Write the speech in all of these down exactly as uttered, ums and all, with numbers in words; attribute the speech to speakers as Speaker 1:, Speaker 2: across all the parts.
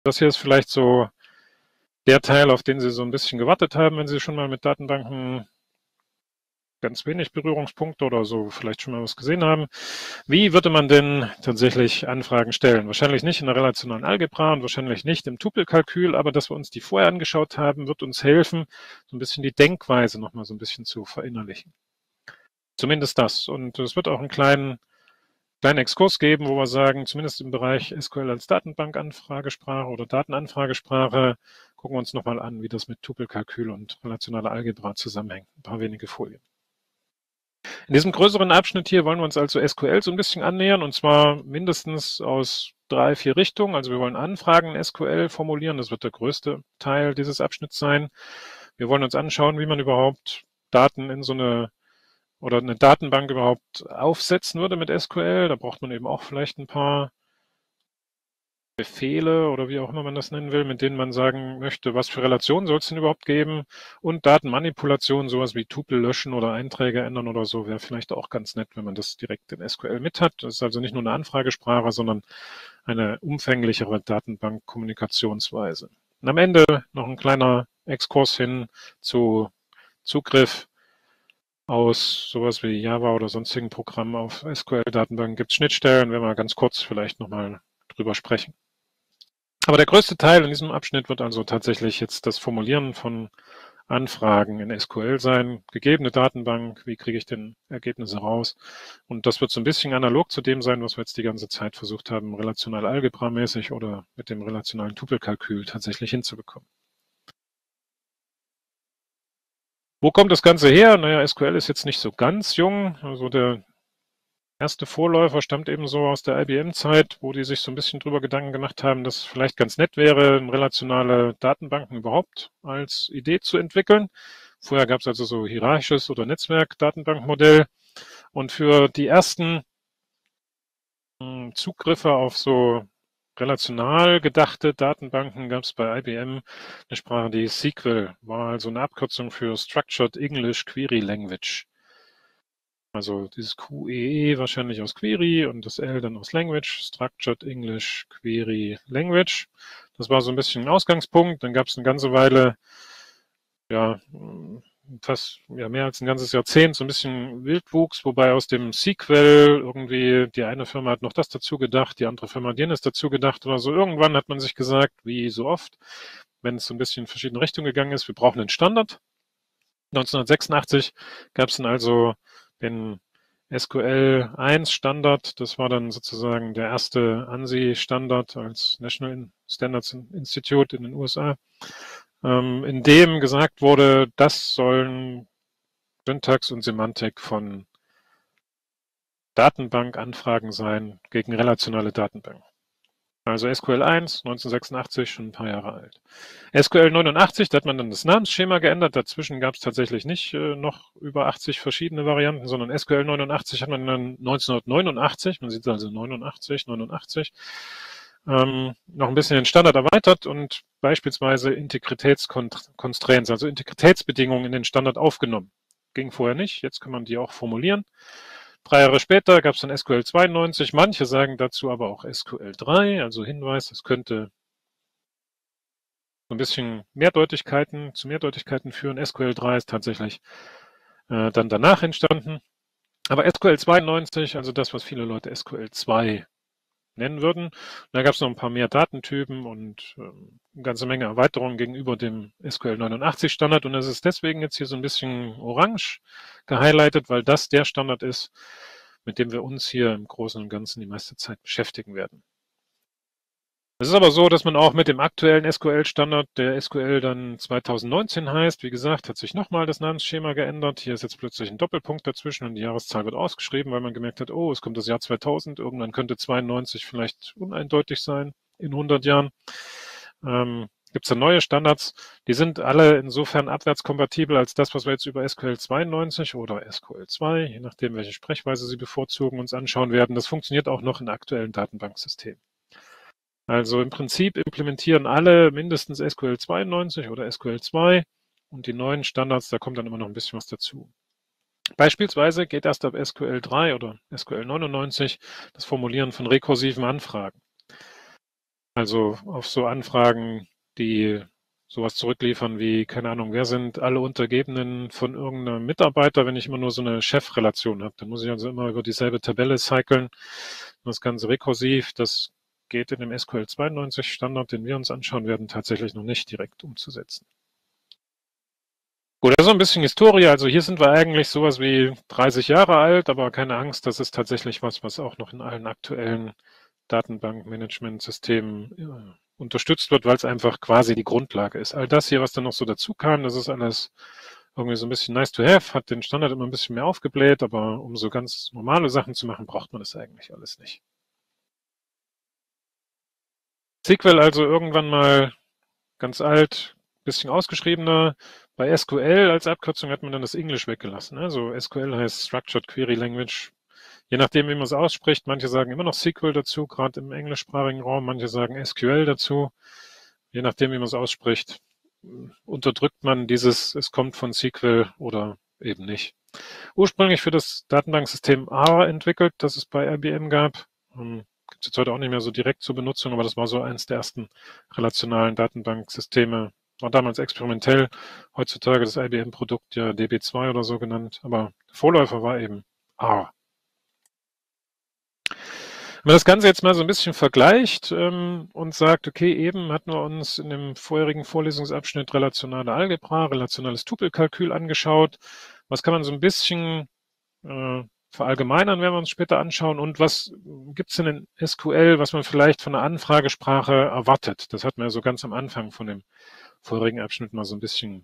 Speaker 1: Das hier ist vielleicht so der Teil, auf den Sie so ein bisschen gewartet haben, wenn Sie schon mal mit Datenbanken ganz wenig Berührungspunkte oder so vielleicht schon mal was gesehen haben. Wie würde man denn tatsächlich Anfragen stellen? Wahrscheinlich nicht in der relationalen Algebra und wahrscheinlich nicht im Tupelkalkül, aber dass wir uns die vorher angeschaut haben, wird uns helfen, so ein bisschen die Denkweise nochmal so ein bisschen zu verinnerlichen. Zumindest das. Und es wird auch einen kleinen, kleinen Exkurs geben, wo wir sagen, zumindest im Bereich S Q L als Datenbankanfragesprache oder Datenanfragesprache, gucken wir uns nochmal an, wie das mit Tupelkalkül und relationaler Algebra zusammenhängt. Ein paar wenige Folien. In diesem größeren Abschnitt hier wollen wir uns also S Q L so ein bisschen annähern, und zwar mindestens aus drei, vier Richtungen. Also wir wollen Anfragen in S Q L formulieren. Das wird der größte Teil dieses Abschnitts sein. Wir wollen uns anschauen, wie man überhaupt Daten in so eine oder eine Datenbank überhaupt aufsetzen würde mit S Q L. Da braucht man eben auch vielleicht ein paar Befehle oder wie auch immer man das nennen will, mit denen man sagen möchte, was für Relationen soll es denn überhaupt geben, und Datenmanipulation, sowas wie Tupel löschen oder Einträge ändern oder so, wäre vielleicht auch ganz nett, wenn man das direkt in S Q L mit hat. Das ist also nicht nur eine Anfragesprache, sondern eine umfänglichere Datenbankkommunikationsweise. Und am Ende noch ein kleiner Exkurs hin zu Zugriff aus sowas wie Java oder sonstigen Programmen auf S Q L-Datenbanken. Gibt es Schnittstellen, wenn wir ganz kurz vielleicht nochmal drüber sprechen. Aber der größte Teil in diesem Abschnitt wird also tatsächlich jetzt das Formulieren von Anfragen in S Q L sein. Gegebene Datenbank, wie kriege ich denn Ergebnisse raus? Und das wird so ein bisschen analog zu dem sein, was wir jetzt die ganze Zeit versucht haben, relational algebramäßig oder mit dem relationalen Tupelkalkül tatsächlich hinzubekommen. Wo kommt das Ganze her? Naja, S Q L ist jetzt nicht so ganz jung. Also der erste Vorläufer stammt eben so aus der I B M-Zeit, wo die sich so ein bisschen drüber Gedanken gemacht haben, dass es vielleicht ganz nett wäre, relationale Datenbanken überhaupt als Idee zu entwickeln. Vorher gab es also so hierarchisches oder Netzwerk-Datenbankmodell. Und für die ersten mh, Zugriffe auf so relational gedachte Datenbanken gab es bei I B M eine Sprache, die S Q L war, also eine Abkürzung für Structured English Query Language. Also dieses Q E E wahrscheinlich aus Query und das L dann aus Language, Structured English Query Language. Das war so ein bisschen ein Ausgangspunkt. Dann gab es eine ganze Weile, ja, fast ja, mehr als ein ganzes Jahrzehnt, so ein bisschen Wildwuchs, wobei aus dem S Q L irgendwie die eine Firma hat noch das dazu gedacht, die andere Firma hat jenes dazu gedacht oder so. Irgendwann hat man sich gesagt, wie so oft, wenn es so ein bisschen in verschiedene Richtungen gegangen ist, wir brauchen einen Standard. neunzehnhundertsechsundachtzig gab es dann also den S Q L eins Standard. Das war dann sozusagen der erste ANSI-Standard als National Standards Institute in den U S A, ähm, in dem gesagt wurde, das sollen Syntax und Semantik von Datenbankanfragen sein gegen relationale Datenbanken. Also S Q L eins, neunzehnhundertsechsundachtzig, schon ein paar Jahre alt. S Q L neunundachtzig, da hat man dann das Namensschema geändert. Dazwischen gab es tatsächlich nicht äh, noch über achtzig verschiedene Varianten, sondern S Q L neunundachtzig hat man dann neunzehnhundertneunundachtzig, man sieht also neunundachtzig, neunundachtzig, ähm, noch ein bisschen den Standard erweitert und beispielsweise Integritätsconstraints, also Integritätsbedingungen in den Standard aufgenommen. Ging vorher nicht, jetzt kann man die auch formulieren. Drei Jahre später gab es dann S Q L zweiundneunzig. Manche sagen dazu aber auch S Q L drei, also Hinweis, es könnte so ein bisschen Mehrdeutigkeiten zu Mehrdeutigkeiten führen. S Q L drei ist tatsächlich äh, dann danach entstanden. Aber S Q L zweiundneunzig, also das, was viele Leute S Q L zwei nennen würden. Und da gab es noch ein paar mehr Datentypen und ähm, eine ganze Menge Erweiterungen gegenüber dem S Q L neunundachtzig Standard. Und das ist deswegen jetzt hier so ein bisschen orange gehighlightet, weil das der Standard ist, mit dem wir uns hier im Großen und Ganzen die meiste Zeit beschäftigen werden. Es ist aber so, dass man auch mit dem aktuellen S Q L-Standard, der S Q L dann zweitausendneunzehn heißt, wie gesagt, hat sich nochmal das Namensschema geändert. Hier ist jetzt plötzlich ein Doppelpunkt dazwischen und die Jahreszahl wird ausgeschrieben, weil man gemerkt hat, oh, es kommt das Jahr zweitausend, irgendwann könnte zweiundneunzig vielleicht uneindeutig sein in hundert Jahren. Ähm, Gibt es da neue Standards? Die sind alle insofern abwärtskompatibel als das, was wir jetzt über S Q L zweiundneunzig oder S Q L zwei, je nachdem, welche Sprechweise Sie bevorzugen, uns anschauen werden. Das funktioniert auch noch in aktuellen Datenbanksystemen. Also im Prinzip implementieren alle mindestens S Q L zweiundneunzig oder S Q L zwei und die neuen Standards, da kommt dann immer noch ein bisschen was dazu. Beispielsweise geht erst ab S Q L drei oder S Q L neunundneunzig das Formulieren von rekursiven Anfragen. Also auf so Anfragen, die sowas zurückliefern wie, keine Ahnung, wer sind alle Untergebenen von irgendeinem Mitarbeiter, wenn ich immer nur so eine Chefrelation habe. Dann muss ich also immer über dieselbe Tabelle cyclen. Das Ganze rekursiv, das geht in dem S Q L zweiundneunzig Standard, den wir uns anschauen werden, tatsächlich noch nicht direkt umzusetzen. Gut, also ein bisschen Historie. Also hier sind wir eigentlich sowas wie dreißig Jahre alt, aber keine Angst, das ist tatsächlich was, was auch noch in allen aktuellen Datenbankmanagementsystemen äh, unterstützt wird, weil es einfach quasi die Grundlage ist. All das hier, was dann noch so dazu kam, das ist alles irgendwie so ein bisschen nice to have, hat den Standard immer ein bisschen mehr aufgebläht, aber um so ganz normale Sachen zu machen, braucht man das eigentlich alles nicht. S Q L also irgendwann mal ganz alt, bisschen ausgeschriebener. Bei S Q L als Abkürzung hat man dann das Englisch weggelassen. Also S Q L heißt Structured Query Language. Je nachdem, wie man es ausspricht, manche sagen immer noch S Q L dazu, gerade im englischsprachigen Raum, manche sagen S Q L dazu. Je nachdem, wie man es ausspricht, unterdrückt man dieses, es kommt von S Q L oder eben nicht. Ursprünglich für das Datenbanksystem A R A entwickelt, das es bei I B M gab. Gibt es jetzt heute auch nicht mehr so direkt zur Benutzung, aber das war so eines der ersten relationalen Datenbanksysteme. War damals experimentell. Heutzutage das I B M-Produkt ja D B zwei oder so genannt, aber der Vorläufer war eben A R A. Wenn man das Ganze jetzt mal so ein bisschen vergleicht ähm, und sagt, okay, eben hatten wir uns in dem vorherigen Vorlesungsabschnitt relationale Algebra, relationales Tupelkalkül angeschaut. Was kann man so ein bisschen äh, verallgemeinern, werden wir uns später anschauen. Und was gibt's denn in S Q L, was man vielleicht von einer Anfragesprache erwartet? Das hatten wir so ganz am Anfang von dem vorherigen Abschnitt mal so ein bisschen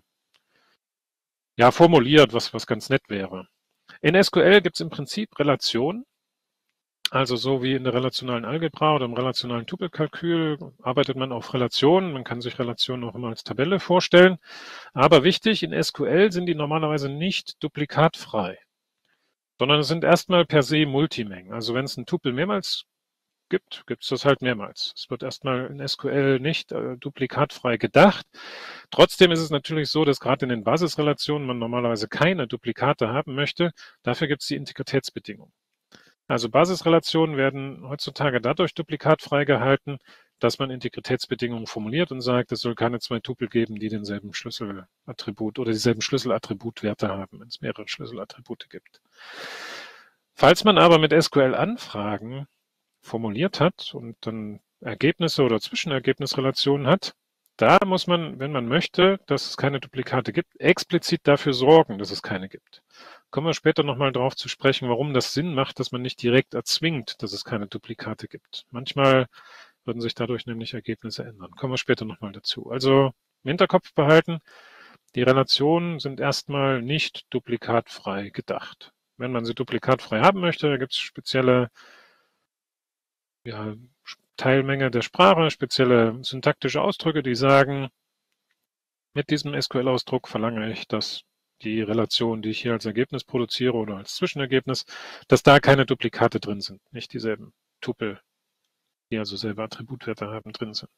Speaker 1: ja, formuliert, was, was ganz nett wäre. In S Q L gibt's im Prinzip Relationen. Also so wie in der relationalen Algebra oder im relationalen Tupelkalkül arbeitet man auf Relationen. Man kann sich Relationen auch immer als Tabelle vorstellen. Aber wichtig, in S Q L sind die normalerweise nicht duplikatfrei, sondern es sind erstmal per se Multimengen. Also wenn es ein Tupel mehrmals gibt, gibt es das halt mehrmals. Es wird erstmal in S Q L nicht äh, duplikatfrei gedacht. Trotzdem ist es natürlich so, dass gerade in den Basisrelationen man normalerweise keine Duplikate haben möchte. Dafür gibt es die Integritätsbedingung. Also Basisrelationen werden heutzutage dadurch duplikatfrei gehalten, dass man Integritätsbedingungen formuliert und sagt, es soll keine zwei Tupel geben, die denselben Schlüsselattribut oder dieselben Schlüsselattributwerte haben, wenn es mehrere Schlüsselattribute gibt. Falls man aber mit S Q L Anfragen formuliert hat und dann Ergebnisse oder Zwischenergebnisrelationen hat, da muss man, wenn man möchte, dass es keine Duplikate gibt, explizit dafür sorgen, dass es keine gibt. Kommen wir später nochmal drauf zu sprechen, warum das Sinn macht, dass man nicht direkt erzwingt, dass es keine Duplikate gibt. Manchmal würden sich dadurch nämlich Ergebnisse ändern. Kommen wir später nochmal dazu. Also im Hinterkopf behalten, die Relationen sind erstmal nicht duplikatfrei gedacht. Wenn man sie duplikatfrei haben möchte, gibt es spezielle ja, Teilmenge der Sprache, spezielle syntaktische Ausdrücke, die sagen, mit diesem S Q L-Ausdruck verlange ich, dass die Relation, die ich hier als Ergebnis produziere oder als Zwischenergebnis, dass da keine Duplikate drin sind, nicht dieselben Tupel, die also selber Attributwerte haben, drin sind.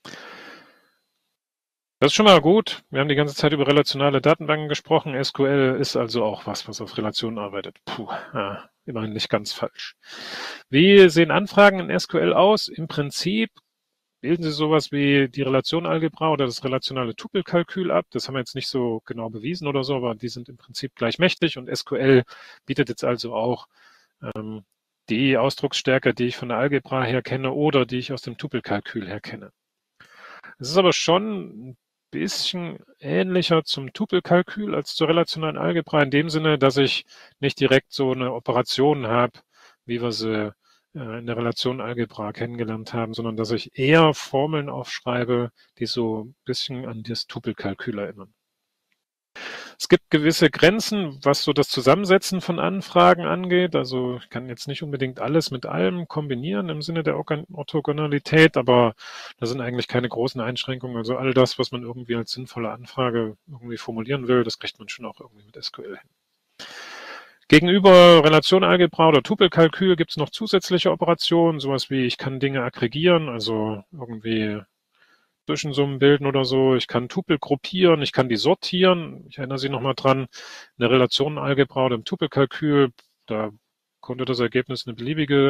Speaker 1: Das ist schon mal gut. Wir haben die ganze Zeit über relationale Datenbanken gesprochen. S Q L ist also auch was, was auf Relationen arbeitet. Puh, ja, immerhin nicht ganz falsch. Wie sehen Anfragen in S Q L aus? Im Prinzip bilden sie sowas wie die Relationenalgebra oder das relationale Tupelkalkül ab. Das haben wir jetzt nicht so genau bewiesen oder so, aber die sind im Prinzip gleich mächtig und S Q L bietet jetzt also auch ähm, die Ausdrucksstärke, die ich von der Algebra her kenne oder die ich aus dem Tupelkalkül her kenne. Es ist aber schon ein bisschen ähnlicher zum Tupelkalkül als zur relationalen Algebra in dem Sinne, dass ich nicht direkt so eine Operation habe, wie wir sie in der Relation Algebra kennengelernt haben, sondern dass ich eher Formeln aufschreibe, die so ein bisschen an das Tupelkalkül erinnern. Es gibt gewisse Grenzen, was so das Zusammensetzen von Anfragen angeht. Also ich kann jetzt nicht unbedingt alles mit allem kombinieren im Sinne der Orthogonalität, aber da sind eigentlich keine großen Einschränkungen. Also all das, was man irgendwie als sinnvolle Anfrage irgendwie formulieren will, das kriegt man schon auch irgendwie mit S Q L hin. Gegenüber Relationenalgebra oder Tupelkalkül gibt es noch zusätzliche Operationen, sowas wie ich kann Dinge aggregieren, also irgendwie Zwischensummen bilden oder so. Ich kann Tupel gruppieren, ich kann die sortieren. Ich erinnere Sie nochmal dran, in der Relationenalgebra oder im Tupelkalkül, da konnte das Ergebnis eine beliebige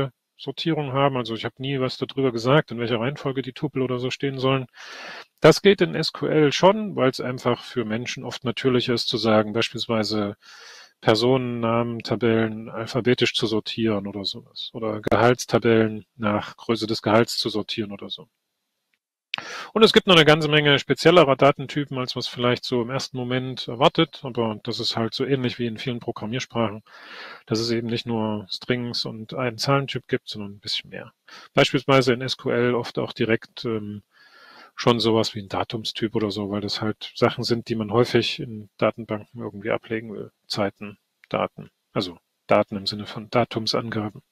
Speaker 1: Sortierung haben. Also ich habe nie was darüber gesagt, in welcher Reihenfolge die Tupel oder so stehen sollen. Das geht in S Q L schon, weil es einfach für Menschen oft natürlicher ist zu sagen, beispielsweise Personennamen, Tabellen alphabetisch zu sortieren oder sowas. Oder Gehaltstabellen nach Größe des Gehalts zu sortieren oder so. Und es gibt noch eine ganze Menge speziellerer Datentypen, als was vielleicht so im ersten Moment erwartet, aber das ist halt so ähnlich wie in vielen Programmiersprachen, dass es eben nicht nur Strings und einen Zahlentyp gibt, sondern ein bisschen mehr. Beispielsweise in S Q L oft auch direkt ähm, schon sowas wie ein Datumstyp oder so, weil das halt Sachen sind, die man häufig in Datenbanken irgendwie ablegen will. Zeiten, Daten, also Daten im Sinne von Datumsangaben.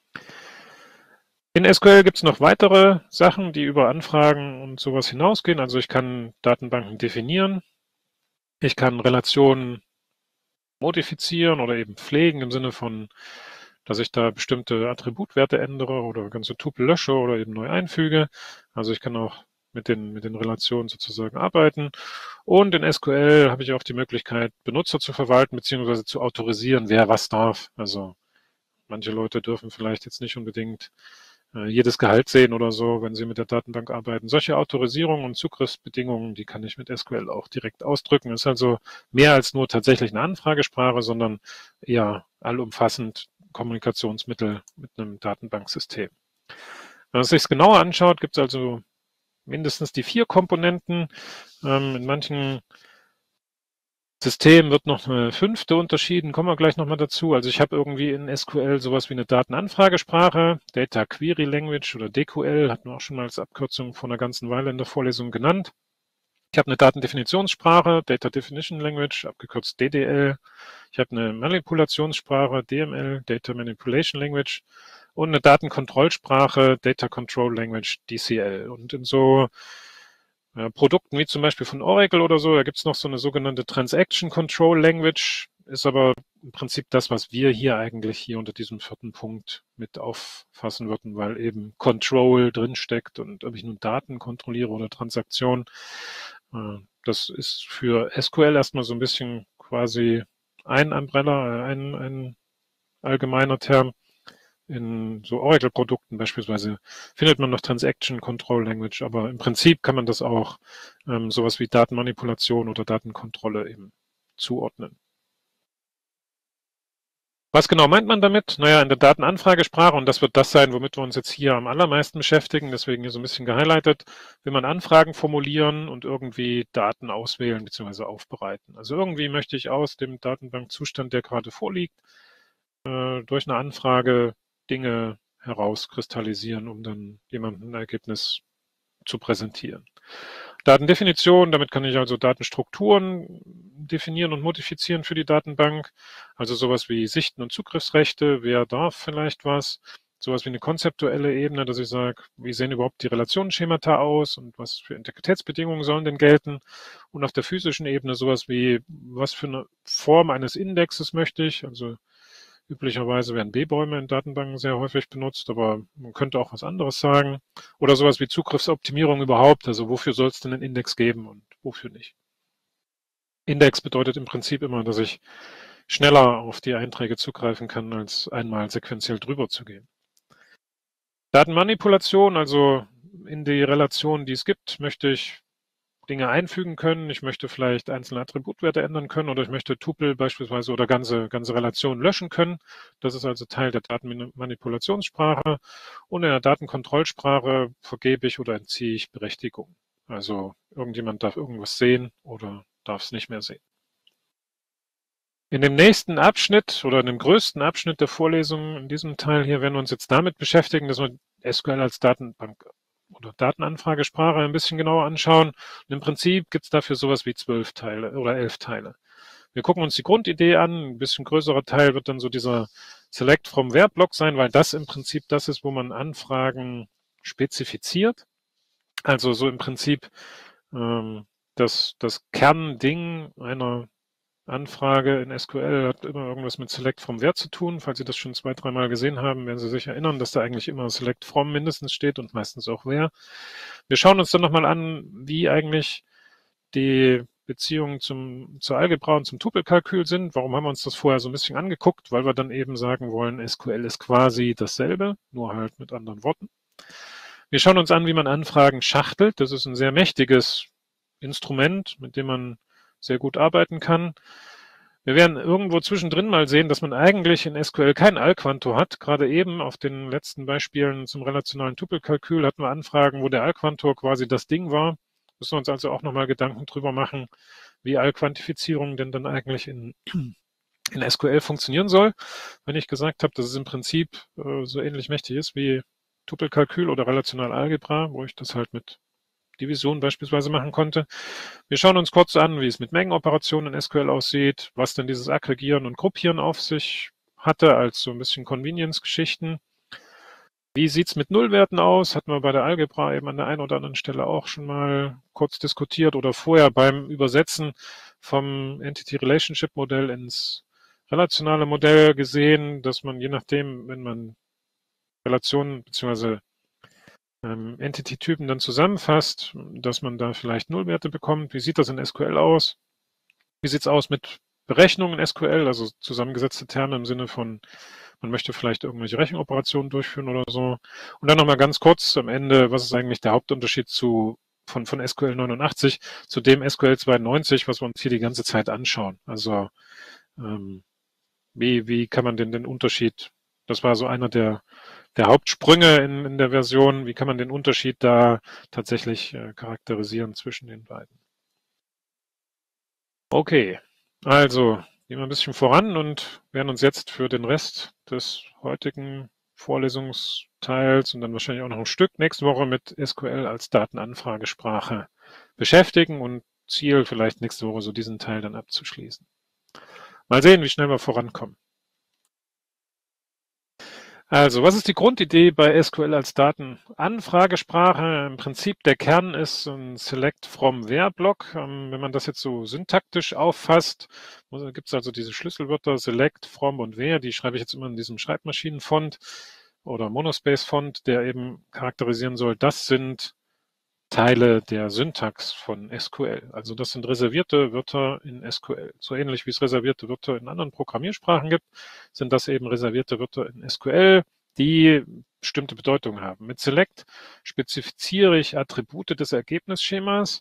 Speaker 1: In S Q L gibt es noch weitere Sachen, die über Anfragen und sowas hinausgehen. Also ich kann Datenbanken definieren. Ich kann Relationen modifizieren oder eben pflegen im Sinne von, dass ich da bestimmte Attributwerte ändere oder ganze Tupel lösche oder eben neu einfüge. Also ich kann auch mit den, mit den Relationen sozusagen arbeiten. Und in S Q L habe ich auch die Möglichkeit, Benutzer zu verwalten bzw. zu autorisieren, wer was darf. Also manche Leute dürfen vielleicht jetzt nicht unbedingt jedes Gehalt sehen oder so, wenn Sie mit der Datenbank arbeiten. Solche Autorisierungen und Zugriffsbedingungen, die kann ich mit S Q L auch direkt ausdrücken. Das ist also mehr als nur tatsächlich eine Anfragesprache, sondern eher allumfassend Kommunikationsmittel mit einem Datenbanksystem. Wenn man sich es genauer anschaut, gibt es also mindestens die vier Komponenten. Ähm, in manchen System wird noch eine fünfte unterschieden, kommen wir gleich nochmal dazu. Also ich habe irgendwie in S Q L sowas wie eine Datenanfragesprache, Data Query Language oder D Q L, hatten wir auch schon mal als Abkürzung vor einer ganzen Weile in der Vorlesung genannt. Ich habe eine Datendefinitionsprache, Data Definition Language, abgekürzt D D L. Ich habe eine Manipulationssprache, D M L, Data Manipulation Language und eine Datenkontrollsprache, Data Control Language, D C L. Und in so Produkten wie zum Beispiel von Oracle oder so, da gibt es noch so eine sogenannte Transaction Control Language, ist aber im Prinzip das, was wir hier eigentlich hier unter diesem vierten Punkt mit auffassen würden, weil eben Control drinsteckt und ob ich nun Daten kontrolliere oder Transaktionen. Das ist für S Q L erstmal so ein bisschen quasi ein Umbrella, ein, ein allgemeiner Term. In so Oracle-Produkten beispielsweise findet man noch Transaction Control Language, aber im Prinzip kann man das auch ähm, sowas wie Datenmanipulation oder Datenkontrolle eben zuordnen. Was genau meint man damit? Naja, in der Datenanfragesprache, und das wird das sein, womit wir uns jetzt hier am allermeisten beschäftigen, deswegen hier so ein bisschen gehighlightet, will man Anfragen formulieren und irgendwie Daten auswählen bzw. aufbereiten. Also irgendwie möchte ich aus dem Datenbankzustand, der gerade vorliegt, äh, durch eine Anfrage Dinge herauskristallisieren, um dann jemandem ein Ergebnis zu präsentieren. Datendefinition, damit kann ich also Datenstrukturen definieren und modifizieren für die Datenbank. Also sowas wie Sichten und Zugriffsrechte, wer darf vielleicht was. Sowas wie eine konzeptuelle Ebene, dass ich sage, wie sehen überhaupt die Relationsschemata aus und was für Integritätsbedingungen sollen denn gelten. Und auf der physischen Ebene sowas wie, was für eine Form eines Indexes möchte ich, also üblicherweise werden B-Bäume in Datenbanken sehr häufig benutzt, aber man könnte auch was anderes sagen. Oder sowas wie Zugriffsoptimierung überhaupt. Also wofür soll es denn einen Index geben und wofür nicht? Index bedeutet im Prinzip immer, dass ich schneller auf die Einträge zugreifen kann, als einmal sequenziell drüber zu gehen. Datenmanipulation, also in die Relationen, die es gibt, möchte ich Dinge einfügen können. Ich möchte vielleicht einzelne Attributwerte ändern können oder ich möchte Tupel beispielsweise oder ganze, ganze Relationen löschen können. Das ist also Teil der Datenmanipulationssprache. Und in der Datenkontrollsprache vergebe ich oder entziehe ich Berechtigung. Also irgendjemand darf irgendwas sehen oder darf es nicht mehr sehen. In dem nächsten Abschnitt oder in dem größten Abschnitt der Vorlesung in diesem Teil hier werden wir uns jetzt damit beschäftigen, dass wir S Q L als Datenbank oder Datenanfragesprache ein bisschen genauer anschauen. Und im Prinzip gibt es dafür sowas wie zwölf Teile oder elf Teile. Wir gucken uns die Grundidee an. Ein bisschen größerer Teil wird dann so dieser Select from Where Block sein, weil das im Prinzip das ist, wo man Anfragen spezifiziert. Also so im Prinzip ähm, das, das Kernding einer Anfrage in S Q L hat immer irgendwas mit Select from Where zu tun. Falls Sie das schon zwei, dreimal gesehen haben, werden Sie sich erinnern, dass da eigentlich immer Select from mindestens steht und meistens auch Where. Wir schauen uns dann nochmal an, wie eigentlich die Beziehungen zum, zur Algebra und zum Tupelkalkül sind. Warum haben wir uns das vorher so ein bisschen angeguckt? Weil wir dann eben sagen wollen, S Q L ist quasi dasselbe, nur halt mit anderen Worten. Wir schauen uns an, wie man Anfragen schachtelt. Das ist ein sehr mächtiges Instrument, mit dem man sehr gut arbeiten kann. Wir werden irgendwo zwischendrin mal sehen, dass man eigentlich in S Q L kein Allquanto hat. Gerade eben auf den letzten Beispielen zum relationalen Tupelkalkül hatten wir Anfragen, wo der Allquantor quasi das Ding war. Müssen wir uns also auch nochmal Gedanken drüber machen, wie Allquantifizierung denn dann eigentlich in, in S Q L funktionieren soll. Wenn ich gesagt habe, dass es im Prinzip äh, so ähnlich mächtig ist wie Tupelkalkül oder Relationalalgebra, wo ich das halt mit Division beispielsweise machen konnte. Wir schauen uns kurz an, wie es mit Mengenoperationen in S Q L aussieht, was denn dieses Aggregieren und Gruppieren auf sich hatte, als so ein bisschen Convenience-Geschichten. Wie sieht's mit Nullwerten aus? Hatten wir bei der Algebra eben an der einen oder anderen Stelle auch schon mal kurz diskutiert oder vorher beim Übersetzen vom Entity-Relationship-Modell ins relationale Modell gesehen, dass man je nachdem, wenn man Relationen bzw. Ähm, Entity-Typen dann zusammenfasst, dass man da vielleicht Nullwerte bekommt. Wie sieht das in S Q L aus? Wie sieht es aus mit Berechnungen in S Q L, also zusammengesetzte Terme im Sinne von, man möchte vielleicht irgendwelche Rechenoperationen durchführen oder so. Und dann nochmal ganz kurz am Ende, was ist eigentlich der Hauptunterschied zu, von, von S Q L neunundachtzig zu dem S Q L zweiundneunzig, was wir uns hier die ganze Zeit anschauen. Also ähm, wie, wie kann man denn den Unterschied, das war so einer der der Hauptsprünge in, in der Version, wie kann man den Unterschied da tatsächlich äh, charakterisieren zwischen den beiden. Okay, also gehen wir ein bisschen voran und werden uns jetzt für den Rest des heutigen Vorlesungsteils und dann wahrscheinlich auch noch ein Stück nächste Woche mit S Q L als Datenanfragesprache beschäftigen und Ziel vielleicht nächste Woche so diesen Teil dann abzuschließen. Mal sehen, wie schnell wir vorankommen. Also, was ist die Grundidee bei S Q L als Datenanfragesprache? Im Prinzip der Kern ist ein Select from Where Block. Ähm, wenn man das jetzt so syntaktisch auffasst, gibt es also diese Schlüsselwörter Select, From und Where. Die schreibe ich jetzt immer in diesem Schreibmaschinenfont oder Monospace-Font, der eben charakterisieren soll, das sind Teile der Syntax von S Q L. Also das sind reservierte Wörter in S Q L. So ähnlich wie es reservierte Wörter in anderen Programmiersprachen gibt, sind das eben reservierte Wörter in S Q L, die bestimmte Bedeutungen haben. Mit Select spezifiziere ich Attribute des Ergebnisschemas.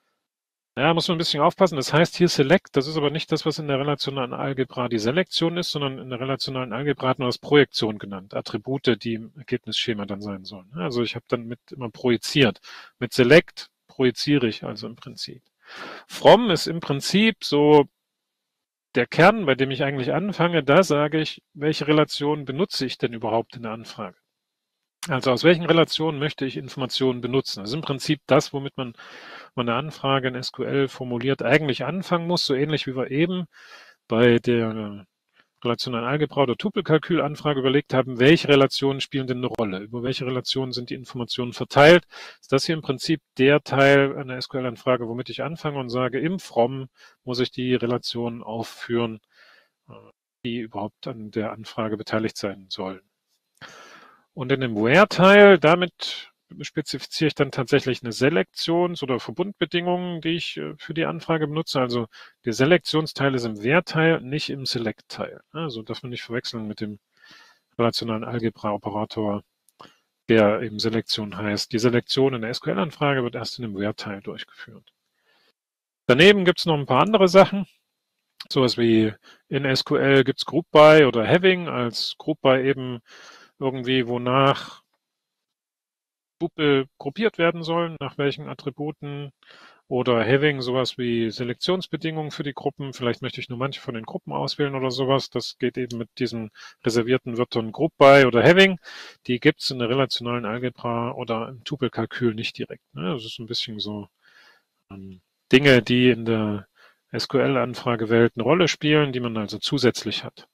Speaker 1: Ja, muss man ein bisschen aufpassen. Das heißt hier Select, das ist aber nicht das, was in der relationalen Algebra die Selektion ist, sondern in der relationalen Algebra hat man das Projektion genannt. Attribute, die im Ergebnisschema dann sein sollen. Also ich habe dann mit immer projiziert. Mit Select projiziere ich also im Prinzip. From ist im Prinzip so der Kern, bei dem ich eigentlich anfange. Da sage ich, welche Relationen benutze ich denn überhaupt in der Anfrage? Also aus welchen Relationen möchte ich Informationen benutzen? Das ist im Prinzip das, womit man eine Anfrage in S Q L formuliert, eigentlich anfangen muss, so ähnlich wie wir eben bei der relationalen Algebra oder Tupelkalkül-Anfrage überlegt haben, welche Relationen spielen denn eine Rolle? Über welche Relationen sind die Informationen verteilt? Ist das hier im Prinzip der Teil einer S Q L-Anfrage, womit ich anfange und sage, im From muss ich die Relationen aufführen, die überhaupt an der Anfrage beteiligt sein sollen. Und in dem Where-Teil, damit spezifiziere ich dann tatsächlich eine Selektions- oder Verbundbedingungen, die ich für die Anfrage benutze. Also der Selektionsteil ist im Where-Teil, nicht im Select-Teil. Also darf man nicht verwechseln mit dem relationalen Algebra-Operator, der eben Selektion heißt. Die Selektion in der S Q L-Anfrage wird erst in dem Where-Teil durchgeführt. Daneben gibt es noch ein paar andere Sachen. Sowas wie in S Q L gibt es Group By oder Having als Group By eben irgendwie, wonach Tupel gruppiert werden sollen, nach welchen Attributen, oder Having sowas wie Selektionsbedingungen für die Gruppen. Vielleicht möchte ich nur manche von den Gruppen auswählen oder sowas. Das geht eben mit diesen reservierten Wörtern Group By oder Having. Die gibt es in der relationalen Algebra oder im Tupelkalkül nicht direkt. Das ist ein bisschen so ähm, Dinge, die in der S Q L-Anfragewelt eine Rolle spielen, die man also zusätzlich hat.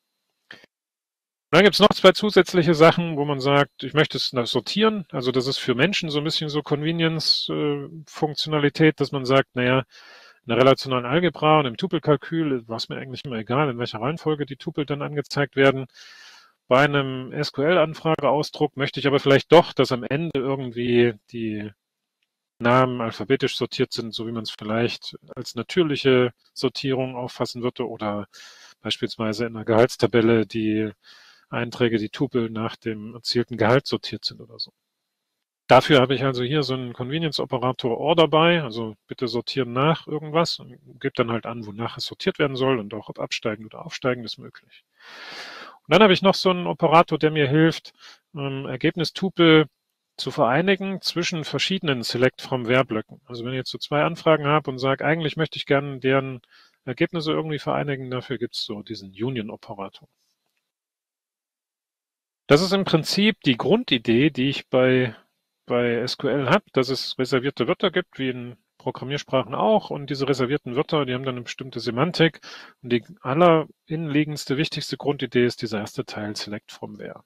Speaker 1: Und dann gibt es noch zwei zusätzliche Sachen, wo man sagt, ich möchte es sortieren. Also das ist für Menschen so ein bisschen so Convenience-Funktionalität, dass man sagt, naja, in der relationalen Algebra und im Tupelkalkül war es mir eigentlich immer egal, in welcher Reihenfolge die Tupel dann angezeigt werden. Bei einem S Q L-Anfrageausdruck möchte ich aber vielleicht doch, dass am Ende irgendwie die Namen alphabetisch sortiert sind, so wie man es vielleicht als natürliche Sortierung auffassen würde, oder beispielsweise in einer Gehaltstabelle die Einträge, die Tupel nach dem erzielten Gehalt sortiert sind oder so. Dafür habe ich also hier so einen Convenience-Operator OR dabei, also bitte sortieren nach irgendwas und gebe dann halt an, wonach es sortiert werden soll und auch ob absteigen oder aufsteigen ist möglich. Und dann habe ich noch so einen Operator, der mir hilft, ähm, Ergebnistupel zu vereinigen zwischen verschiedenen Select-from-Where-Blöcken. Also wenn ich jetzt so zwei Anfragen habe und sage, eigentlich möchte ich gerne deren Ergebnisse irgendwie vereinigen, dafür gibt es so diesen Union-Operator. Das ist im Prinzip die Grundidee, die ich bei, bei S Q L habe, dass es reservierte Wörter gibt, wie in Programmiersprachen auch. Und diese reservierten Wörter, die haben dann eine bestimmte Semantik. Und die allerinnenliegendste, wichtigste Grundidee ist dieser erste Teil, Select from Where.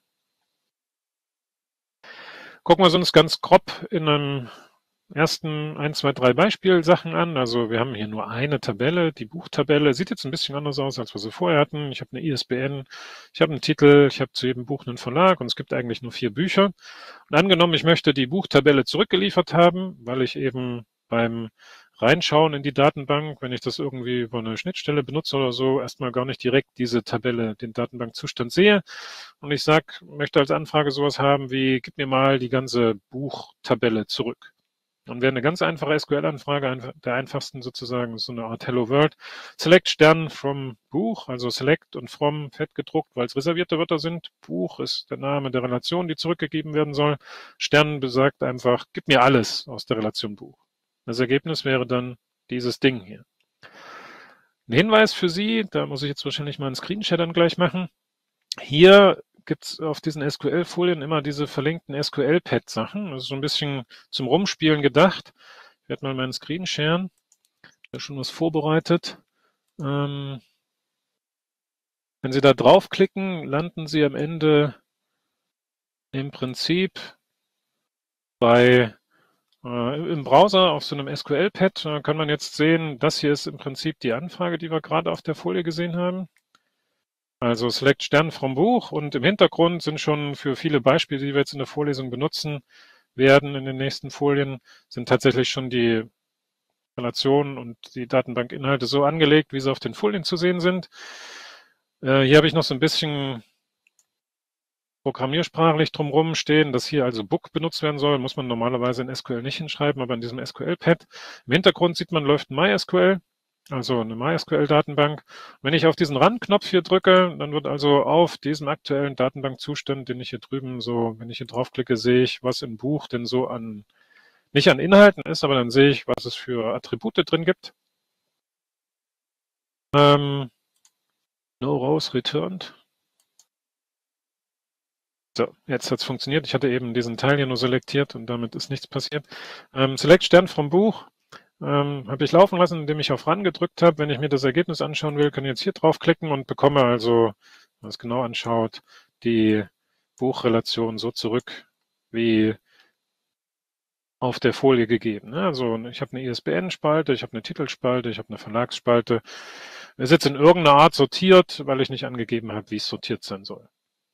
Speaker 1: Gucken wir uns ganz grob in einem ersten ein, zwei, drei Beispielsachen an. Also wir haben hier nur eine Tabelle, die Buchtabelle. Sieht jetzt ein bisschen anders aus, als wir sie vorher hatten. Ich habe eine I S B N, ich habe einen Titel, ich habe zu jedem Buch einen Verlag und es gibt eigentlich nur vier Bücher. Und angenommen, ich möchte die Buchtabelle zurückgeliefert haben, weil ich eben beim Reinschauen in die Datenbank, wenn ich das irgendwie über eine Schnittstelle benutze oder so, erstmal gar nicht direkt diese Tabelle, den Datenbankzustand sehe. Und ich sage, möchte als Anfrage sowas haben wie, gib mir mal die ganze Buchtabelle zurück. Dann wäre eine ganz einfache S Q L-Anfrage, der einfachsten sozusagen, so eine Art Hello World. Select Stern from Buch, also Select und from fett gedruckt, weil es reservierte Wörter sind. Buch ist der Name der Relation, die zurückgegeben werden soll. Stern besagt einfach, gib mir alles aus der Relation Buch. Das Ergebnis wäre dann dieses Ding hier. Ein Hinweis für Sie, da muss ich jetzt wahrscheinlich mal einen Screenshot dann gleich machen. Hier gibt es auf diesen S Q L-Folien immer diese verlinkten S Q L-Pad-Sachen. Das ist so ein bisschen zum Rumspielen gedacht. Ich werde mal meinen Screen sharen. Ich habe schon was vorbereitet. Ähm, wenn Sie da draufklicken, landen Sie am Ende im Prinzip bei äh, im Browser auf so einem S Q L-Pad. Da kann man jetzt sehen, das hier ist im Prinzip die Anfrage, die wir gerade auf der Folie gesehen haben. Also Select Stern vom Buch, und im Hintergrund sind schon für viele Beispiele, die wir jetzt in der Vorlesung benutzen werden in den nächsten Folien, sind tatsächlich schon die Relationen und die Datenbankinhalte so angelegt, wie sie auf den Folien zu sehen sind. Äh, hier habe ich noch so ein bisschen programmiersprachlich drumherum stehen, dass hier also Book benutzt werden soll. Muss man normalerweise in S Q L nicht hinschreiben, aber in diesem S Q L-Pad. Im Hintergrund sieht man, läuft ein MySQL. Also eine MySQL-Datenbank. Wenn ich auf diesen Run-Knopf hier drücke, dann wird also auf diesem aktuellen Datenbankzustand, den ich hier drüben so, wenn ich hier draufklicke, sehe ich, was im Buch denn so an, nicht an Inhalten ist, aber dann sehe ich, was es für Attribute drin gibt. Ähm, no rows returned. So, jetzt hat es funktioniert. Ich hatte eben diesen Teil hier nur selektiert und damit ist nichts passiert. Ähm, Select Stern vom Buch. Ähm, habe ich laufen lassen, indem ich auf Run gedrückt habe. Wenn ich mir das Ergebnis anschauen will, kann ich jetzt hier draufklicken und bekomme also, wenn man es genau anschaut, die Buchrelation so zurück, wie auf der Folie gegeben. Also ich habe eine I S B N-Spalte, ich habe eine Titelspalte, ich habe eine Verlagsspalte. Es ist jetzt in irgendeiner Art sortiert, weil ich nicht angegeben habe, wie es sortiert sein soll.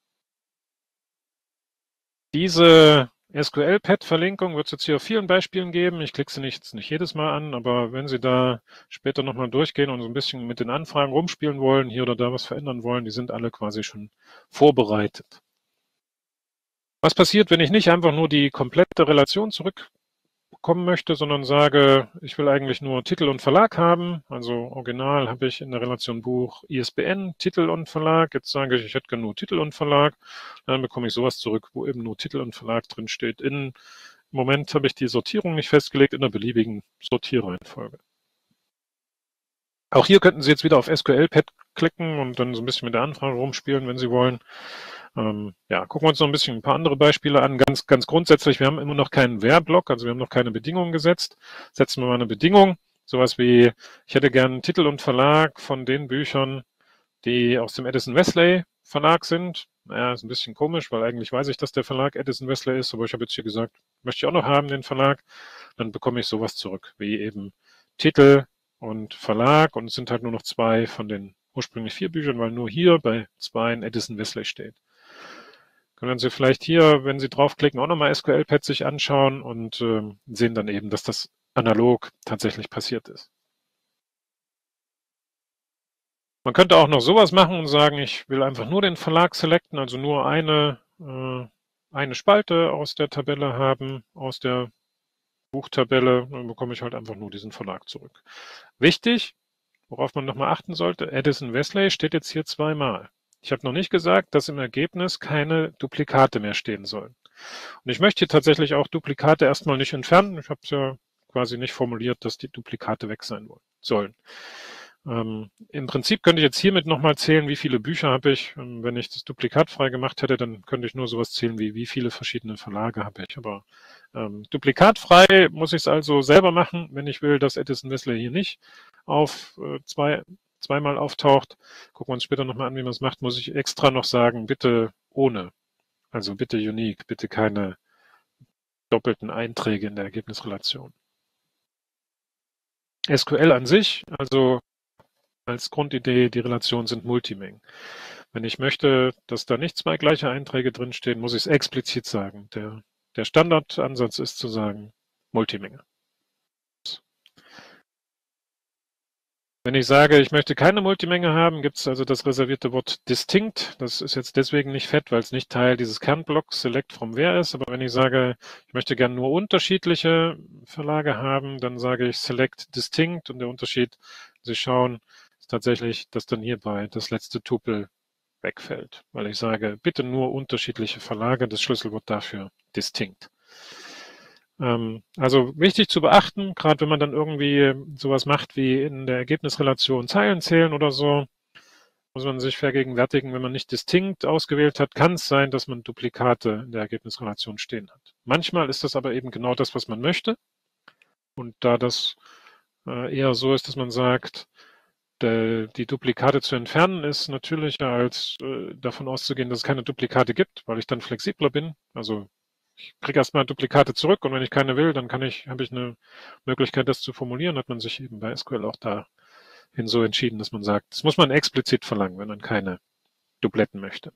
Speaker 1: Diese S Q L-Pad-Verlinkung wird es jetzt hier auf vielen Beispielen geben. Ich klicke sie nicht, jetzt nicht jedes Mal an, aber wenn Sie da später nochmal durchgehen und so ein bisschen mit den Anfragen rumspielen wollen, hier oder da was verändern wollen, die sind alle quasi schon vorbereitet. Was passiert, wenn ich nicht einfach nur die komplette Relation zurückbekommen möchte, sondern sage, ich will eigentlich nur Titel und Verlag haben. Also original habe ich in der Relation Buch I S B N, Titel und Verlag. Jetzt sage ich, ich hätte gerne nur Titel und Verlag. Dann bekomme ich sowas zurück, wo eben nur Titel und Verlag drin steht. In, Im Moment habe ich die Sortierung nicht festgelegt, in einer beliebigen Sortierreihenfolge. Auch hier könnten Sie jetzt wieder auf S Q L-Pad klicken und dann so ein bisschen mit der Anfrage rumspielen, wenn Sie wollen. Ähm, ja, gucken wir uns noch ein bisschen ein paar andere Beispiele an. Ganz, ganz grundsätzlich, wir haben immer noch keinen Where-Block, also wir haben noch keine Bedingungen gesetzt. Setzen wir mal eine Bedingung, sowas wie, ich hätte gern Titel und Verlag von den Büchern, die aus dem Addison Wesley Verlag sind. Naja, ist ein bisschen komisch, weil eigentlich weiß ich, dass der Verlag Addison Wesley ist, aber ich habe jetzt hier gesagt, möchte ich auch noch haben, den Verlag. Dann bekomme ich sowas zurück, wie eben Titel und Verlag, und es sind halt nur noch zwei von den ursprünglich vier Büchern, weil nur hier bei zwei ein Addison Wesley steht. können Sie vielleicht hier, wenn Sie draufklicken, auch nochmal S Q L-Pad sich anschauen und äh, sehen dann eben, dass das analog tatsächlich passiert ist. Man könnte auch noch sowas machen und sagen, ich will einfach nur den Verlag selecten, also nur eine, äh, eine Spalte aus der Tabelle haben, aus der Buchtabelle, dann bekomme ich halt einfach nur diesen Verlag zurück. Wichtig, worauf man nochmal achten sollte, Addison Wesley steht jetzt hier zweimal. Ich habe noch nicht gesagt, dass im Ergebnis keine Duplikate mehr stehen sollen. Und ich möchte hier tatsächlich auch Duplikate erstmal nicht entfernen. Ich habe es ja quasi nicht formuliert, dass die Duplikate weg sein sollen. Ähm, im Prinzip könnte ich jetzt hiermit nochmal zählen, wie viele Bücher habe ich. Ähm, wenn ich das Duplikat frei gemacht hätte, dann könnte ich nur sowas zählen wie, wie viele verschiedene Verlage habe ich. Aber ähm, duplikatfrei muss ich es also selber machen, wenn ich will, dass Addison Wesley hier nicht auf äh, zwei, zweimal auftaucht. Gucken wir uns später nochmal an, wie man es macht, muss ich extra noch sagen, bitte ohne. Also bitte unique, bitte keine doppelten Einträge in der Ergebnisrelation. S Q L an sich, also als Grundidee, die Relationen sind Multimengen. Wenn ich möchte, dass da nicht zwei gleiche Einträge drinstehen, muss ich es explizit sagen. Der, der Standardansatz ist zu sagen Multimenge. Wenn ich sage, ich möchte keine Multimenge haben, gibt es also das reservierte Wort distinct. Das ist jetzt deswegen nicht fett, weil es nicht Teil dieses Kernblocks select from where ist. Aber wenn ich sage, ich möchte gerne nur unterschiedliche Verlage haben, dann sage ich select distinct und der Unterschied, Sie schauen, ist tatsächlich, dass dann hierbei das letzte Tupel wegfällt, weil ich sage, bitte nur unterschiedliche Verlage, das Schlüsselwort dafür distinct. Also wichtig zu beachten, gerade wenn man dann irgendwie sowas macht wie in der Ergebnisrelation Zeilen zählen oder so, muss man sich vergegenwärtigen, wenn man nicht distinkt ausgewählt hat, kann es sein, dass man Duplikate in der Ergebnisrelation stehen hat. Manchmal ist das aber eben genau das, was man möchte. Und da das eher so ist, dass man sagt, die Duplikate zu entfernen, ist natürlicher als davon auszugehen, dass es keine Duplikate gibt, weil ich dann flexibler bin. Also ich kriege erstmal Duplikate zurück und wenn ich keine will, dann kann ich, habe ich eine Möglichkeit, das zu formulieren. Hat man sich eben bei S Q L auch dahin so entschieden, dass man sagt, das muss man explizit verlangen, wenn man keine Dupletten möchte.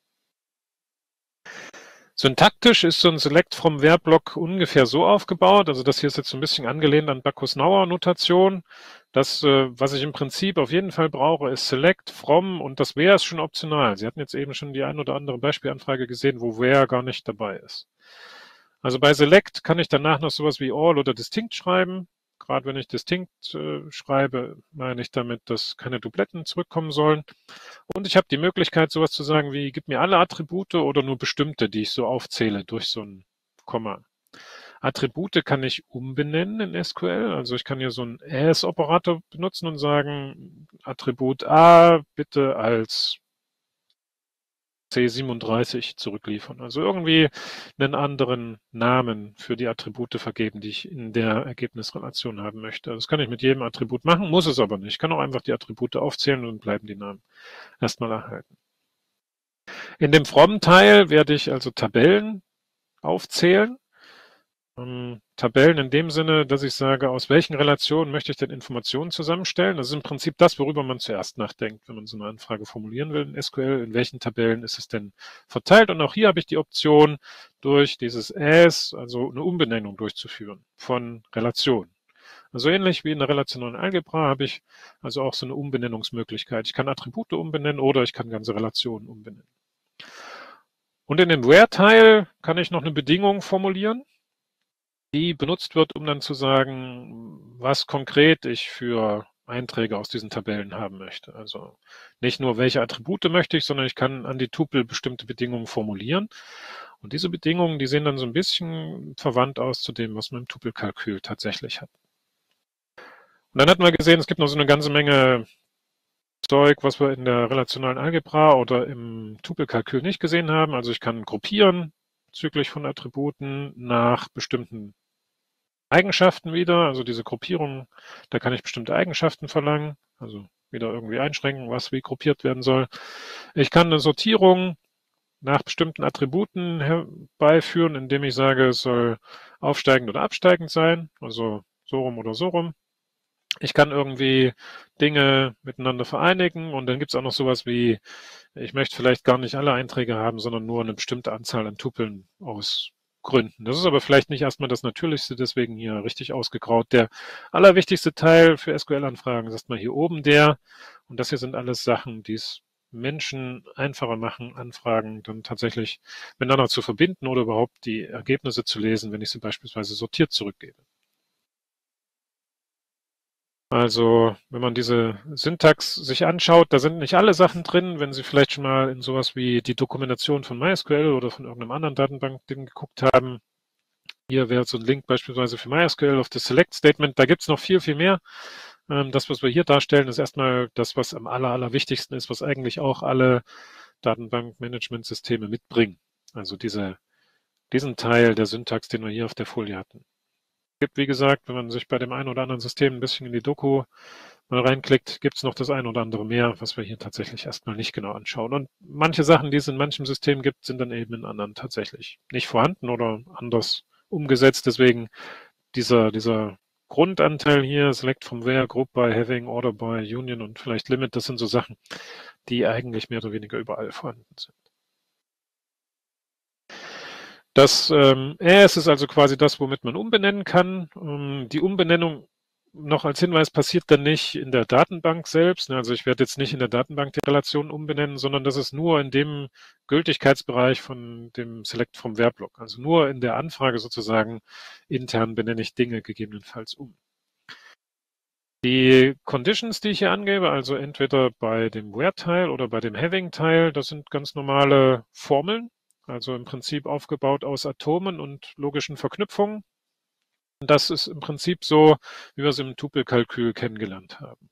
Speaker 1: Syntaktisch ist so ein Select from Where Block ungefähr so aufgebaut. Also das hier ist jetzt so ein bisschen angelehnt an Bacchus-Nauer Notation. Das, was ich im Prinzip auf jeden Fall brauche, ist Select from und das Where ist schon optional. Sie hatten jetzt eben schon die ein oder andere Beispielanfrage gesehen, wo Where gar nicht dabei ist. Also bei Select kann ich danach noch sowas wie All oder Distinct schreiben. Gerade wenn ich Distinct äh, schreibe, meine ich damit, dass keine Dupletten zurückkommen sollen. Und ich habe die Möglichkeit, sowas zu sagen wie, gib mir alle Attribute oder nur bestimmte, die ich so aufzähle durch so ein Komma. Attribute kann ich umbenennen in S Q L. Also ich kann hier so einen As-Operator benutzen und sagen, Attribut A bitte als C siebenunddreißig zurückliefern. Also irgendwie einen anderen Namen für die Attribute vergeben, die ich in der Ergebnisrelation haben möchte. Das kann ich mit jedem Attribut machen, muss es aber nicht. Ich kann auch einfach die Attribute aufzählen und bleiben die Namen erstmal erhalten. In dem From-Teil werde ich also Tabellen aufzählen. Ähm, Tabellen in dem Sinne, dass ich sage, aus welchen Relationen möchte ich denn Informationen zusammenstellen. Das ist im Prinzip das, worüber man zuerst nachdenkt, wenn man so eine Anfrage formulieren will in S Q L. In welchen Tabellen ist es denn verteilt? Und auch hier habe ich die Option, durch dieses As, also eine Umbenennung durchzuführen von Relationen. Also ähnlich wie in der relationalen Algebra habe ich also auch so eine Umbenennungsmöglichkeit. Ich kann Attribute umbenennen oder ich kann ganze Relationen umbenennen. Und in dem Where-Teil kann ich noch eine Bedingung formulieren, die benutzt wird, um dann zu sagen, was konkret ich für Einträge aus diesen Tabellen haben möchte. Also nicht nur, welche Attribute möchte ich, sondern ich kann an die Tupel bestimmte Bedingungen formulieren. Und diese Bedingungen, die sehen dann so ein bisschen verwandt aus zu dem, was man im Tupelkalkül tatsächlich hat. Und dann hatten wir gesehen, es gibt noch so eine ganze Menge Zeug, was wir in der relationalen Algebra oder im Tupelkalkül nicht gesehen haben. Also ich kann gruppieren, zügig von Attributen nach bestimmten Eigenschaften wieder, also diese Gruppierung, da kann ich bestimmte Eigenschaften verlangen, also wieder irgendwie einschränken, was wie gruppiert werden soll. Ich kann eine Sortierung nach bestimmten Attributen herbeiführen, indem ich sage, es soll aufsteigend oder absteigend sein, also so rum oder so rum. Ich kann irgendwie Dinge miteinander vereinigen und dann gibt es auch noch sowas wie, ich möchte vielleicht gar nicht alle Einträge haben, sondern nur eine bestimmte Anzahl an Tupeln aus Gründen. Das ist aber vielleicht nicht erstmal das Natürlichste, deswegen hier richtig ausgegraut. Der allerwichtigste Teil für S Q L-Anfragen ist erstmal hier oben der, und das hier sind alles Sachen, die es Menschen einfacher machen, Anfragen dann tatsächlich miteinander zu verbinden oder überhaupt die Ergebnisse zu lesen, wenn ich sie beispielsweise sortiert zurückgebe. Also, wenn man diese Syntax sich anschaut, da sind nicht alle Sachen drin. Wenn Sie vielleicht schon mal in sowas wie die Dokumentation von MySQL oder von irgendeinem anderen Datenbankding geguckt haben, hier wäre so ein Link beispielsweise für MySQL auf das Select Statement. Da gibt es noch viel, viel mehr. Ähm, das, was wir hier darstellen, ist erstmal das, was am aller, allerwichtigsten ist, was eigentlich auch alle Datenbankmanagementsysteme mitbringen. Also diese, diesen Teil der Syntax, den wir hier auf der Folie hatten. Gibt, wie gesagt, wenn man sich bei dem einen oder anderen System ein bisschen in die Doku mal reinklickt, gibt es noch das ein oder andere mehr, was wir hier tatsächlich erstmal nicht genau anschauen. Und manche Sachen, die es in manchem System gibt, sind dann eben in anderen tatsächlich nicht vorhanden oder anders umgesetzt. Deswegen dieser, dieser Grundanteil hier, Select from Where, Group by, Having, Order by, Union und vielleicht Limit, das sind so Sachen, die eigentlich mehr oder weniger überall vorhanden sind. Das ähm, As ist also quasi das, womit man umbenennen kann. Ähm, die Umbenennung noch als Hinweis passiert dann nicht in der Datenbank selbst. Also ich werde jetzt nicht in der Datenbank die Relation umbenennen, sondern das ist nur in dem Gültigkeitsbereich von dem Select from Where Block. Also nur in der Anfrage sozusagen intern benenne ich Dinge gegebenenfalls um. Die Conditions, die ich hier angebe, also entweder bei dem Where-Teil oder bei dem Having-Teil, das sind ganz normale Formeln, also im Prinzip aufgebaut aus Atomen und logischen Verknüpfungen. Und das ist im Prinzip so, wie wir es im Tupelkalkül kennengelernt haben.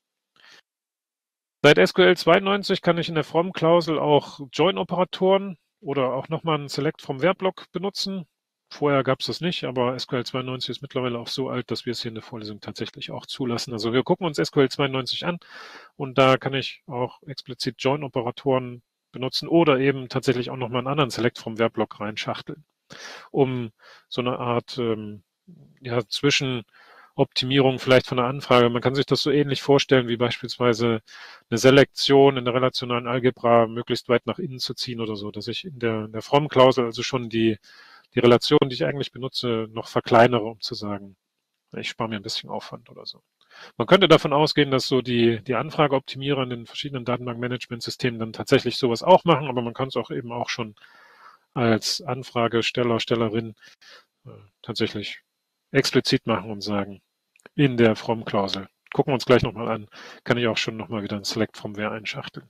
Speaker 1: Seit S Q L zweiundneunzig kann ich in der From-Klausel auch Join-Operatoren oder auch nochmal einen Select from Where-Block benutzen. Vorher gab es das nicht, aber S Q L zweiundneunzig ist mittlerweile auch so alt, dass wir es hier in der Vorlesung tatsächlich auch zulassen. Also wir gucken uns S Q L zweiundneunzig an und da kann ich auch explizit Join-Operatoren benutzen oder eben tatsächlich auch nochmal einen anderen Select from Where-Block reinschachteln, um so eine Art ähm, ja, Zwischenoptimierung vielleicht von der Anfrage. Man kann sich das so ähnlich vorstellen, wie beispielsweise eine Selektion in der relationalen Algebra möglichst weit nach innen zu ziehen oder so, dass ich in der, in der From-Klausel also schon die die Relation, die ich eigentlich benutze, noch verkleinere, um zu sagen, ich spare mir ein bisschen Aufwand oder so. Man könnte davon ausgehen, dass so die, die Anfrageoptimierer in den verschiedenen Datenbankmanagementsystemen dann tatsächlich sowas auch machen, aber man kann es auch eben auch schon als Anfragesteller, Stellerin äh, tatsächlich explizit machen und sagen, in der From-Klausel. Gucken wir uns gleich nochmal an, kann ich auch schon nochmal wieder ein Select from Where einschachteln.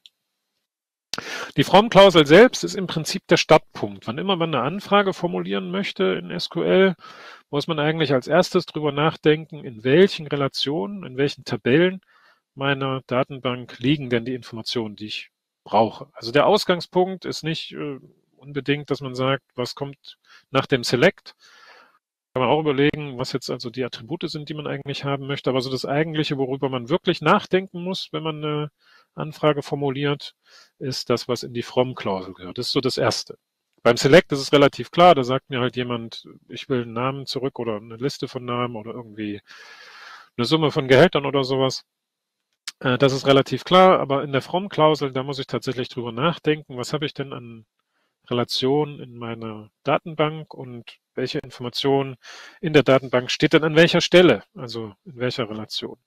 Speaker 1: Die From-Klausel selbst ist im Prinzip der Startpunkt. Wann immer man eine Anfrage formulieren möchte in S Q L, muss man eigentlich als erstes drüber nachdenken, in welchen Relationen, in welchen Tabellen meiner Datenbank liegen denn die Informationen, die ich brauche. Also der Ausgangspunkt ist nicht äh, unbedingt, dass man sagt, was kommt nach dem Select. Kann man auch überlegen, was jetzt also die Attribute sind, die man eigentlich haben möchte. Aber so das Eigentliche, worüber man wirklich nachdenken muss, wenn man eine Anfrage formuliert, ist das, was in die From-Klausel gehört. Das ist so das Erste. Beim Select ist es relativ klar, da sagt mir halt jemand, ich will einen Namen zurück oder eine Liste von Namen oder irgendwie eine Summe von Gehältern oder sowas. Das ist relativ klar, aber in der From-Klausel, da muss ich tatsächlich drüber nachdenken, was habe ich denn an Relationen in meiner Datenbank und welche Information in der Datenbank steht denn an welcher Stelle, also in welcher Relation.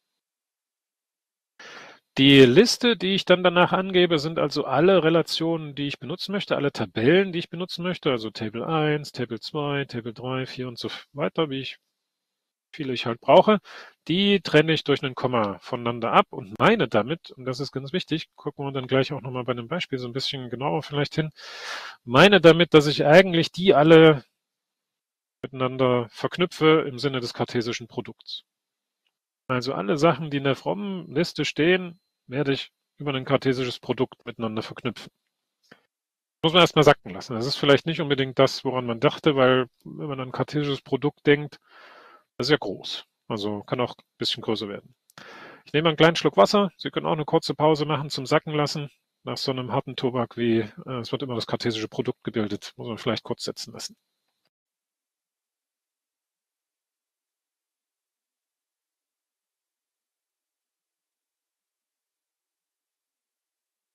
Speaker 1: Die Liste, die ich dann danach angebe, sind also alle Relationen, die ich benutzen möchte, alle Tabellen, die ich benutzen möchte, also Table eins, Table zwei, Table drei, vier und so weiter, wie ich viele ich halt brauche. Die trenne ich durch einen Komma voneinander ab und meine damit, und das ist ganz wichtig, gucken wir dann gleich auch nochmal bei einem Beispiel so ein bisschen genauer vielleicht hin, meine damit, dass ich eigentlich die alle miteinander verknüpfe im Sinne des kartesischen Produkts. Also alle Sachen, die in der frommen Liste stehen, werde ich über ein kartesisches Produkt miteinander verknüpfen. Muss man erstmal sacken lassen. Das ist vielleicht nicht unbedingt das, woran man dachte, weil wenn man an ein kartesisches Produkt denkt, das ist ja groß. Also kann auch ein bisschen größer werden. Ich nehme einen kleinen Schluck Wasser. Sie können auch eine kurze Pause machen zum Sacken lassen. Nach so einem harten Tobak wie, äh, es wird immer das kartesische Produkt gebildet. Muss man vielleicht kurz setzen lassen.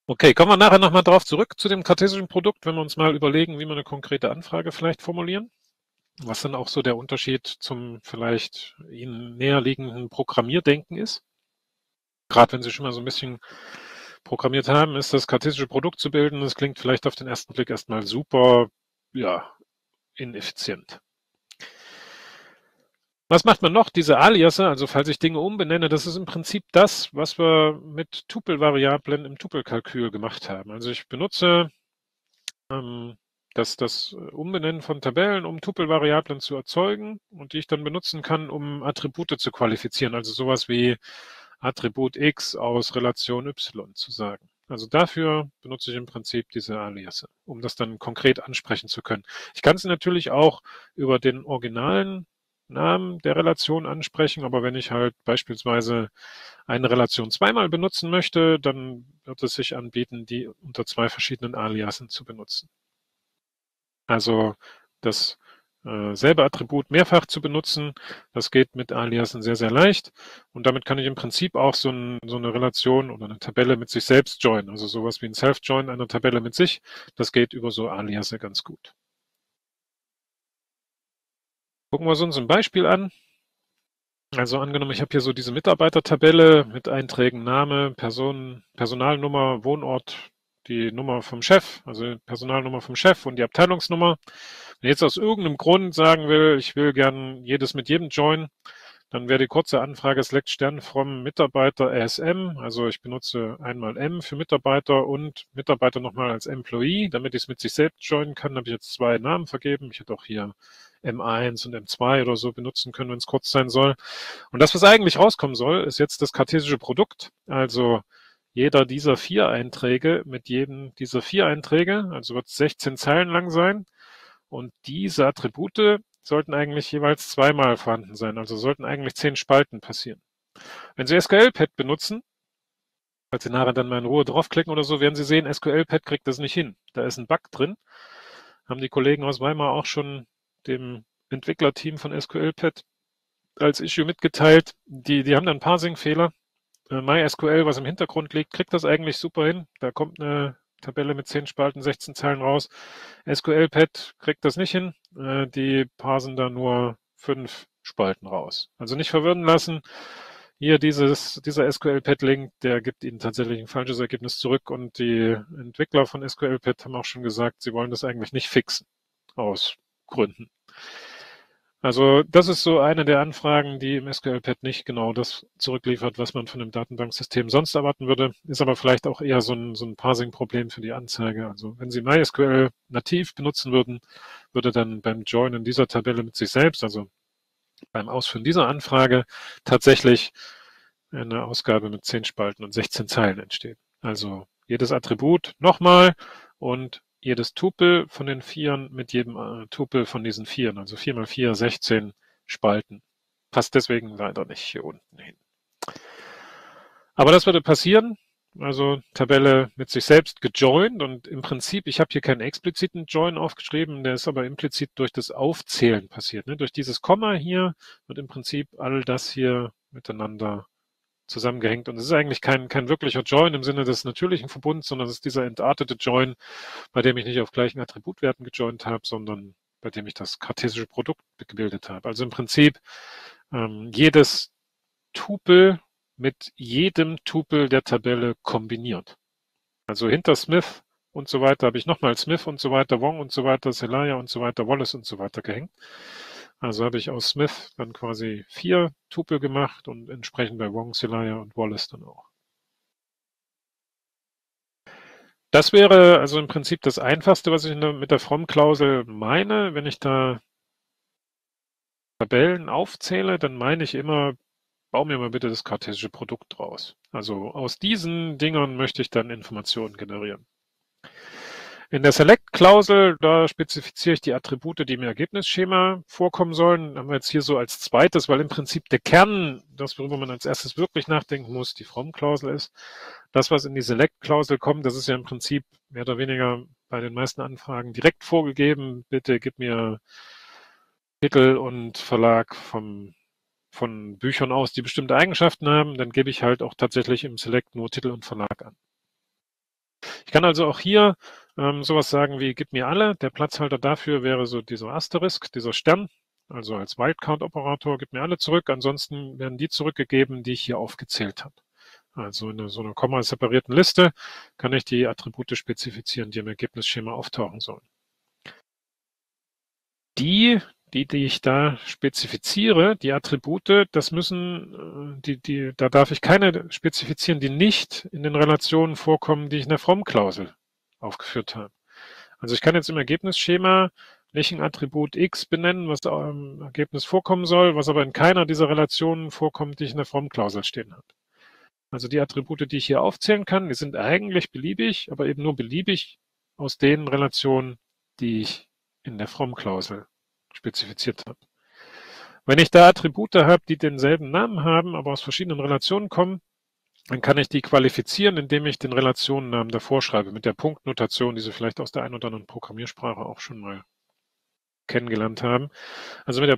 Speaker 1: Okay, kommen wir nachher nochmal drauf zurück zu dem kartesischen Produkt, wenn wir uns mal überlegen, wie wir eine konkrete Anfrage vielleicht formulieren. Was dann auch so der Unterschied zum vielleicht Ihnen näher liegenden Programmierdenken ist. Gerade wenn Sie schon mal so ein bisschen programmiert haben, ist das kartesische Produkt zu bilden. Das klingt vielleicht auf den ersten Blick erstmal super, ja, ineffizient. Was macht man noch? Diese Aliasse, also falls ich Dinge umbenenne, das ist im Prinzip das, was wir mit Tupel-Variablen im Tupelkalkül gemacht haben. Also ich benutze ähm, das, das Umbenennen von Tabellen, um Tupel-Variablen zu erzeugen und die ich dann benutzen kann, um Attribute zu qualifizieren. Also sowas wie Attribut X aus Relation Y zu sagen. Also dafür benutze ich im Prinzip diese Aliasse, um das dann konkret ansprechen zu können. Ich kann es natürlich auch über den originalen Namen der Relation ansprechen, aber wenn ich halt beispielsweise eine Relation zweimal benutzen möchte, dann wird es sich anbieten, die unter zwei verschiedenen Aliasen zu benutzen. Also das äh, selbe Attribut mehrfach zu benutzen, das geht mit Aliasen sehr, sehr leicht. Und damit kann ich im Prinzip auch so, ein, so eine Relation oder eine Tabelle mit sich selbst joinen. Also sowas wie ein Self-Join einer Tabelle mit sich. Das geht über so Aliase ganz gut. Gucken wir uns ein Beispiel an. Also angenommen, ich habe hier so diese Mitarbeitertabelle mit Einträgen Name, Person, Personalnummer, Wohnort, die Nummer vom Chef, also Personalnummer vom Chef und die Abteilungsnummer. Wenn ich jetzt aus irgendeinem Grund sagen will, ich will gern jedes mit jedem joinen, dann wäre die kurze Anfrage select Stern from Mitarbeiter A S M. Also ich benutze einmal M für Mitarbeiter und Mitarbeiter nochmal als Employee. Damit ich es mit sich selbst joinen kann, habe ich jetzt zwei Namen vergeben. Ich hätte auch hier M eins und M zwei oder so benutzen können, wenn es kurz sein soll. Und das, was eigentlich rauskommen soll, ist jetzt das kartesische Produkt. Also jeder dieser vier Einträge mit jedem dieser vier Einträge, also wird es sechzehn Zeilen lang sein. Und diese Attribute sollten eigentlich jeweils zweimal vorhanden sein. Also sollten eigentlich zehn Spalten passieren. Wenn Sie S Q L-Pad benutzen, falls Sie nachher dann mal in Ruhe draufklicken oder so, werden Sie sehen, S Q L-Pad kriegt das nicht hin. Da ist ein Bug drin. Haben die Kollegen aus Weimar auch schon dem Entwicklerteam von S Q L-Pad als Issue mitgeteilt. Die, die haben dann Parsing-Fehler. Äh, MySQL, was im Hintergrund liegt, kriegt das eigentlich super hin. Da kommt eine Tabelle mit zehn Spalten, sechzehn Zeilen raus. S Q L-Pad kriegt das nicht hin. Äh, die parsen da nur fünf Spalten raus. Also nicht verwirren lassen. Hier dieses, dieser S Q L-Pad-Link, der gibt Ihnen tatsächlich ein falsches Ergebnis zurück und die Entwickler von S Q L-Pad haben auch schon gesagt, sie wollen das eigentlich nicht fixen. Aus Gründen. Also das ist so eine der Anfragen, die im S Q L-Pad nicht genau das zurückliefert, was man von einem Datenbanksystem sonst erwarten würde. Ist aber vielleicht auch eher so ein, so ein Parsing-Problem für die Anzeige. Also wenn Sie MySQL nativ benutzen würden, würde dann beim Joinen dieser Tabelle mit sich selbst, also beim Ausführen dieser Anfrage, tatsächlich eine Ausgabe mit zehn Spalten und sechzehn Zeilen entstehen. Also jedes Attribut nochmal und jedes Tupel von den Vieren mit jedem äh, Tupel von diesen Vieren, also vier mal vier, sechzehn Spalten. Passt deswegen leider nicht hier unten hin. Aber das würde passieren. Also Tabelle mit sich selbst gejoint und im Prinzip, ich habe hier keinen expliziten Join aufgeschrieben, der ist aber implizit durch das Aufzählen passiert. Ne? Durch dieses Komma hier wird im Prinzip all das hier miteinander zusammengehängt. Und es ist eigentlich kein, kein wirklicher Join im Sinne des natürlichen Verbunds, sondern es ist dieser entartete Join, bei dem ich nicht auf gleichen Attributwerten gejoint habe, sondern bei dem ich das kartesische Produkt gebildet habe. Also im Prinzip ähm, jedes Tupel mit jedem Tupel der Tabelle kombiniert. Also hinter Smith und so weiter habe ich nochmal Smith und so weiter, Wong und so weiter, Celaya und so weiter, Wallace und so weiter gehängt. Also habe ich aus Smith dann quasi vier Tupel gemacht und entsprechend bei Wong, Celaya und Wallace dann auch. Das wäre also im Prinzip das Einfachste, was ich mit der From-Klausel meine. Wenn ich da Tabellen aufzähle, dann meine ich immer, bau mir mal bitte das kartesische Produkt raus. Also aus diesen Dingern möchte ich dann Informationen generieren. In der Select-Klausel, da spezifiziere ich die Attribute, die im Ergebnisschema vorkommen sollen. Haben wir jetzt hier so als zweites, weil im Prinzip der Kern, das worüber man als erstes wirklich nachdenken muss, die From-Klausel ist. Das, was in die Select-Klausel kommt, das ist ja im Prinzip mehr oder weniger bei den meisten Anfragen direkt vorgegeben. Bitte gib mir Titel und Verlag vom, von Büchern aus, die bestimmte Eigenschaften haben. Dann gebe ich halt auch tatsächlich im Select nur Titel und Verlag an. kann also auch hier ähm, sowas sagen wie, gib mir alle. Der Platzhalter dafür wäre so dieser Asterisk, dieser Stern. Also als Wildcard-Operator, gib mir alle zurück. Ansonsten werden die zurückgegeben, die ich hier aufgezählt habe. Also in so einer komma-separierten Liste kann ich die Attribute spezifizieren, die im Ergebnisschema auftauchen sollen. Die, die, die ich da spezifiziere, die Attribute, das müssen, die, die, da darf ich keine spezifizieren, die nicht in den Relationen vorkommen, die ich in der From-Klausel aufgeführt habe. Also ich kann jetzt im Ergebnisschema nicht ein Attribut X benennen, was im Ergebnis vorkommen soll, was aber in keiner dieser Relationen vorkommt, die ich in der From-Klausel stehen habe. Also die Attribute, die ich hier aufzählen kann, die sind eigentlich beliebig, aber eben nur beliebig aus den Relationen, die ich in der From-Klausel spezifiziert habe. Wenn ich da Attribute habe, die denselben Namen haben, aber aus verschiedenen Relationen kommen, dann kann ich die qualifizieren, indem ich den Relationennamen davor schreibe, mit der Punktnotation, die Sie vielleicht aus der einen oder anderen Programmiersprache auch schon mal kennengelernt haben. Also mit der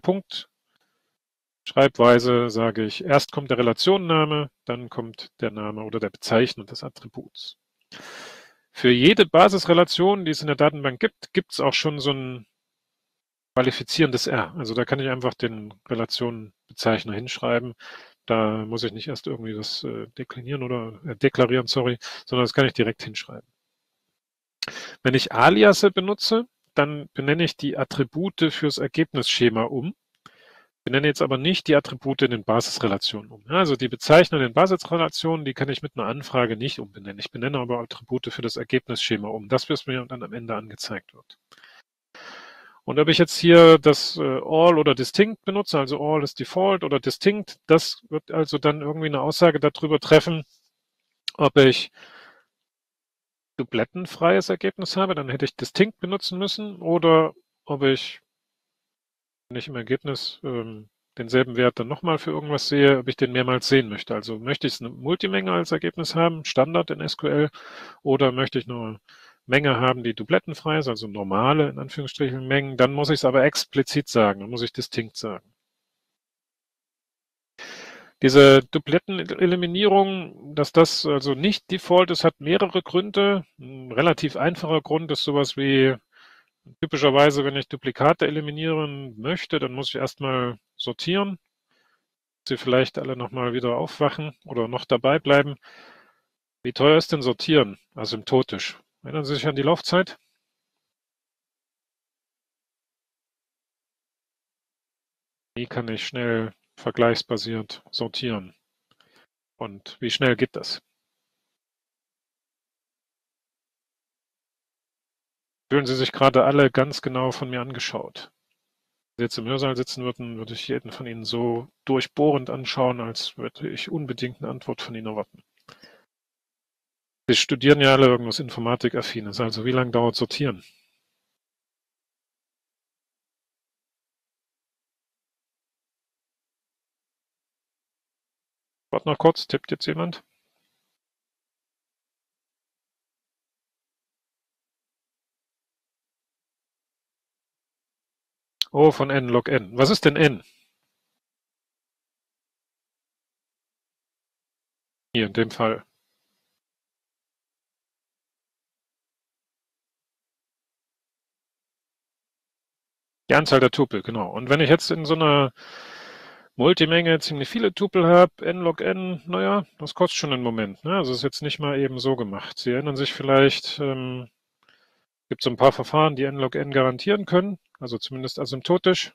Speaker 1: Punktschreibweise sage ich, erst kommt der Relationenname, dann kommt der Name oder der Bezeichner des Attributs. Für jede Basisrelation, die es in der Datenbank gibt, gibt es auch schon so ein qualifizierendes R. Also da kann ich einfach den Relationenbezeichner hinschreiben. Da muss ich nicht erst irgendwie was äh, deklinieren oder äh, deklarieren, sorry, sondern das kann ich direkt hinschreiben. Wenn ich Aliasse benutze, dann benenne ich die Attribute fürs Ergebnisschema um. Benenne jetzt aber nicht die Attribute in den Basisrelationen um. Also die Bezeichnung in den Basisrelationen, die kann ich mit einer Anfrage nicht umbenennen. Ich benenne aber Attribute für das Ergebnisschema um. Das, was mir dann am Ende angezeigt wird. Und ob ich jetzt hier das äh, All oder Distinct benutze, also All ist Default oder Distinct, das wird also dann irgendwie eine Aussage darüber treffen, ob ich dublettenfreies Ergebnis habe, dann hätte ich Distinct benutzen müssen, oder ob ich, wenn ich im Ergebnis ähm, denselben Wert dann nochmal für irgendwas sehe, ob ich den mehrmals sehen möchte. Also möchte ich eine Multimenge als Ergebnis haben, Standard in S Q L, oder möchte ich nur Menge haben, die dublettenfrei ist, also normale, in Anführungsstrichen, Mengen, dann muss ich es aber explizit sagen, dann muss ich distinkt sagen. Diese Dubletteneliminierung, dass das also nicht Default ist, hat mehrere Gründe. Ein relativ einfacher Grund ist sowas wie, typischerweise, wenn ich Duplikate eliminieren möchte, dann muss ich erstmal sortieren. Sie vielleicht alle nochmal wieder aufwachen oder noch dabei bleiben. Wie teuer ist denn sortieren asymptotisch? Erinnern Sie sich an die Laufzeit? Wie kann ich schnell vergleichsbasiert sortieren? Und wie schnell geht das? Fühlen Sie sich gerade alle ganz genau von mir angeschaut? Wenn Sie jetzt im Hörsaal sitzen würden, würde ich jeden von Ihnen so durchbohrend anschauen, als würde ich unbedingt eine Antwort von Ihnen erwarten. Sie studieren ja alle irgendwas Informatikaffines, also wie lange dauert Sortieren? Warte noch kurz, tippt jetzt jemand? Oh, von n log n. Was ist denn n? Hier in dem Fall. Die Anzahl der Tupel, genau. Und wenn ich jetzt in so einer Multimenge ziemlich viele Tupel habe, n log n, naja, das kostet schon einen Moment. Ne? Also ist jetzt nicht mal eben so gemacht. Sie erinnern sich vielleicht, ähm, gibt so ein paar Verfahren, die n log n garantieren können, also zumindest asymptotisch.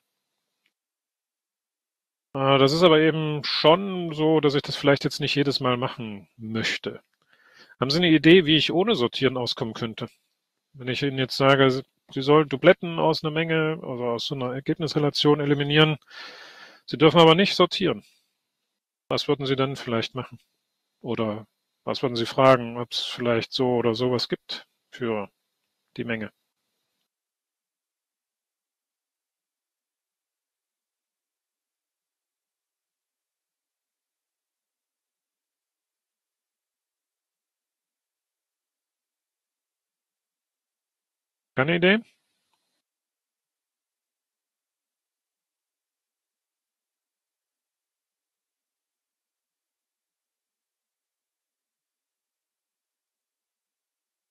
Speaker 1: Äh, das ist aber eben schon so, dass ich das vielleicht jetzt nicht jedes Mal machen möchte. Haben Sie eine Idee, wie ich ohne Sortieren auskommen könnte? Wenn ich Ihnen jetzt sage, Sie sollen Dubletten aus einer Menge oder aus so einer Ergebnisrelation eliminieren, Sie dürfen aber nicht sortieren. Was würden Sie dann vielleicht machen? Oder was würden Sie fragen, ob es vielleicht so oder sowas gibt für die Menge? Keine Idee?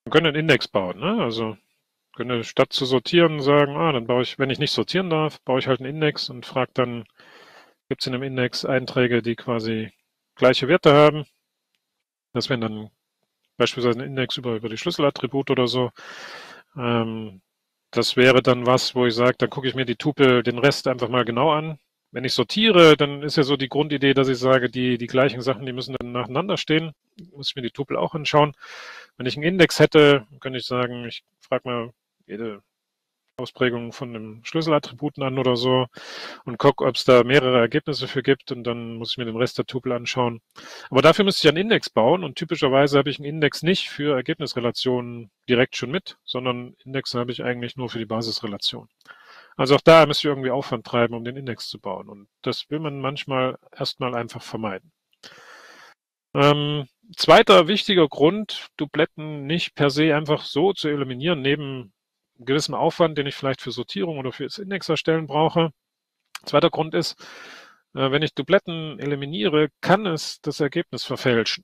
Speaker 1: Wir können einen Index bauen, ne? Also könnte statt zu sortieren sagen, ah, dann baue ich, wenn ich nicht sortieren darf, baue ich halt einen Index und frage dann, gibt es in dem Index Einträge, die quasi gleiche Werte haben? Das wären dann beispielsweise ein Index über, über die Schlüsselattribute oder so. Ähm, das wäre dann was, wo ich sage, dann gucke ich mir die Tupel, den Rest einfach mal genau an. Wenn ich sortiere, dann ist ja so die Grundidee, dass ich sage, die, die gleichen Sachen, die müssen dann nacheinander stehen. Muss ich mir die Tupel auch anschauen. Wenn ich einen Index hätte, könnte ich sagen, ich frage mal jede Ausprägung von einem Schlüsselattributen an oder so und gucke, ob es da mehrere Ergebnisse für gibt und dann muss ich mir den Rest der Tupel anschauen. Aber dafür müsste ich einen Index bauen und typischerweise habe ich einen Index nicht für Ergebnisrelationen direkt schon mit, sondern Index habe ich eigentlich nur für die Basisrelation. Also auch da müsste ich irgendwie Aufwand treiben, um den Index zu bauen und das will man manchmal erstmal einfach vermeiden. Ähm, zweiter wichtiger Grund, Dubletten nicht per se einfach so zu eliminieren, neben gewissem Aufwand, den ich vielleicht für Sortierung oder für das Index erstellen brauche. Zweiter Grund ist, äh, wenn ich Dubletten eliminiere, kann es das Ergebnis verfälschen.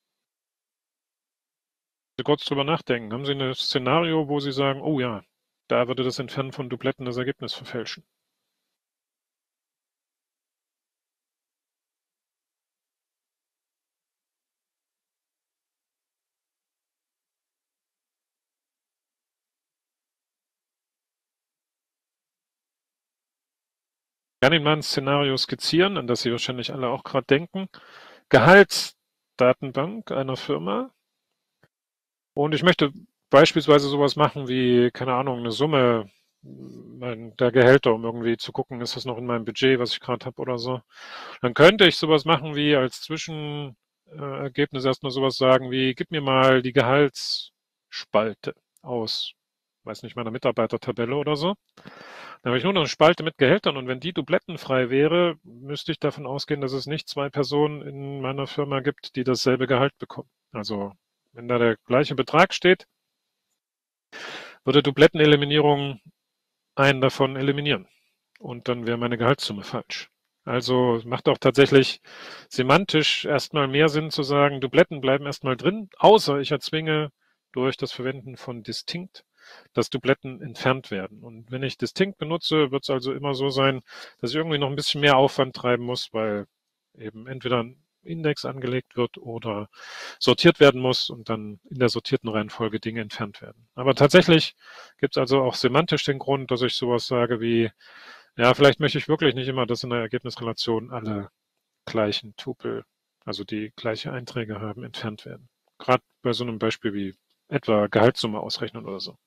Speaker 1: Sie kurz drüber nachdenken. Haben Sie ein Szenario, wo Sie sagen, oh ja, da würde das Entfernen von Dubletten das Ergebnis verfälschen? Ich kann Ihnen mal ein Szenario skizzieren, an das Sie wahrscheinlich alle auch gerade denken. Gehaltsdatenbank einer Firma. Und ich möchte beispielsweise sowas machen wie, keine Ahnung, eine Summe der Gehälter, um irgendwie zu gucken, ist das noch in meinem Budget, was ich gerade habe oder so. Dann könnte ich sowas machen wie als Zwischenergebnis erstmal sowas sagen wie, gib mir mal die Gehaltsspalte aus, weiß nicht, meiner Mitarbeitertabelle oder so. Dann habe ich nur noch eine Spalte mit Gehältern und wenn die dublettenfrei wäre, müsste ich davon ausgehen, dass es nicht zwei Personen in meiner Firma gibt, die dasselbe Gehalt bekommen. Also wenn da der gleiche Betrag steht, würde Dubletteneliminierung einen davon eliminieren. Und dann wäre meine Gehaltssumme falsch. Also macht auch tatsächlich semantisch erstmal mehr Sinn zu sagen, Dubletten bleiben erstmal drin, außer ich erzwinge durch das Verwenden von distinct, dass Dubletten entfernt werden. Und wenn ich distinct benutze, wird es also immer so sein, dass ich irgendwie noch ein bisschen mehr Aufwand treiben muss, weil eben entweder ein Index angelegt wird oder sortiert werden muss und dann in der sortierten Reihenfolge Dinge entfernt werden. Aber tatsächlich gibt es also auch semantisch den Grund, dass ich sowas sage wie, ja, vielleicht möchte ich wirklich nicht immer, dass in der Ergebnisrelation alle gleichen Tupel, also die gleiche Einträge haben, entfernt werden. Gerade bei so einem Beispiel wie etwa Gehaltssumme ausrechnen oder so.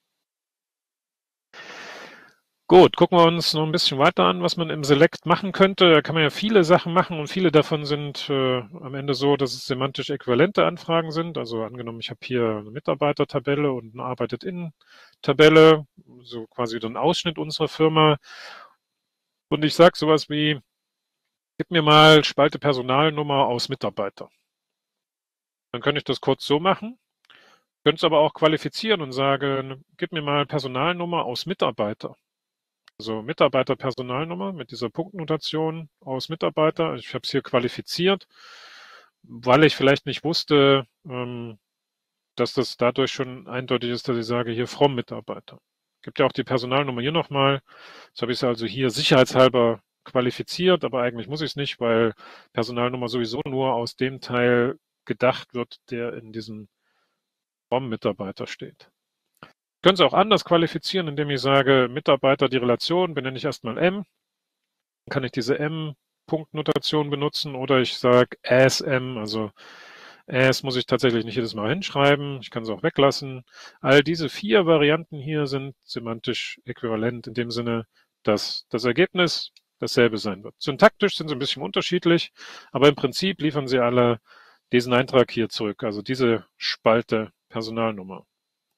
Speaker 1: Gut, gucken wir uns noch ein bisschen weiter an, was man im Select machen könnte. Da kann man ja viele Sachen machen und viele davon sind äh, am Ende so, dass es semantisch äquivalente Anfragen sind. Also angenommen, ich habe hier eine Mitarbeitertabelle und eine Arbeitet-in-Tabelle, so quasi den Ausschnitt unserer Firma. Und ich sage sowas wie, gib mir mal Spalte Personalnummer aus Mitarbeiter. Dann könnte ich das kurz so machen. Könnte es aber auch qualifizieren und sagen, gib mir mal Personalnummer aus Mitarbeiter. Also Mitarbeiterpersonalnummer mit dieser Punktnotation aus Mitarbeiter. Ich habe es hier qualifiziert, weil ich vielleicht nicht wusste, ähm, dass das dadurch schon eindeutig ist, dass ich sage, hier from Mitarbeiter. Gibt ja auch die Personalnummer hier nochmal. Jetzt habe ich es also hier sicherheitshalber qualifiziert, aber eigentlich muss ich es nicht, weil Personalnummer sowieso nur aus dem Teil gedacht wird, der in diesem from Mitarbeiter steht. Können Sie auch anders qualifizieren, indem ich sage, Mitarbeiter, die Relation benenne ich erstmal M. Dann kann ich diese M-Punktnotation benutzen oder ich sage as M, also as muss ich tatsächlich nicht jedes Mal hinschreiben. Ich kann es auch weglassen. All diese vier Varianten hier sind semantisch äquivalent in dem Sinne, dass das Ergebnis dasselbe sein wird. Syntaktisch sind sie ein bisschen unterschiedlich, aber im Prinzip liefern sie alle diesen Eintrag hier zurück, also diese Spalte Personalnummer.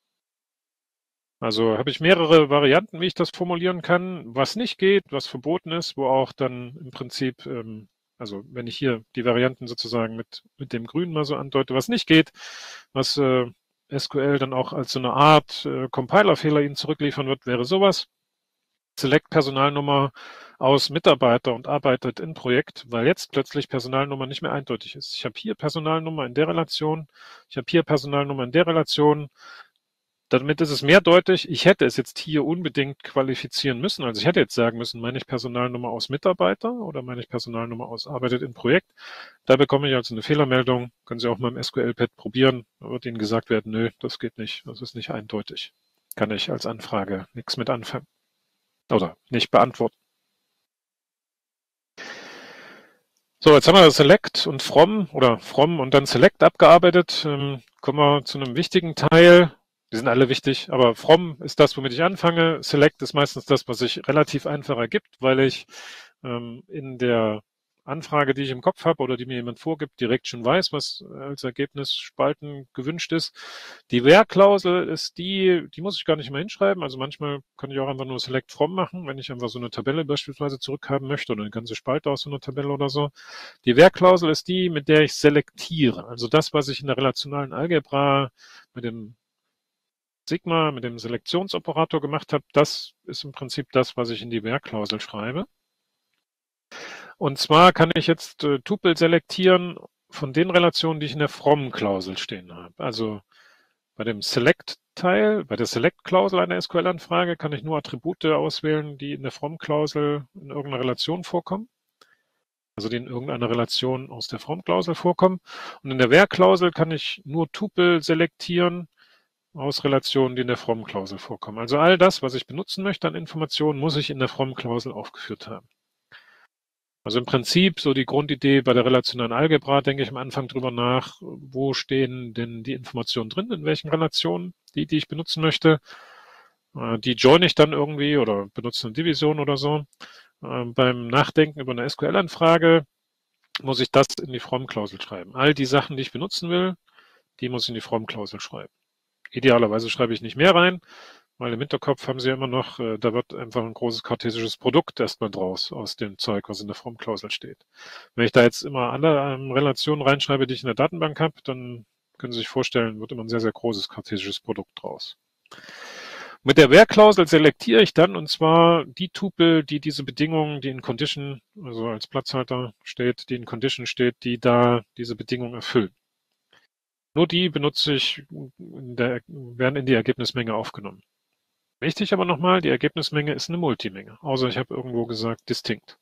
Speaker 1: Also habe ich mehrere Varianten, wie ich das formulieren kann, was nicht geht, was verboten ist, wo auch dann im Prinzip, ähm, also wenn ich hier die Varianten sozusagen mit, mit dem Grün mal so andeute, was nicht geht, was äh, S Q L dann auch als so eine Art äh, Compiler-Fehler Ihnen zurückliefern wird, wäre sowas. Select Personalnummer aus Mitarbeiter und arbeitet in Projekt, weil jetzt plötzlich Personalnummer nicht mehr eindeutig ist. Ich habe hier Personalnummer in der Relation, ich habe hier Personalnummer in der Relation. Damit ist es mehrdeutig. Ich hätte es jetzt hier unbedingt qualifizieren müssen. Also ich hätte jetzt sagen müssen, meine ich Personalnummer aus Mitarbeiter oder meine ich Personalnummer aus arbeitet in Projekt. Da bekomme ich also eine Fehlermeldung. Können Sie auch mal im S Q L-Pad probieren. Da wird Ihnen gesagt werden, nö, das geht nicht. Das ist nicht eindeutig. Kann ich als Anfrage nichts mit anfangen. Oder nicht beantworten. So, jetzt haben wir Select und From oder From und dann Select abgearbeitet. Ähm, kommen wir zu einem wichtigen Teil. Die sind alle wichtig, aber From ist das, womit ich anfange. Select ist meistens das, was sich relativ einfach ergibt, weil ich ähm, in der Anfrage, die ich im Kopf habe oder die mir jemand vorgibt, direkt schon weiß, was als Ergebnis Spalten gewünscht ist. Die Where-Klausel ist die, die muss ich gar nicht mehr hinschreiben. Also manchmal kann ich auch einfach nur Select From machen, wenn ich einfach so eine Tabelle beispielsweise zurückhaben möchte oder eine ganze Spalte aus so einer Tabelle oder so. Die Where-Klausel ist die, mit der ich selektiere. Also das, was ich in der relationalen Algebra mit dem Sigma, mit dem Selektionsoperator gemacht habe, das ist im Prinzip das, was ich in die Where-Klausel schreibe. Und zwar kann ich jetzt äh, Tupel selektieren von den Relationen, die ich in der From-Klausel stehen habe. Also bei dem Select-Teil, bei der Select-Klausel einer S Q L-Anfrage kann ich nur Attribute auswählen, die in der From-Klausel in irgendeiner Relation vorkommen. Also die in irgendeiner Relation aus der From-Klausel vorkommen. Und in der Where-Klausel kann ich nur Tupel selektieren aus Relationen, die in der From-Klausel vorkommen. Also all das, was ich benutzen möchte an Informationen, muss ich in der From-Klausel aufgeführt haben. Also im Prinzip so die Grundidee bei der relationalen Algebra, denke ich am Anfang drüber nach, wo stehen denn die Informationen drin, in welchen Relationen, die, die ich benutzen möchte. Die join ich dann irgendwie oder benutze eine Division oder so. Beim Nachdenken über eine S Q L-Anfrage muss ich das in die From-Klausel schreiben. All die Sachen, die ich benutzen will, die muss ich in die From-Klausel schreiben. Idealerweise schreibe ich nicht mehr rein, weil im Hinterkopf haben Sie ja immer noch, äh, da wird einfach ein großes kartesisches Produkt erstmal draus aus dem Zeug, was in der From-Klausel steht. Wenn ich da jetzt immer alle ähm, Relationen reinschreibe, die ich in der Datenbank habe, dann können Sie sich vorstellen, wird immer ein sehr, sehr großes kartesisches Produkt draus. Mit der Where-Klausel selektiere ich dann, und zwar die Tupel, die diese Bedingungen, die in Condition, also als Platzhalter steht, die in Condition steht, die da diese Bedingungen erfüllen. Nur die benutze ich, in der, werden in die Ergebnismenge aufgenommen. Wichtig aber nochmal, die Ergebnismenge ist eine Multimenge, außer ich habe irgendwo gesagt distinkt.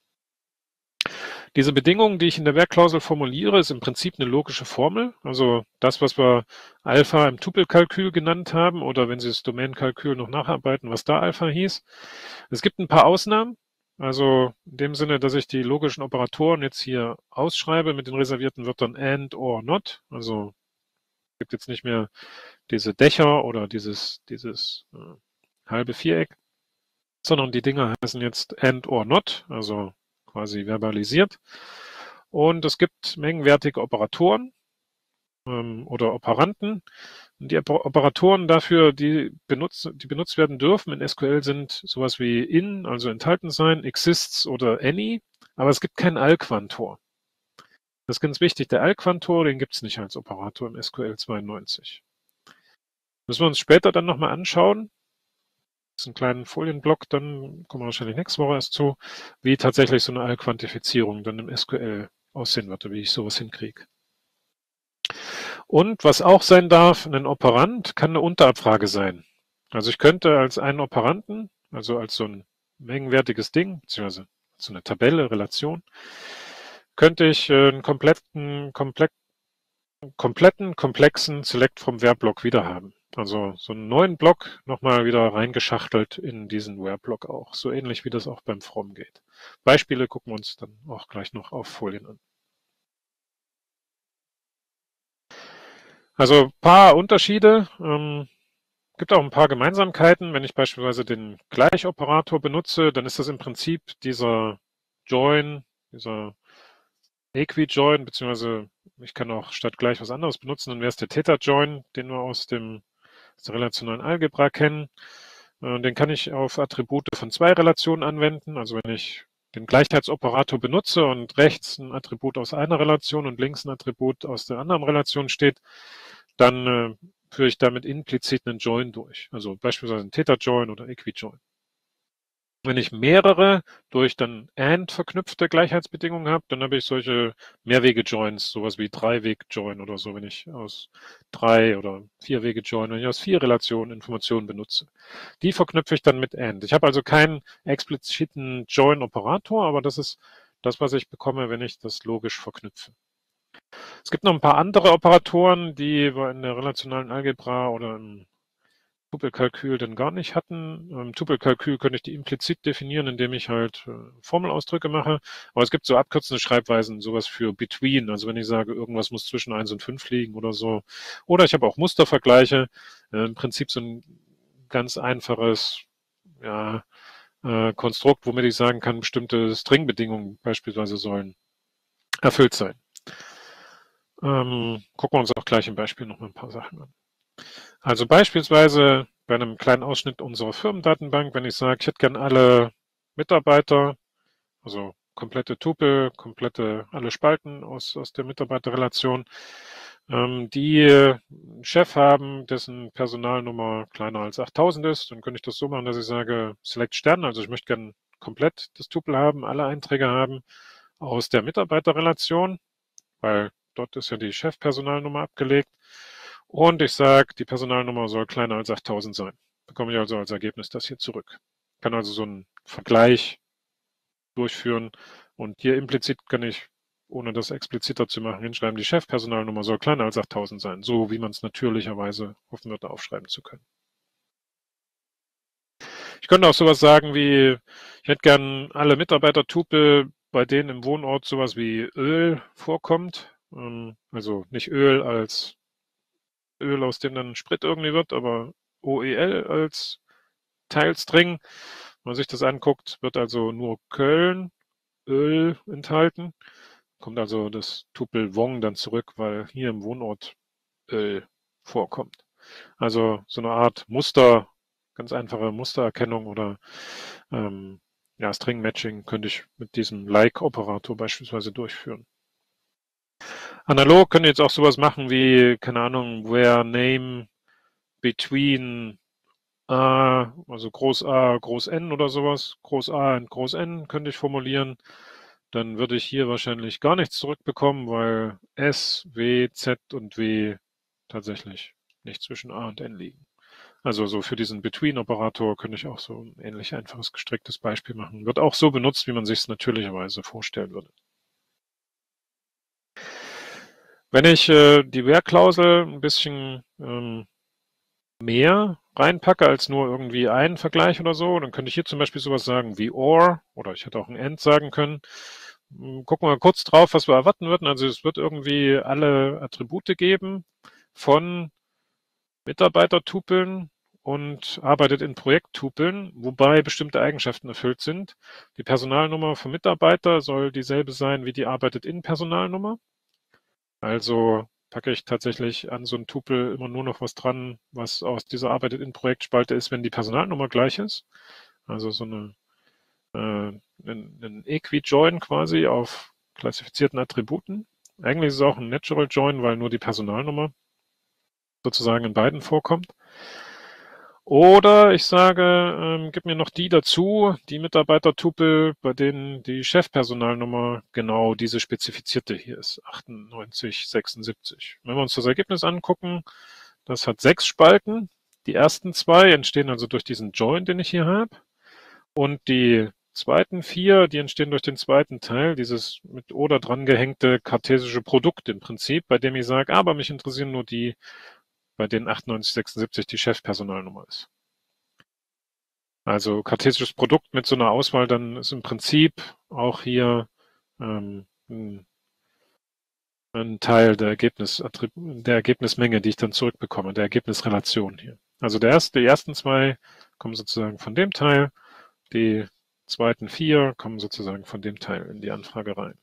Speaker 1: Diese Bedingungen, die ich in der Where-Klausel formuliere, ist im Prinzip eine logische Formel. Also das, was wir Alpha im Tupelkalkül genannt haben, oder wenn Sie das Domain-Kalkül noch nacharbeiten, was da Alpha hieß. Es gibt ein paar Ausnahmen. Also in dem Sinne, dass ich die logischen Operatoren jetzt hier ausschreibe mit den reservierten Wörtern and, or, not. Also es gibt jetzt nicht mehr diese Dächer oder dieses, dieses äh, halbe Viereck, sondern die Dinger heißen jetzt and, or, not, also quasi verbalisiert. Und es gibt mengenwertige Operatoren ähm, oder Operanten. Und die Operatoren dafür, die benutzt, die benutzt werden dürfen in S Q L, sind sowas wie in, also enthalten sein, exists oder any, aber es gibt keinen Allquantor. Das ist ganz wichtig. Der Allquantor, den gibt es nicht als Operator im S Q L zweiundneunzig. Müssen wir uns später dann nochmal anschauen. Das ist ein kleiner Folienblock, dann kommen wir wahrscheinlich nächste Woche erst zu, wie tatsächlich so eine Allquantifizierung dann im S Q L aussehen wird, wie ich sowas hinkriege. Und was auch sein darf, ein Operand kann eine Unterabfrage sein. Also ich könnte als einen Operanten, also als so ein mengenwertiges Ding, beziehungsweise so eine Tabelle, Relation, könnte ich einen kompletten, komplett, kompletten, komplexen Select from Where-Block wieder haben. Also so einen neuen Block nochmal wieder reingeschachtelt in diesen Where-Block auch. So ähnlich wie das auch beim From geht. Beispiele gucken wir uns dann auch gleich noch auf Folien an. Also ein paar Unterschiede. Ähm, gibt auch ein paar Gemeinsamkeiten. Wenn ich beispielsweise den Gleichoperator benutze, dann ist das im Prinzip dieser Join, dieser Equi-Join, beziehungsweise ich kann auch statt gleich was anderes benutzen, dann wäre es der Theta-Join, den wir aus, dem, aus der relationalen Algebra kennen. Den kann ich auf Attribute von zwei Relationen anwenden. Also wenn ich den Gleichheitsoperator benutze und rechts ein Attribut aus einer Relation und links ein Attribut aus der anderen Relation steht, dann äh, führe ich damit implizit einen Join durch. Also beispielsweise einen Theta-Join oder Equi-Join. Wenn ich mehrere durch dann AND verknüpfte Gleichheitsbedingungen habe, dann habe ich solche Mehrwege-Joins, sowas wie Dreiweg-Join oder so, wenn ich aus drei oder Vier-Wege-Join, wenn ich aus vier Relationen Informationen benutze. Die verknüpfe ich dann mit AND. Ich habe also keinen expliziten Join-Operator, aber das ist das, was ich bekomme, wenn ich das logisch verknüpfe. Es gibt noch ein paar andere Operatoren, die wir in der relationalen Algebra oder im Tupelkalkül dann gar nicht hatten. Im Tupelkalkül könnte ich die implizit definieren, indem ich halt äh, Formelausdrücke mache. Aber es gibt so abkürzende Schreibweisen, sowas für between. Also wenn ich sage, irgendwas muss zwischen eins und fünf liegen oder so. Oder ich habe auch Mustervergleiche. Äh, Im Prinzip so ein ganz einfaches ja, äh, Konstrukt, womit ich sagen kann, bestimmte Stringbedingungen beispielsweise sollen erfüllt sein. Ähm, gucken wir uns auch gleich im Beispiel noch mal ein paar Sachen an. Also beispielsweise bei einem kleinen Ausschnitt unserer Firmendatenbank, wenn ich sage, ich hätte gern alle Mitarbeiter, also komplette Tupel, komplette alle Spalten aus, aus der Mitarbeiterrelation, ähm, die einen Chef haben, dessen Personalnummer kleiner als achttausend ist, dann könnte ich das so machen, dass ich sage, Select Stern, also ich möchte gern komplett das Tupel haben, alle Einträge haben aus der Mitarbeiterrelation, weil dort ist ja die Chefpersonalnummer abgelegt. Und ich sage, die Personalnummer soll kleiner als achttausend sein. Bekomme ich also als Ergebnis das hier zurück. Ich kann also so einen Vergleich durchführen. Und hier implizit kann ich, ohne das expliziter zu machen, hinschreiben, die Chefpersonalnummer soll kleiner als achttausend sein. So wie man es natürlicherweise hoffen wird, aufschreiben zu können. Ich könnte auch sowas sagen wie, ich hätte gern alle Mitarbeiter-Tupel, bei denen im Wohnort sowas wie Öl vorkommt. Also nicht Öl als Öl, aus dem dann Sprit irgendwie wird, aber O E L als Teilstring. Wenn man sich das anguckt, wird also nur Köln Öl enthalten. Kommt also das Tupel Wong dann zurück, weil hier im Wohnort Öl vorkommt. Also so eine Art Muster, ganz einfache Mustererkennung oder ähm, ja, String-Matching könnte ich mit diesem Like-Operator beispielsweise durchführen. Analog können jetzt auch sowas machen wie, keine Ahnung, where name between A, also Groß A, Groß N oder sowas, Groß A und Groß N könnte ich formulieren. Dann würde ich hier wahrscheinlich gar nichts zurückbekommen, weil S, W, Z und W tatsächlich nicht zwischen A und N liegen. Also so für diesen Between-Operator könnte ich auch so ein ähnlich einfaches gestricktes Beispiel machen. Wird auch so benutzt, wie man sich es natürlicherweise vorstellen würde. Wenn ich äh, die Where-Klausel ein bisschen ähm, mehr reinpacke als nur irgendwie einen Vergleich oder so, dann könnte ich hier zum Beispiel sowas sagen wie or oder ich hätte auch ein end sagen können. Gucken wir mal kurz drauf, was wir erwarten würden. Also es wird irgendwie alle Attribute geben von Mitarbeitertupeln und arbeitet in Projekttupeln, wobei bestimmte Eigenschaften erfüllt sind. Die Personalnummer vom Mitarbeiter soll dieselbe sein wie die arbeitet in Personalnummer. Also packe ich tatsächlich an so ein Tupel immer nur noch was dran, was aus dieser arbeitet in Projektspalte ist, wenn die Personalnummer gleich ist. Also so eine äh, ein, ein Equi-Join quasi auf klassifizierten Attributen. Eigentlich ist es auch ein Natural Join, weil nur die Personalnummer sozusagen in beiden vorkommt. Oder ich sage, ähm, gib mir noch die dazu, die Mitarbeiter-Tupel, bei denen die Chefpersonalnummer genau diese spezifizierte hier ist, achtundneunzig sechsundsiebzig. Wenn wir uns das Ergebnis angucken, das hat sechs Spalten. Die ersten zwei entstehen also durch diesen Join, den ich hier habe. Und die zweiten vier, die entstehen durch den zweiten Teil, dieses mit oder dran gehängte kartesische Produkt im Prinzip, bei dem ich sage, aber mich interessieren nur die, bei denen achtundneunzig sechsundsiebzig die Chefpersonalnummer ist. Also kartesisches Produkt mit so einer Auswahl, dann ist im Prinzip auch hier ähm, ein, ein Teil der, Ergebnis, der Ergebnismenge, die ich dann zurückbekomme, der Ergebnisrelation hier. Also der erste, die ersten zwei kommen sozusagen von dem Teil, die zweiten vier kommen sozusagen von dem Teil in die Anfrage rein.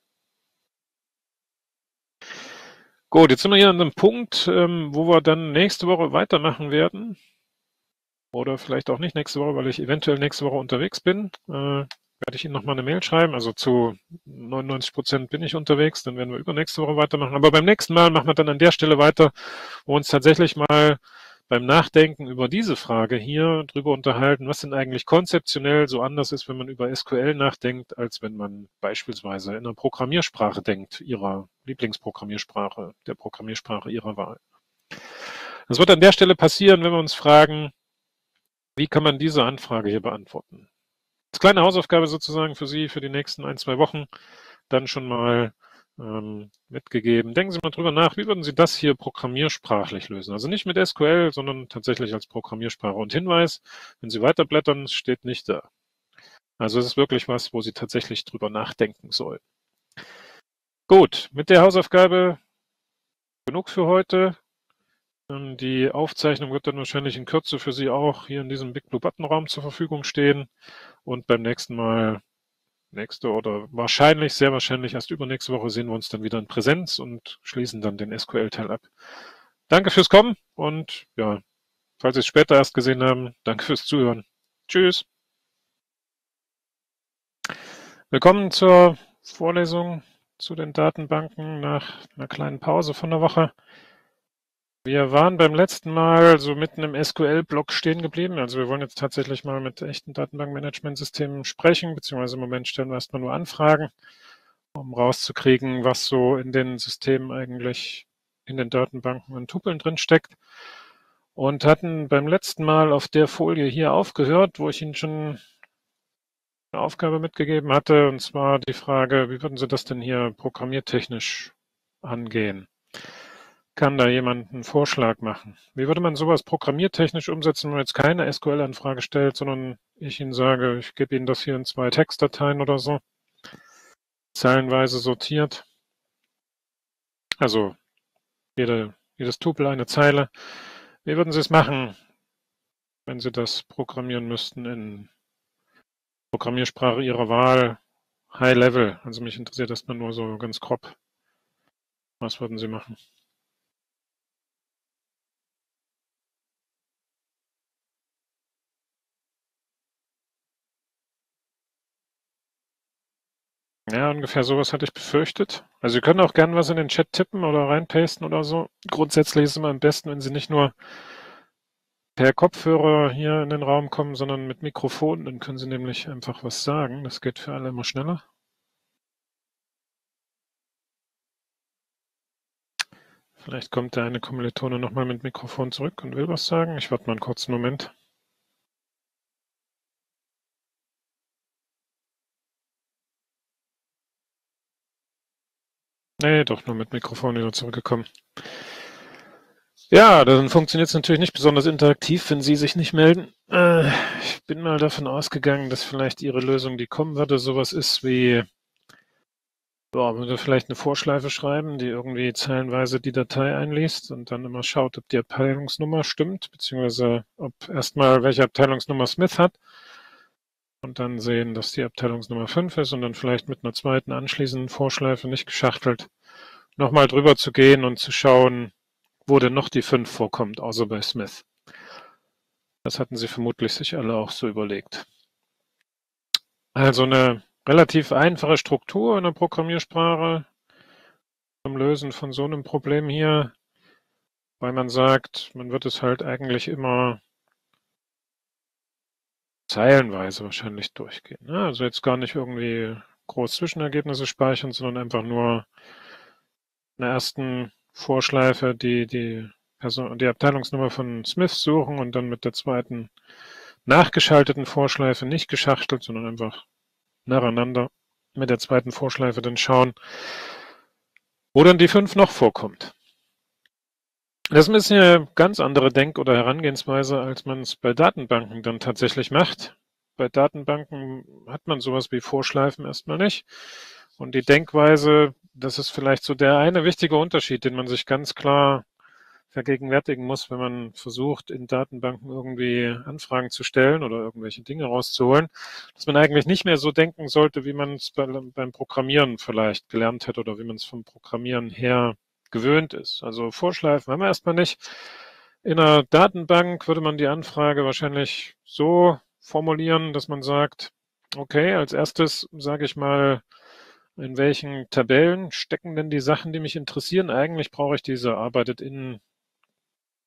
Speaker 1: Gut, jetzt sind wir hier an einem Punkt, ähm, wo wir dann nächste Woche weitermachen werden. Oder vielleicht auch nicht nächste Woche, weil ich eventuell nächste Woche unterwegs bin. Äh, werde ich Ihnen nochmal eine Mail schreiben. Also zu neunundneunzig Prozent bin ich unterwegs. Dann werden wir übernächste Woche weitermachen. Aber beim nächsten Mal machen wir dann an der Stelle weiter, wo uns tatsächlich mal beim Nachdenken über diese Frage hier drüber unterhalten, was denn eigentlich konzeptionell so anders ist, wenn man über S Q L nachdenkt, als wenn man beispielsweise in einer Programmiersprache denkt, ihrer Lieblingsprogrammiersprache, der Programmiersprache ihrer Wahl. Das wird an der Stelle passieren, wenn wir uns fragen, wie kann man diese Anfrage hier beantworten? Als kleine Hausaufgabe sozusagen für Sie für die nächsten ein, zwei Wochen dann schon mal ähm, mitgegeben. Denken Sie mal drüber nach, wie würden Sie das hier programmiersprachlich lösen? Also nicht mit S Q L, sondern tatsächlich als Programmiersprache. Und Hinweis, wenn Sie weiterblättern, steht nicht da. Also es ist wirklich was, wo Sie tatsächlich drüber nachdenken sollen. Gut, mit der Hausaufgabe genug für heute. Die Aufzeichnung wird dann wahrscheinlich in Kürze für Sie auch hier in diesem Big Blue Button Raum zur Verfügung stehen. Und beim nächsten Mal, nächste oder wahrscheinlich, sehr wahrscheinlich erst übernächste Woche sehen wir uns dann wieder in Präsenz und schließen dann den S Q L-Teil ab. Danke fürs Kommen und ja, falls Sie es später erst gesehen haben, danke fürs Zuhören. Tschüss. Willkommen zur Vorlesung zu den Datenbanken nach einer kleinen Pause von der Woche. Wir waren beim letzten Mal so mitten im S Q L-Block stehen geblieben. Also wir wollen jetzt tatsächlich mal mit echten Datenbankmanagementsystemen sprechen, beziehungsweise im Moment stellen wir erstmal nur Anfragen, um rauszukriegen, was so in den Systemen eigentlich in den Datenbanken und Tupeln drin steckt. Und hatten beim letzten Mal auf der Folie hier aufgehört, wo ich Ihnen schon eine Aufgabe mitgegeben hatte, und zwar die Frage, wie würden Sie das denn hier programmiertechnisch angehen? Kann da jemand einen Vorschlag machen? Wie würde man sowas programmiertechnisch umsetzen, wenn man jetzt keine S Q L-Anfrage stellt, sondern ich Ihnen sage, ich gebe Ihnen das hier in zwei Textdateien oder so, zeilenweise sortiert. Also jede, jedes Tupel eine Zeile. Wie würden Sie es machen, wenn Sie das programmieren müssten in Programmiersprache Ihrer Wahl, High Level? Also mich interessiert das nur so ganz grob. Was würden Sie machen? Ja, ungefähr sowas hatte ich befürchtet. Also Sie können auch gerne was in den Chat tippen oder reinpasten oder so. Grundsätzlich ist es immer am besten, wenn Sie nicht nur per Kopfhörer hier in den Raum kommen, sondern mit Mikrofon. Dann können Sie nämlich einfach was sagen. Das geht für alle immer schneller. Vielleicht kommt der eine Kommilitone nochmal mit Mikrofon zurück und will was sagen. Ich warte mal einen kurzen Moment. Nee, doch nur mit Mikrofon wieder zurückgekommen. Ja, dann funktioniert es natürlich nicht besonders interaktiv, wenn Sie sich nicht melden. Äh, ich bin mal davon ausgegangen, dass vielleicht Ihre Lösung, die kommen würde, sowas ist wie, boah, würde vielleicht eine Vorschleife schreiben, die irgendwie zeilenweise die Datei einliest und dann immer schaut, ob die Abteilungsnummer stimmt, beziehungsweise ob erstmal welche Abteilungsnummer Smith hat. Und dann sehen, dass die Abteilungsnummer fünf ist und dann vielleicht mit einer zweiten anschließenden Vorschleife, nicht geschachtelt, nochmal drüber zu gehen und zu schauen, wo denn noch die fünf vorkommt, außer bei Smith. Das hatten Sie vermutlich sich alle auch so überlegt. Also eine relativ einfache Struktur in der Programmiersprache zum Lösen von so einem Problem hier, weil man sagt, man wird es halt eigentlich immer zeilenweise wahrscheinlich durchgehen. Ne? Also jetzt gar nicht irgendwie groß Zwischenergebnisse speichern, sondern einfach nur in der ersten Vorschleife die, die, Person, die Abteilungsnummer von Smith suchen und dann mit der zweiten nachgeschalteten Vorschleife nicht geschachtelt, sondern einfach nacheinander mit der zweiten Vorschleife dann schauen, wo dann die fünf noch vorkommt. Das ist ein bisschen eine ganz andere Denk- oder Herangehensweise, als man es bei Datenbanken dann tatsächlich macht. Bei Datenbanken hat man sowas wie Vorschleifen erstmal nicht. Und die Denkweise, das ist vielleicht so der eine wichtige Unterschied, den man sich ganz klar vergegenwärtigen muss, wenn man versucht, in Datenbanken irgendwie Anfragen zu stellen oder irgendwelche Dinge rauszuholen, dass man eigentlich nicht mehr so denken sollte, wie man es beim Programmieren vielleicht gelernt hat oder wie man es vom Programmieren her gewöhnt ist. Also Vorschleifen haben wir erstmal nicht. In einer Datenbank würde man die Anfrage wahrscheinlich so formulieren, dass man sagt, okay, als erstes sage ich mal, in welchen Tabellen stecken denn die Sachen, die mich interessieren? Eigentlich brauche ich diese arbeitet in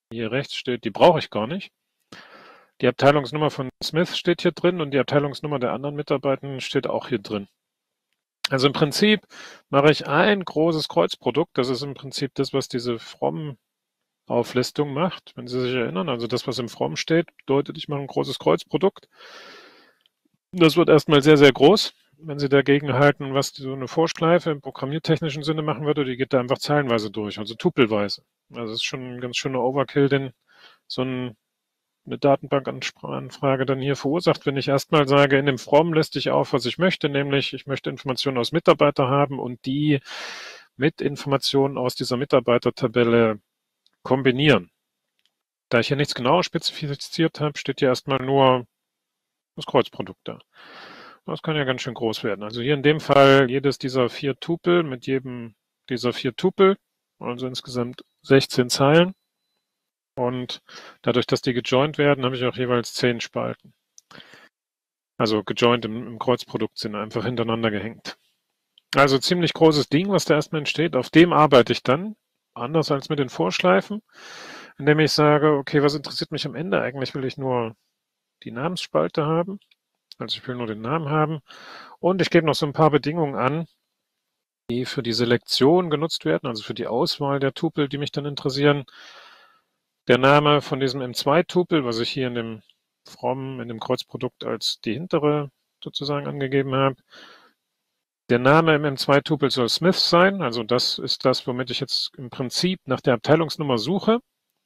Speaker 1: hier rechts steht, die brauche ich gar nicht. Die Abteilungsnummer von Smith steht hier drin und die Abteilungsnummer der anderen Mitarbeiter steht auch hier drin. Also im Prinzip mache ich ein großes Kreuzprodukt. Das ist im Prinzip das, was diese From-Auflistung macht, wenn Sie sich erinnern. Also das, was im From steht, bedeutet, ich mache ein großes Kreuzprodukt. Das wird erstmal sehr, sehr groß. Wenn Sie dagegen halten, was so eine Vorschleife im programmiertechnischen Sinne machen würde, die geht da einfach zeilenweise durch, also tupelweise. Also das ist schon ein ganz schöner Overkill, den so ein, eine Datenbankanfrage dann hier verursacht, wenn ich erstmal sage, in dem From liste ich auf, was ich möchte, nämlich ich möchte Informationen aus Mitarbeiter haben und die mit Informationen aus dieser Mitarbeitertabelle kombinieren. Da ich hier nichts genau spezifiziert habe, steht hier erstmal nur das Kreuzprodukt da. Das kann ja ganz schön groß werden. Also hier in dem Fall jedes dieser vier Tupel mit jedem dieser vier Tupel, also insgesamt sechzehn Zeilen. Und dadurch, dass die gejoint werden, habe ich auch jeweils zehn Spalten. Also gejoint im, im Kreuzproduktsinne, einfach hintereinander gehängt. Also ziemlich großes Ding, was da erstmal entsteht. Auf dem arbeite ich dann, anders als mit den Vorschleifen, indem ich sage, okay, was interessiert mich am Ende eigentlich? Will ich nur die Namensspalte haben? Also ich will nur den Namen haben. Und ich gebe noch so ein paar Bedingungen an, die für die Selektion genutzt werden, also für die Auswahl der Tupel, die mich dann interessieren. Der Name von diesem M zwei Tupel, was ich hier in dem From, in dem Kreuzprodukt als die hintere sozusagen angegeben habe. Der Name im M zwei Tupel soll Smith sein, also das ist das, womit ich jetzt im Prinzip nach der Abteilungsnummer suche.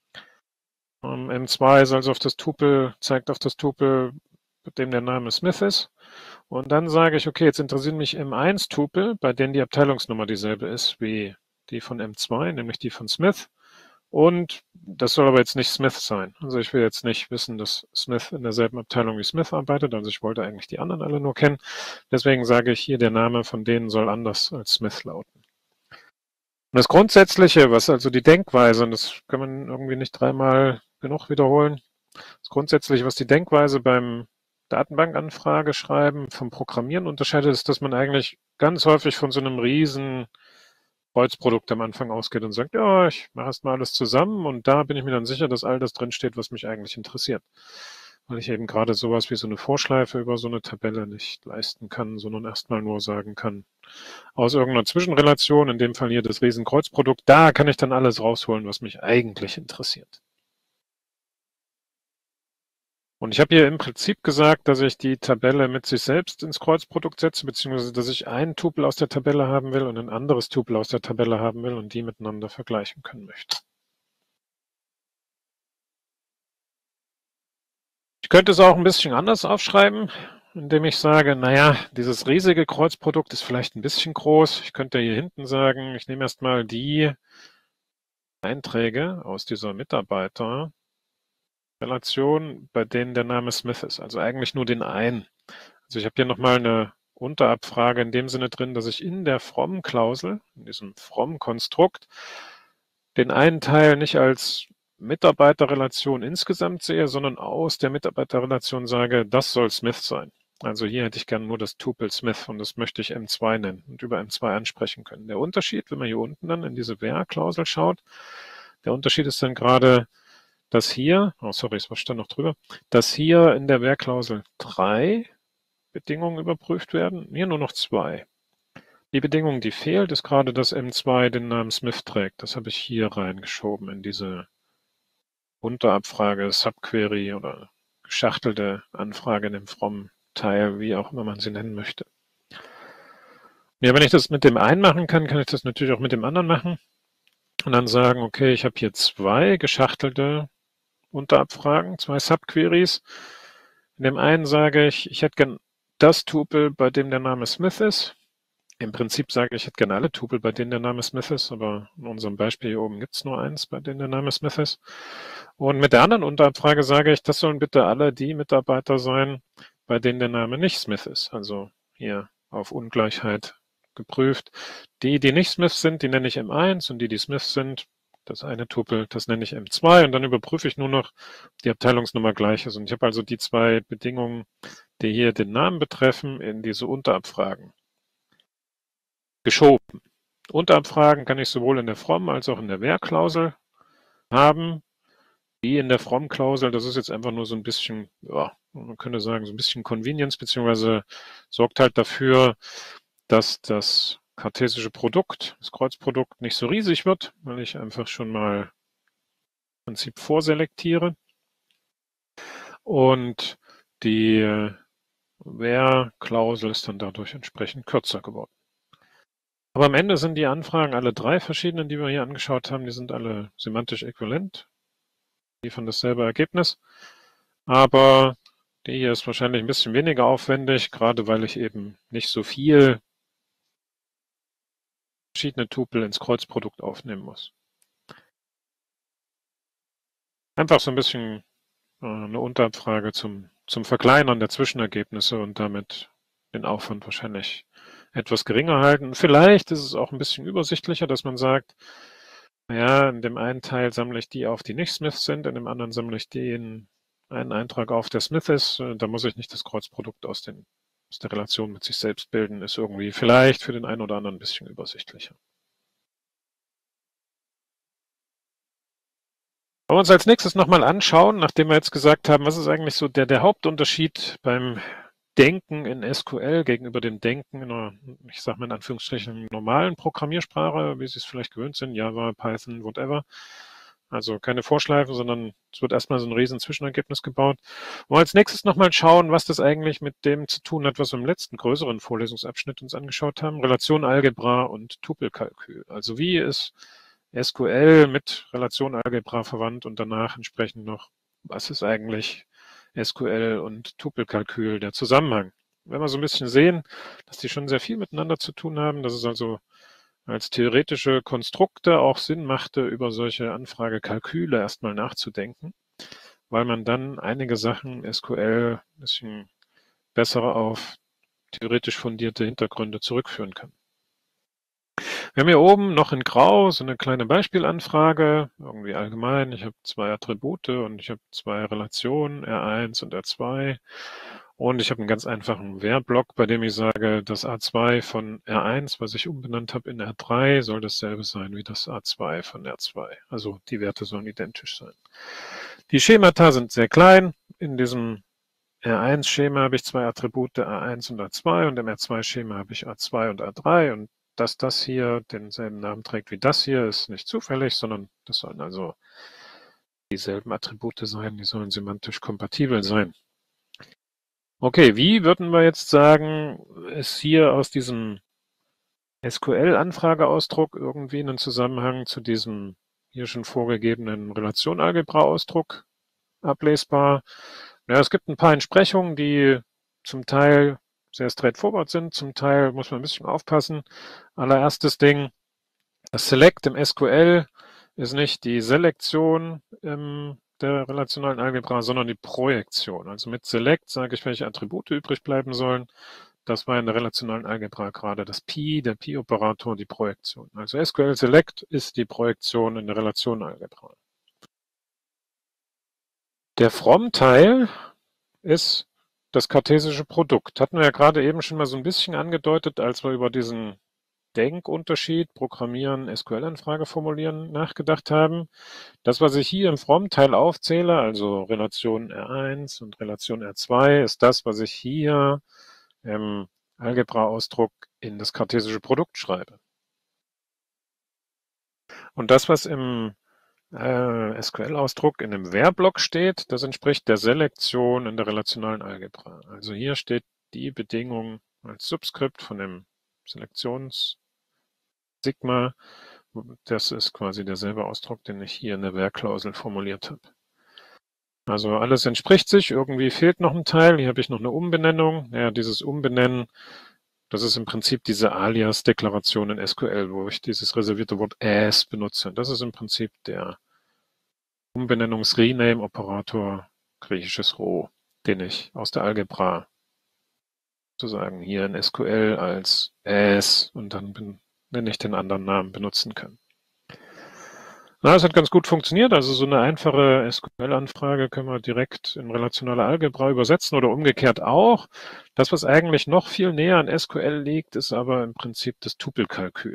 Speaker 1: M zwei ist also auf das Tupel, zeigt auf das Tupel, mit dem der Name Smith ist. Und dann sage ich, okay, jetzt interessieren mich M eins Tupel, bei denen die Abteilungsnummer dieselbe ist wie die von M zwei, nämlich die von Smith. Und das soll aber jetzt nicht Smith sein. Also ich will jetzt nicht wissen, dass Smith in derselben Abteilung wie Smith arbeitet. Also ich wollte eigentlich die anderen alle nur kennen. Deswegen sage ich hier, der Name von denen soll anders als Smith lauten. Und das Grundsätzliche, was also die Denkweise, und das kann man irgendwie nicht dreimal genug wiederholen, das Grundsätzliche, was die Denkweise beim Datenbankanfrage schreiben vom Programmieren unterscheidet, ist, dass man eigentlich ganz häufig von so einem riesen Kreuzprodukt am Anfang ausgeht und sagt, ja, ich mache erstmal alles zusammen und da bin ich mir dann sicher, dass all das drinsteht, was mich eigentlich interessiert. Weil ich eben gerade sowas wie so eine Vorschleife über so eine Tabelle nicht leisten kann, sondern erstmal nur sagen kann, aus irgendeiner Zwischenrelation, in dem Fall hier das Riesenkreuzprodukt, da kann ich dann alles rausholen, was mich eigentlich interessiert. Und ich habe hier im Prinzip gesagt, dass ich die Tabelle mit sich selbst ins Kreuzprodukt setze, beziehungsweise dass ich einen Tupel aus der Tabelle haben will und ein anderes Tupel aus der Tabelle haben will und die miteinander vergleichen können möchte. Ich könnte es auch ein bisschen anders aufschreiben, indem ich sage, naja, dieses riesige Kreuzprodukt ist vielleicht ein bisschen groß. Ich könnte hier hinten sagen, ich nehme erstmal die Einträge aus dieser Mitarbeiter Relation, bei denen der Name Smith ist, also eigentlich nur den einen. Also ich habe hier nochmal eine Unterabfrage in dem Sinne drin, dass ich in der From-Klausel, in diesem From-Konstrukt, den einen Teil nicht als Mitarbeiterrelation insgesamt sehe, sondern aus der Mitarbeiterrelation sage, das soll Smith sein. Also hier hätte ich gerne nur das Tupel Smith und das möchte ich M zwei nennen und über M zwei ansprechen können. Der Unterschied, wenn man hier unten dann in diese Where-Klausel schaut, der Unterschied ist dann gerade, dass hier, oh sorry, es stand noch drüber, dass hier in der Where-Klausel drei Bedingungen überprüft werden, hier nur noch zwei. Die Bedingung, die fehlt, ist gerade, dass M zwei den Namen Smith trägt. Das habe ich hier reingeschoben in diese Unterabfrage, Subquery oder geschachtelte Anfrage in dem From-Teil, wie auch immer man sie nennen möchte. Ja, wenn ich das mit dem einen machen kann, kann ich das natürlich auch mit dem anderen machen und dann sagen, okay, ich habe hier zwei geschachtelte Unterabfragen, zwei Subqueries. In dem einen sage ich, ich hätte gern das Tupel, bei dem der Name Smith ist. Im Prinzip sage ich, ich hätte gerne alle Tupel, bei denen der Name Smith ist, aber in unserem Beispiel hier oben gibt es nur eins, bei dem der Name Smith ist. Und mit der anderen Unterabfrage sage ich, das sollen bitte alle die Mitarbeiter sein, bei denen der Name nicht Smith ist. Also hier auf Ungleichheit geprüft. Die, die nicht Smith sind, die nenne ich M eins und die, die Smith sind, das eine Tupel, das nenne ich M zwei und dann überprüfe ich nur noch, ob die Abteilungsnummer gleich ist. Und ich habe also die zwei Bedingungen, die hier den Namen betreffen, in diese Unterabfragen geschoben. Unterabfragen kann ich sowohl in der From als auch in der Where-Klausel haben. Wie in der From-Klausel, das ist jetzt einfach nur so ein bisschen, ja, man könnte sagen, so ein bisschen Convenience, beziehungsweise sorgt halt dafür, dass das kartesische Produkt, das Kreuzprodukt nicht so riesig wird, weil ich einfach schon mal im Prinzip vorselektiere. Und die Where-Klausel ist dann dadurch entsprechend kürzer geworden. Aber am Ende sind die Anfragen, alle drei verschiedenen, die wir hier angeschaut haben, die sind alle semantisch äquivalent, liefern dasselbe Ergebnis. Aber die hier ist wahrscheinlich ein bisschen weniger aufwendig, gerade weil ich eben nicht so viel verschiedene Tupel ins Kreuzprodukt aufnehmen muss. Einfach so ein bisschen äh, eine Unterabfrage zum, zum Verkleinern der Zwischenergebnisse und damit den Aufwand wahrscheinlich etwas geringer halten. Vielleicht ist es auch ein bisschen übersichtlicher, dass man sagt, ja, in dem einen Teil sammle ich die auf, die nicht Smith sind, in dem anderen sammle ich den einen Eintrag auf, der Smith ist. Da muss ich nicht das Kreuzprodukt aus, den, aus der Relation mit sich selbst bilden. Ist irgendwie vielleicht für den einen oder anderen ein bisschen übersichtlicher. Wollen wir uns als nächstes nochmal anschauen, nachdem wir jetzt gesagt haben, was ist eigentlich so der, der Hauptunterschied beim Denken in S Q L gegenüber dem Denken in einer, ich sage mal in Anführungsstrichen, normalen Programmiersprache, wie Sie es vielleicht gewöhnt sind, Java, Python, whatever. Also keine Vorschleifen, sondern es wird erstmal so ein riesen Zwischenergebnis gebaut. Wollen wir als nächstes nochmal schauen, was das eigentlich mit dem zu tun hat, was wir im letzten größeren Vorlesungsabschnitt uns angeschaut haben. Relationenalgebra und Tupelkalkül. Also wie ist S Q L mit Relationenalgebra verwandt und danach entsprechend noch, was ist eigentlich S Q L und Tupelkalkül, der Zusammenhang. Wenn wir so ein bisschen sehen, dass die schon sehr viel miteinander zu tun haben, dass es also als theoretische Konstrukte auch Sinn machte, über solche Anfragekalküle erstmal nachzudenken, weil man dann einige Sachen S Q L ein bisschen besser auf theoretisch fundierte Hintergründe zurückführen kann. Wir haben hier oben noch in Grau so eine kleine Beispielanfrage, irgendwie allgemein. Ich habe zwei Attribute und ich habe zwei Relationen, R eins und R zwei. Und ich habe einen ganz einfachen Where-Block, bei dem ich sage, das A zwei von R eins, was ich umbenannt habe in R drei, soll dasselbe sein wie das A zwei von R zwei. Also die Werte sollen identisch sein. Die Schemata sind sehr klein. In diesem R eins Schema habe ich zwei Attribute A eins und A zwei und im R zwei Schema habe ich A zwei und A drei und dass das hier denselben Namen trägt wie das hier, ist nicht zufällig, sondern das sollen also dieselben Attribute sein, die sollen semantisch kompatibel sein. Okay, wie würden wir jetzt sagen, ist hier aus diesem S Q L-Anfrageausdruck irgendwie einen Zusammenhang zu diesem hier schon vorgegebenen Relationenalgebra-Ausdruck ablesbar? Ja, es gibt ein paar Entsprechungen, die zum Teil sehr straightforward sind, zum Teil muss man ein bisschen aufpassen. Allererstes Ding, das Select im S Q L ist nicht die Selektion ähm, der relationalen Algebra, sondern die Projektion. Also mit Select sage ich, welche Attribute übrig bleiben sollen. Das war in der relationalen Algebra gerade das Pi, der Pi-Operator, die Projektion. Also S Q L Select ist die Projektion in der Relationenalgebra. Der From-Teil ist das kartesische Produkt. Hatten wir ja gerade eben schon mal so ein bisschen angedeutet, als wir über diesen Denkunterschied, Programmieren, S Q L-Anfrage formulieren, nachgedacht haben. Das, was ich hier im From-Teil aufzähle, also Relation R eins und Relation R zwei, ist das, was ich hier im Algebra-Ausdruck in das kartesische Produkt schreibe. Und das, was im äh, S Q L-Ausdruck in dem Where-Block steht, das entspricht der Selektion in der relationalen Algebra. Also hier steht die Bedingung als Subskript von dem Selektions-Sigma. Das ist quasi derselbe Ausdruck, den ich hier in der Where-Klausel formuliert habe. Also alles entspricht sich, irgendwie fehlt noch ein Teil. Hier habe ich noch eine Umbenennung. Ja, dieses Umbenennen, das ist im Prinzip diese Alias-Deklaration in S Q L, wo ich dieses reservierte Wort as benutze. Das ist im Prinzip der Umbenennungs-Rename-Operator, griechisches Rho, den ich aus der Algebra sozusagen hier in S Q L als as und dann nenne ich den anderen Namen benutzen kann. Na, das hat ganz gut funktioniert. Also so eine einfache S Q L-Anfrage können wir direkt in relationale Algebra übersetzen oder umgekehrt auch. Das, was eigentlich noch viel näher an S Q L liegt, ist aber im Prinzip das Tupelkalkül.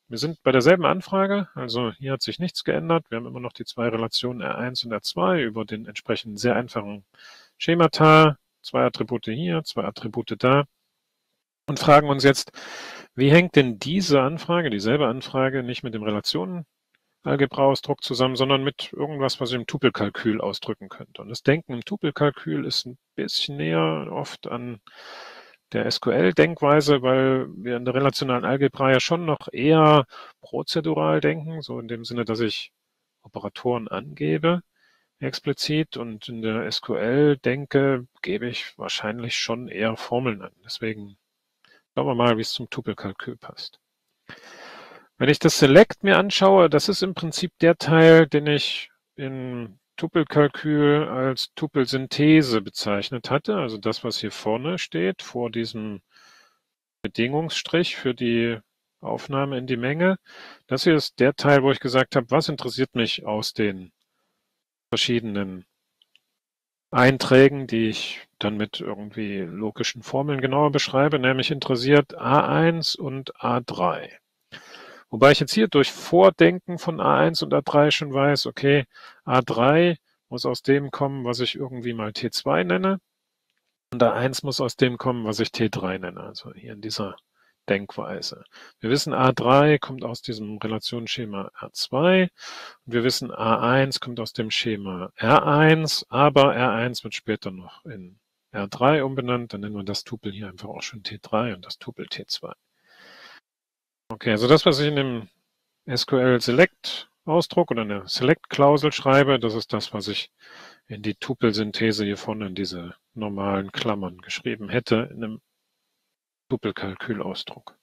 Speaker 1: wir sind bei derselben Anfrage, also hier hat sich nichts geändert. Wir haben immer noch die zwei Relationen R eins und R zwei über den entsprechenden sehr einfachen Schemata, zwei Attribute hier, zwei Attribute da und fragen uns jetzt, wie hängt denn diese Anfrage, dieselbe Anfrage, nicht mit dem Relationenalgebra-Ausdruck zusammen, sondern mit irgendwas, was ich im Tupelkalkül ausdrücken könnte. Und das Denken im Tupelkalkül ist ein bisschen näher oft an der S Q L-Denkweise, weil wir in der relationalen Algebra ja schon noch eher prozedural denken, so in dem Sinne, dass ich Operatoren angebe, explizit, und in der S Q L-Denke gebe ich wahrscheinlich schon eher Formeln an. Deswegen schauen wir mal, wie es zum Tupelkalkül passt. Wenn ich das Select mir anschaue, das ist im Prinzip der Teil, den ich in Tupelkalkül als Tupelsynthese bezeichnet hatte, also das, was hier vorne steht, vor diesem Bedingungsstrich für die Aufnahme in die Menge. Das hier ist der Teil, wo ich gesagt habe, was interessiert mich aus den verschiedenen Einträgen, die ich dann mit irgendwie logischen Formeln genauer beschreibe, nämlich interessiert A eins und A drei. Wobei ich jetzt hier durch Vordenken von A eins und A drei schon weiß, okay, A drei muss aus dem kommen, was ich irgendwie mal T zwei nenne, und A eins muss aus dem kommen, was ich T drei nenne, also hier in dieser Denkweise. Wir wissen, A drei kommt aus diesem Relationsschema R zwei und wir wissen, A eins kommt aus dem Schema R eins, aber R eins wird später noch in R drei umbenannt, dann nennen wir das Tupel hier einfach auch schon T drei und das Tupel T zwei. Okay, also das, was ich in dem S Q L-Select-Ausdruck oder in der Select-Klausel schreibe, das ist das, was ich in die Tupelsynthese hier vorne in diese normalen Klammern geschrieben hätte, in einem Tupelkalkül-Ausdruck.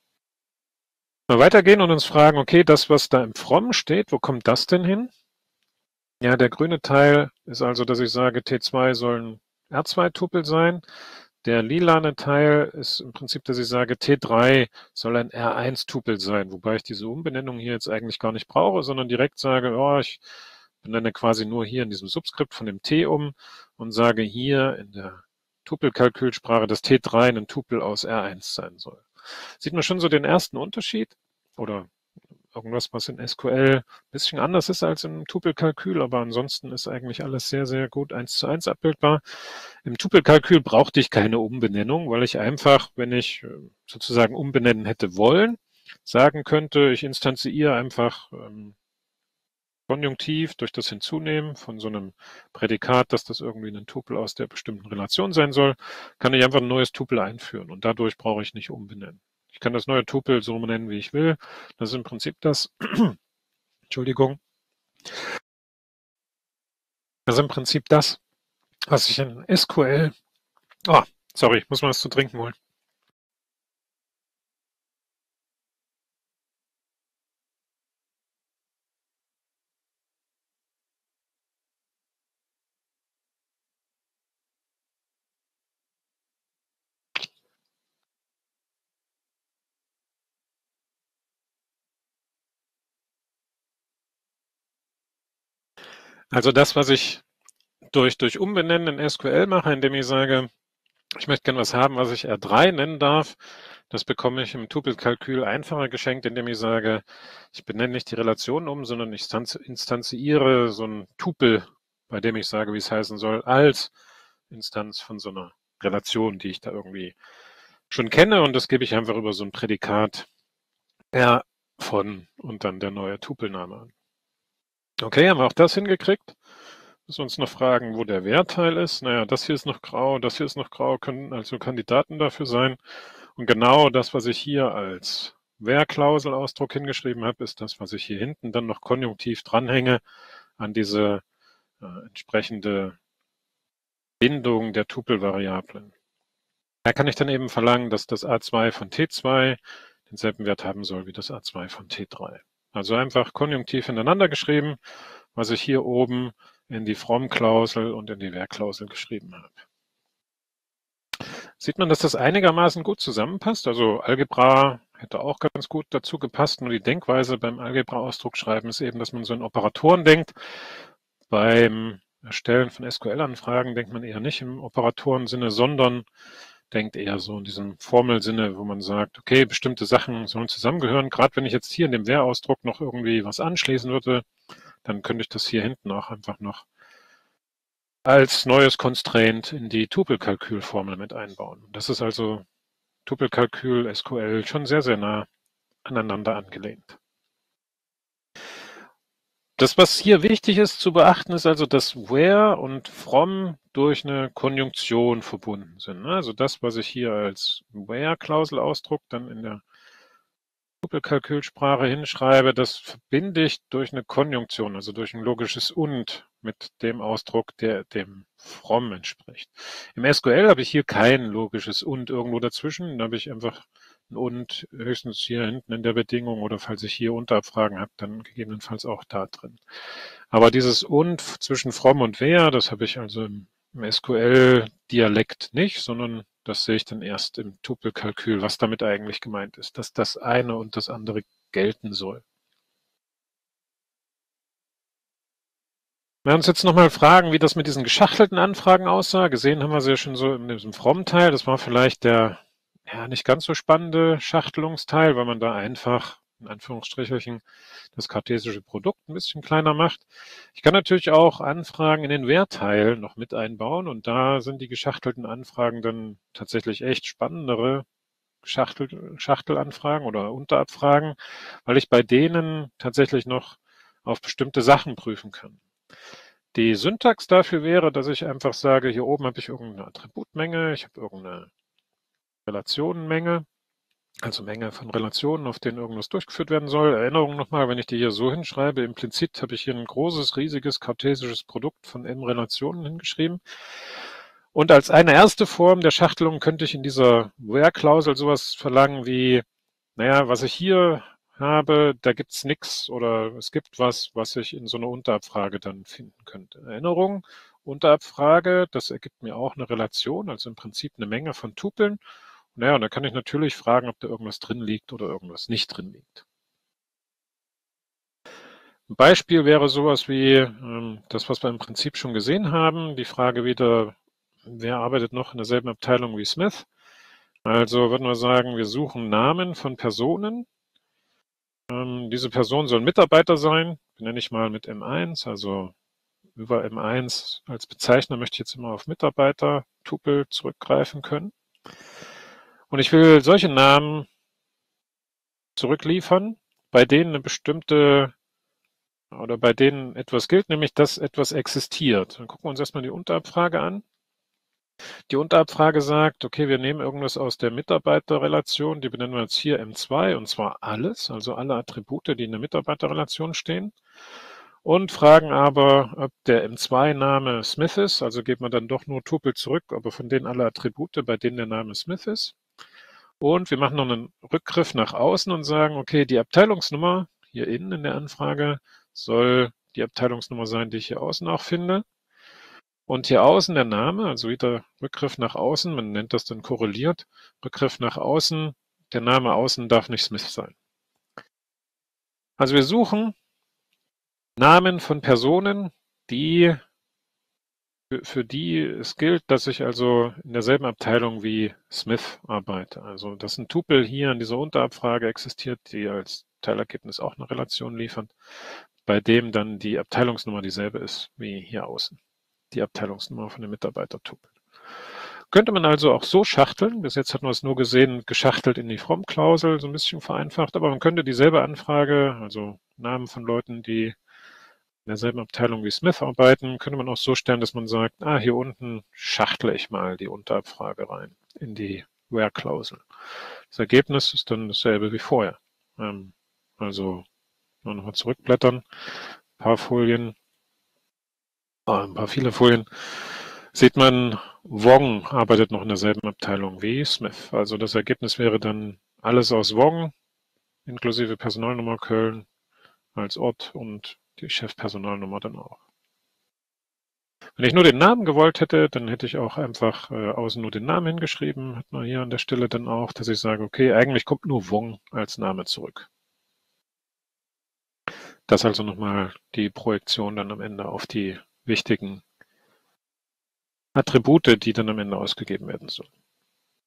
Speaker 1: Mal weitergehen und uns fragen, okay, das, was da im From steht, wo kommt das denn hin? Ja, der grüne Teil ist also, dass ich sage, T zwei soll ein R zwei Tupel sein. Der lilane Teil ist im Prinzip, dass ich sage, T drei soll ein R eins Tupel sein, wobei ich diese Umbenennung hier jetzt eigentlich gar nicht brauche, sondern direkt sage, oh, ich benenne quasi nur hier in diesem Subskript von dem T um und sage hier in der Tupelkalkülsprache, dass T drei ein Tupel aus R eins sein soll. Sieht man schon so den ersten Unterschied oder irgendwas, was in S Q L ein bisschen anders ist als im Tupelkalkül, aber ansonsten ist eigentlich alles sehr, sehr gut eins zu eins abbildbar. Im Tupelkalkül brauchte ich keine Umbenennung, weil ich einfach, wenn ich sozusagen umbenennen hätte wollen, sagen könnte, ich instanziere einfach ähm, konjunktiv durch das Hinzunehmen von so einem Prädikat, dass das irgendwie ein Tupel aus der bestimmten Relation sein soll, kann ich einfach ein neues Tupel einführen und dadurch brauche ich nicht umbenennen. Ich kann das neue Tupel so nennen, wie ich will. Das ist im Prinzip das, Entschuldigung, das ist im Prinzip das, was ich in S Q L, oh, sorry, ich muss mal was zu trinken holen. Also das, was ich durch, durch Umbenennen in S Q L mache, indem ich sage, ich möchte gerne was haben, was ich R drei nennen darf, das bekomme ich im Tupelkalkül einfacher geschenkt, indem ich sage, ich benenne nicht die Relation um, sondern ich instanziere so ein Tupel, bei dem ich sage, wie es heißen soll, als Instanz von so einer Relation, die ich da irgendwie schon kenne, und das gebe ich einfach über so ein Prädikat R von und dann der neue Tupelname an. Okay, haben wir auch das hingekriegt? Müssen wir uns noch fragen, wo der Werteil ist. Naja, das hier ist noch grau, das hier ist noch grau, können also Kandidaten dafür sein. Und genau das, was ich hier als Where-Klausel-Ausdruck hingeschrieben habe, ist das, was ich hier hinten dann noch konjunktiv dranhänge an diese äh, entsprechende Bindung der Tupelvariablen. Da kann ich dann eben verlangen, dass das A zwei von T zwei denselben Wert haben soll wie das A zwei von T drei. Also einfach konjunktiv ineinander geschrieben, was ich hier oben in die From-Klausel und in die Where-Klausel geschrieben habe. Sieht man, dass das einigermaßen gut zusammenpasst? Also Algebra hätte auch ganz gut dazu gepasst, nur die Denkweise beim Algebra-Ausdruck schreiben ist eben, dass man so in Operatoren denkt. Beim Erstellen von S Q L-Anfragen denkt man eher nicht im Operatorensinne, sondern denkt eher so in diesem Formelsinne, wo man sagt, okay, bestimmte Sachen sollen zusammengehören. Gerade wenn ich jetzt hier in dem Where-Ausdruck noch irgendwie was anschließen würde, dann könnte ich das hier hinten auch einfach noch als neues Constraint in die Tupelkalkülformel mit einbauen. Das ist also Tupelkalkül, S Q L schon sehr, sehr nah aneinander angelehnt. Das, was hier wichtig ist zu beachten, ist also, dass where und from durch eine Konjunktion verbunden sind. Also das, was ich hier als where-Klausel ausdruck, dann in der Tupelkalkülsprache hinschreibe, das verbinde ich durch eine Konjunktion, also durch ein logisches und mit dem Ausdruck, der dem from entspricht. Im S Q L habe ich hier kein logisches und irgendwo dazwischen. Da habe ich einfach ein und höchstens hier hinten in der Bedingung oder falls ich hier Unterabfragen habe, dann gegebenenfalls auch da drin. Aber dieses und zwischen from und where, das habe ich also im, im S Q L-Dialekt nicht, sondern das sehe ich dann erst im Tupelkalkül, was damit eigentlich gemeint ist, dass das eine und das andere gelten soll. Wir werden uns jetzt nochmal fragen, wie das mit diesen geschachtelten Anfragen aussah. Gesehen haben wir sie ja schon so in diesem From-Teil. Das war vielleicht der ja nicht ganz so spannende Schachtelungsteil, weil man da einfach in Anführungsstrichelchen das kartesische Produkt ein bisschen kleiner macht. Ich kann natürlich auch Anfragen in den Where-Teil noch mit einbauen und da sind die geschachtelten Anfragen dann tatsächlich echt spannendere Schachtel, Schachtelanfragen oder Unterabfragen, weil ich bei denen tatsächlich noch auf bestimmte Sachen prüfen kann. Die Syntax dafür wäre, dass ich einfach sage, hier oben habe ich irgendeine Attributmenge, ich habe irgendeine Relationenmenge, also Menge von Relationen, auf denen irgendwas durchgeführt werden soll. Erinnerung nochmal, wenn ich die hier so hinschreibe, implizit habe ich hier ein großes, riesiges kartesisches Produkt von m Relationen hingeschrieben. Und als eine erste Form der Schachtelung könnte ich in dieser Where-Klausel sowas verlangen wie, naja, was ich hier habe, da gibt's nichts oder es gibt was, was ich in so einer Unterabfrage dann finden könnte. Erinnerung, Unterabfrage, das ergibt mir auch eine Relation, also im Prinzip eine Menge von Tupeln. Naja, und da kann ich natürlich fragen, ob da irgendwas drin liegt oder irgendwas nicht drin liegt. Ein Beispiel wäre sowas wie ähm, das, was wir im Prinzip schon gesehen haben, die Frage wieder, wer arbeitet noch in derselben Abteilung wie Smith? Also würden wir sagen, wir suchen Namen von Personen. Ähm, diese Personen sollen Mitarbeiter sein, benenne ich mal mit M eins, also über M eins als Bezeichner möchte ich jetzt immer auf Mitarbeiter-Tupel zurückgreifen können. Und ich will solche Namen zurückliefern, bei denen eine bestimmte oder bei denen etwas gilt, nämlich dass etwas existiert. Dann gucken wir uns erstmal die Unterabfrage an. Die Unterabfrage sagt, okay, wir nehmen irgendwas aus der Mitarbeiterrelation, die benennen wir jetzt hier M zwei, und zwar alles, also alle Attribute, die in der Mitarbeiterrelation stehen, und fragen aber, ob der M zwei Name Smith ist, also geben wir dann doch nur Tupel zurück, aber von denen alle Attribute, bei denen der Name Smith ist. Und wir machen noch einen Rückgriff nach außen und sagen, okay, die Abteilungsnummer hier innen in der Anfrage soll die Abteilungsnummer sein, die ich hier außen auch finde. Und hier außen der Name, also wieder Rückgriff nach außen, man nennt das dann korreliert, Rückgriff nach außen, der Name außen darf nicht Smith sein. Also wir suchen Namen von Personen, die für, für die es gilt, dass ich also in derselben Abteilung wie Smith arbeite. Also dass ein Tupel hier in dieser Unterabfrage existiert, die als Teilergebnis auch eine Relation liefert, bei dem dann die Abteilungsnummer dieselbe ist wie hier außen. Die Abteilungsnummer von dem Mitarbeiter-Tupel. Könnte man also auch so schachteln. Bis jetzt hatten wir es nur gesehen, geschachtelt in die From-Klausel, so ein bisschen vereinfacht. Aber man könnte dieselbe Anfrage, also Namen von Leuten, die in derselben Abteilung wie Smith arbeiten, könnte man auch so stellen, dass man sagt, ah, hier unten schachtle ich mal die Unterabfrage rein in die Where-Klausel. Das Ergebnis ist dann dasselbe wie vorher. Ähm, also nochmal zurückblättern, ein paar Folien, äh, ein paar viele Folien. Sieht man, Wong arbeitet noch in derselben Abteilung wie Smith. Also das Ergebnis wäre dann alles aus Wong, inklusive Personalnummer Köln als Ort und die Chefpersonalnummer dann auch. Wenn ich nur den Namen gewollt hätte, dann hätte ich auch einfach äh, außen nur den Namen hingeschrieben. Hat man hier an der Stelle dann auch, dass ich sage, okay, eigentlich kommt nur Wong als Name zurück. Das also nochmal die Projektion dann am Ende auf die wichtigen Attribute, die dann am Ende ausgegeben werden sollen.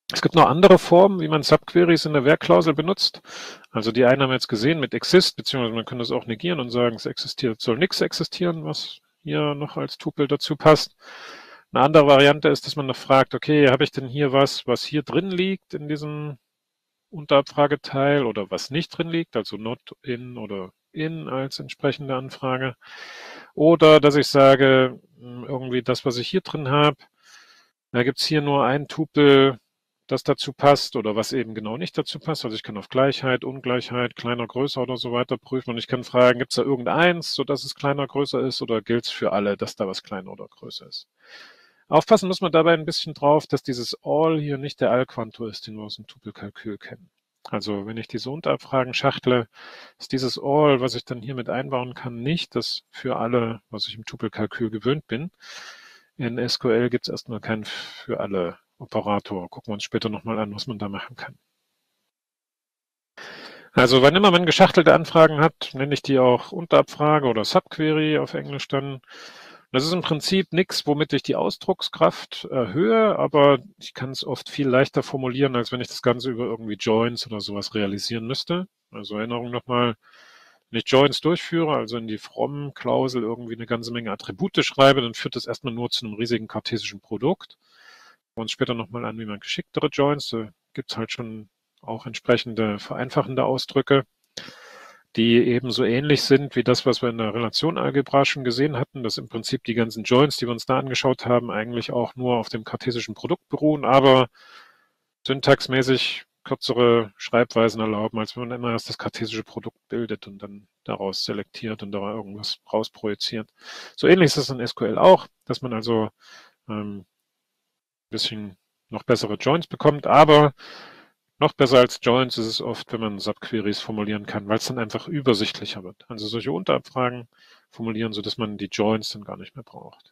Speaker 1: Es gibt noch andere Formen, wie man Subqueries in der Where-Klausel benutzt. Also die einen haben wir jetzt gesehen mit exist, beziehungsweise man kann das auch negieren und sagen, es existiert, soll nichts existieren, was hier noch als Tupel dazu passt. Eine andere Variante ist, dass man noch fragt, okay, habe ich denn hier was, was hier drin liegt in diesem Unterabfrageteil oder was nicht drin liegt, also not in oder in als entsprechende Anfrage. Oder dass ich sage, irgendwie das, was ich hier drin habe, da gibt es hier nur ein Tupel, das dazu passt oder was eben genau nicht dazu passt. Also ich kann auf Gleichheit, Ungleichheit, kleiner, größer oder so weiter prüfen und ich kann fragen, gibt es da irgendeins, sodass es kleiner, größer ist oder gilt es für alle, dass da was kleiner oder größer ist. Aufpassen muss man dabei ein bisschen drauf, dass dieses All hier nicht der Allquantor ist, den wir aus dem Tupelkalkül kennen. Also wenn ich diese Unterabfragen schachtle, ist dieses All, was ich dann hier mit einbauen kann, nicht das für alle, was ich im Tupelkalkül gewöhnt bin. In S Q L gibt es erstmal keinen für alle Operator. Gucken wir uns später nochmal an, was man da machen kann. Also wann immer man geschachtelte Anfragen hat, nenne ich die auch Unterabfrage oder Subquery auf Englisch dann. Das ist im Prinzip nichts, womit ich die Ausdruckskraft erhöhe, aber ich kann es oft viel leichter formulieren, als wenn ich das Ganze über irgendwie Joins oder sowas realisieren müsste. Also Erinnerung nochmal, wenn ich Joins durchführe, also in die from-Klausel irgendwie eine ganze Menge Attribute schreibe, dann führt das erstmal nur zu einem riesigen kartesischen Produkt. Wir uns später nochmal an, wie man geschicktere Joins, da gibt es halt schon auch entsprechende vereinfachende Ausdrücke, die eben so ähnlich sind wie das, was wir in der Relationalgebra schon gesehen hatten, dass im Prinzip die ganzen Joins, die wir uns da angeschaut haben, eigentlich auch nur auf dem kartesischen Produkt beruhen, aber syntaxmäßig kürzere Schreibweisen erlauben, als wenn man immer erst das kartesische Produkt bildet und dann daraus selektiert und da irgendwas rausprojiziert. So ähnlich ist es in S Q L auch, dass man also ähm, ein bisschen noch bessere Joins bekommt, aber noch besser als Joins ist es oft, wenn man Subqueries formulieren kann, weil es dann einfach übersichtlicher wird. Also solche Unterabfragen formulieren, sodass man die Joins dann gar nicht mehr braucht.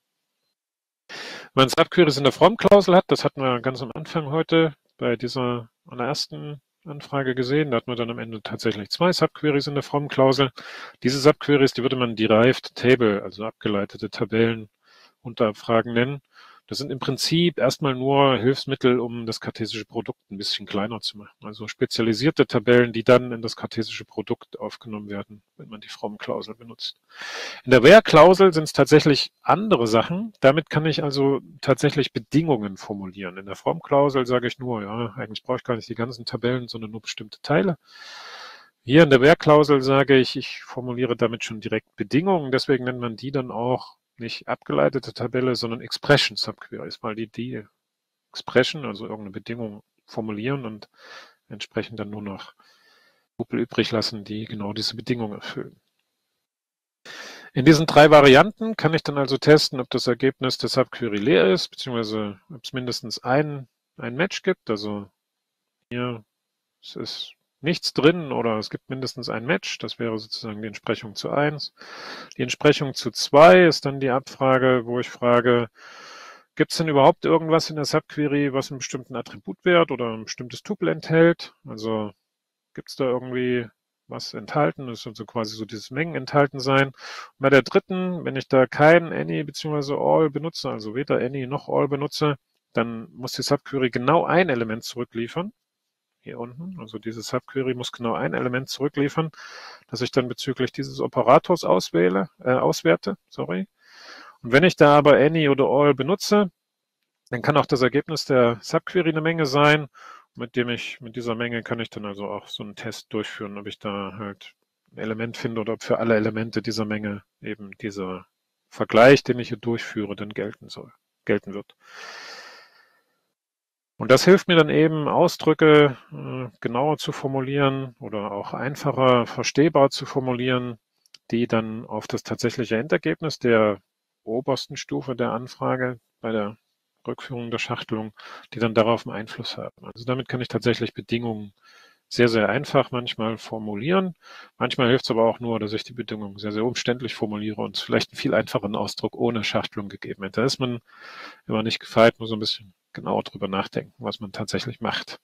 Speaker 1: Wenn man Subqueries in der from-Klausel hat, das hatten wir ganz am Anfang heute bei dieser an der ersten Anfrage gesehen, da hatten wir dann am Ende tatsächlich zwei Subqueries in der from-Klausel. Diese Subqueries, die würde man derived table, also abgeleitete Tabellen Unterabfragen nennen. Das sind im Prinzip erstmal nur Hilfsmittel, um das kartesische Produkt ein bisschen kleiner zu machen. Also spezialisierte Tabellen, die dann in das kartesische Produkt aufgenommen werden, wenn man die from-Klausel benutzt. In der where-Klausel sind es tatsächlich andere Sachen. Damit kann ich also tatsächlich Bedingungen formulieren. In der from-Klausel sage ich nur, ja, eigentlich brauche ich gar nicht die ganzen Tabellen, sondern nur bestimmte Teile. Hier in der where-Klausel sage ich, ich formuliere damit schon direkt Bedingungen. Deswegen nennt man die dann auch nicht abgeleitete Tabelle, sondern Expression Subqueries, weil die die Expression, also irgendeine Bedingung formulieren und entsprechend dann nur noch Tupel übrig lassen, die genau diese Bedingung erfüllen. In diesen drei Varianten kann ich dann also testen, ob das Ergebnis der Subquery leer ist, beziehungsweise ob es mindestens ein, ein Match gibt. Also hier es ist nichts drin oder es gibt mindestens ein Match. Das wäre sozusagen die Entsprechung zu eins. Die Entsprechung zu zwei ist dann die Abfrage, wo ich frage, gibt es denn überhaupt irgendwas in der Subquery, was einen bestimmten Attributwert oder ein bestimmtes Tupel enthält? Also gibt es da irgendwie was enthalten? Das ist also quasi so dieses Mengen enthalten sein. Und bei der dritten, wenn ich da kein any bzw. all benutze, also weder any noch all benutze, dann muss die Subquery genau ein Element zurückliefern. Hier unten, also diese Subquery muss genau ein Element zurückliefern, das ich dann bezüglich dieses Operators auswähle, äh, auswerte. Sorry. Und wenn ich da aber any oder all benutze, dann kann auch das Ergebnis der Subquery eine Menge sein. Mit dem ich, mit dieser Menge kann ich dann also auch so einen Test durchführen, ob ich da halt ein Element finde oder ob für alle Elemente dieser Menge eben dieser Vergleich, den ich hier durchführe, dann gelten soll, gelten wird. Und das hilft mir dann eben, Ausdrücke äh, genauer zu formulieren oder auch einfacher verstehbar zu formulieren, die dann auf das tatsächliche Endergebnis der obersten Stufe der Anfrage bei der Rückführung der Schachtelung, die dann darauf einen Einfluss haben. Also damit kann ich tatsächlich Bedingungen sehr, sehr einfach manchmal formulieren. Manchmal hilft es aber auch nur, dass ich die Bedingungen sehr, sehr umständlich formuliere und es vielleicht einen viel einfacheren Ausdruck ohne Schachtelung gegeben hätte. Da ist man immer nicht gefeit, nur so ein bisschen genauer drüber nachdenken, was man tatsächlich macht.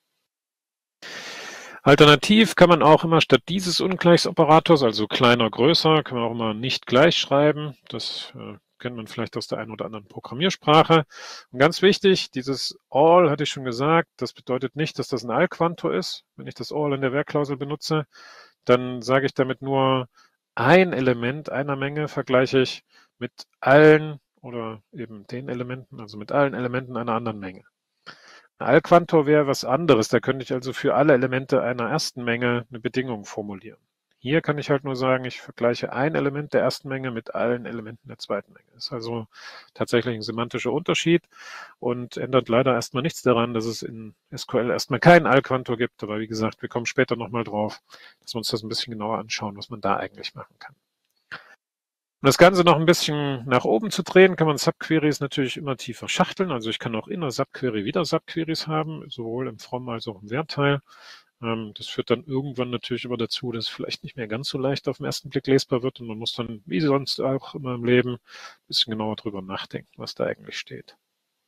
Speaker 1: Alternativ kann man auch immer statt dieses Ungleichsoperators, also kleiner, größer, kann man auch immer nicht gleich schreiben. Das äh, kennt man vielleicht aus der einen oder anderen Programmiersprache. Und ganz wichtig, dieses all hatte ich schon gesagt, das bedeutet nicht, dass das ein Allquantor ist. Wenn ich das all in der Where-Klausel benutze, dann sage ich damit nur ein Element einer Menge vergleiche ich mit allen oder eben den Elementen, also mit allen Elementen einer anderen Menge. Ein Allquantor wäre was anderes. Da könnte ich also für alle Elemente einer ersten Menge eine Bedingung formulieren. Hier kann ich halt nur sagen, ich vergleiche ein Element der ersten Menge mit allen Elementen der zweiten Menge. Das ist also tatsächlich ein semantischer Unterschied und ändert leider erstmal nichts daran, dass es in S Q L erstmal keinen Allquantor gibt. Aber wie gesagt, wir kommen später nochmal drauf, dass wir uns das ein bisschen genauer anschauen, was man da eigentlich machen kann. Um das Ganze noch ein bisschen nach oben zu drehen, kann man Subqueries natürlich immer tiefer schachteln. Also ich kann auch in der Subquery wieder Subqueries haben, sowohl im From als auch im Where-Teil. Das führt dann irgendwann natürlich aber dazu, dass es vielleicht nicht mehr ganz so leicht auf den ersten Blick lesbar wird und man muss dann, wie sonst auch immer im Leben, ein bisschen genauer drüber nachdenken, was da eigentlich steht.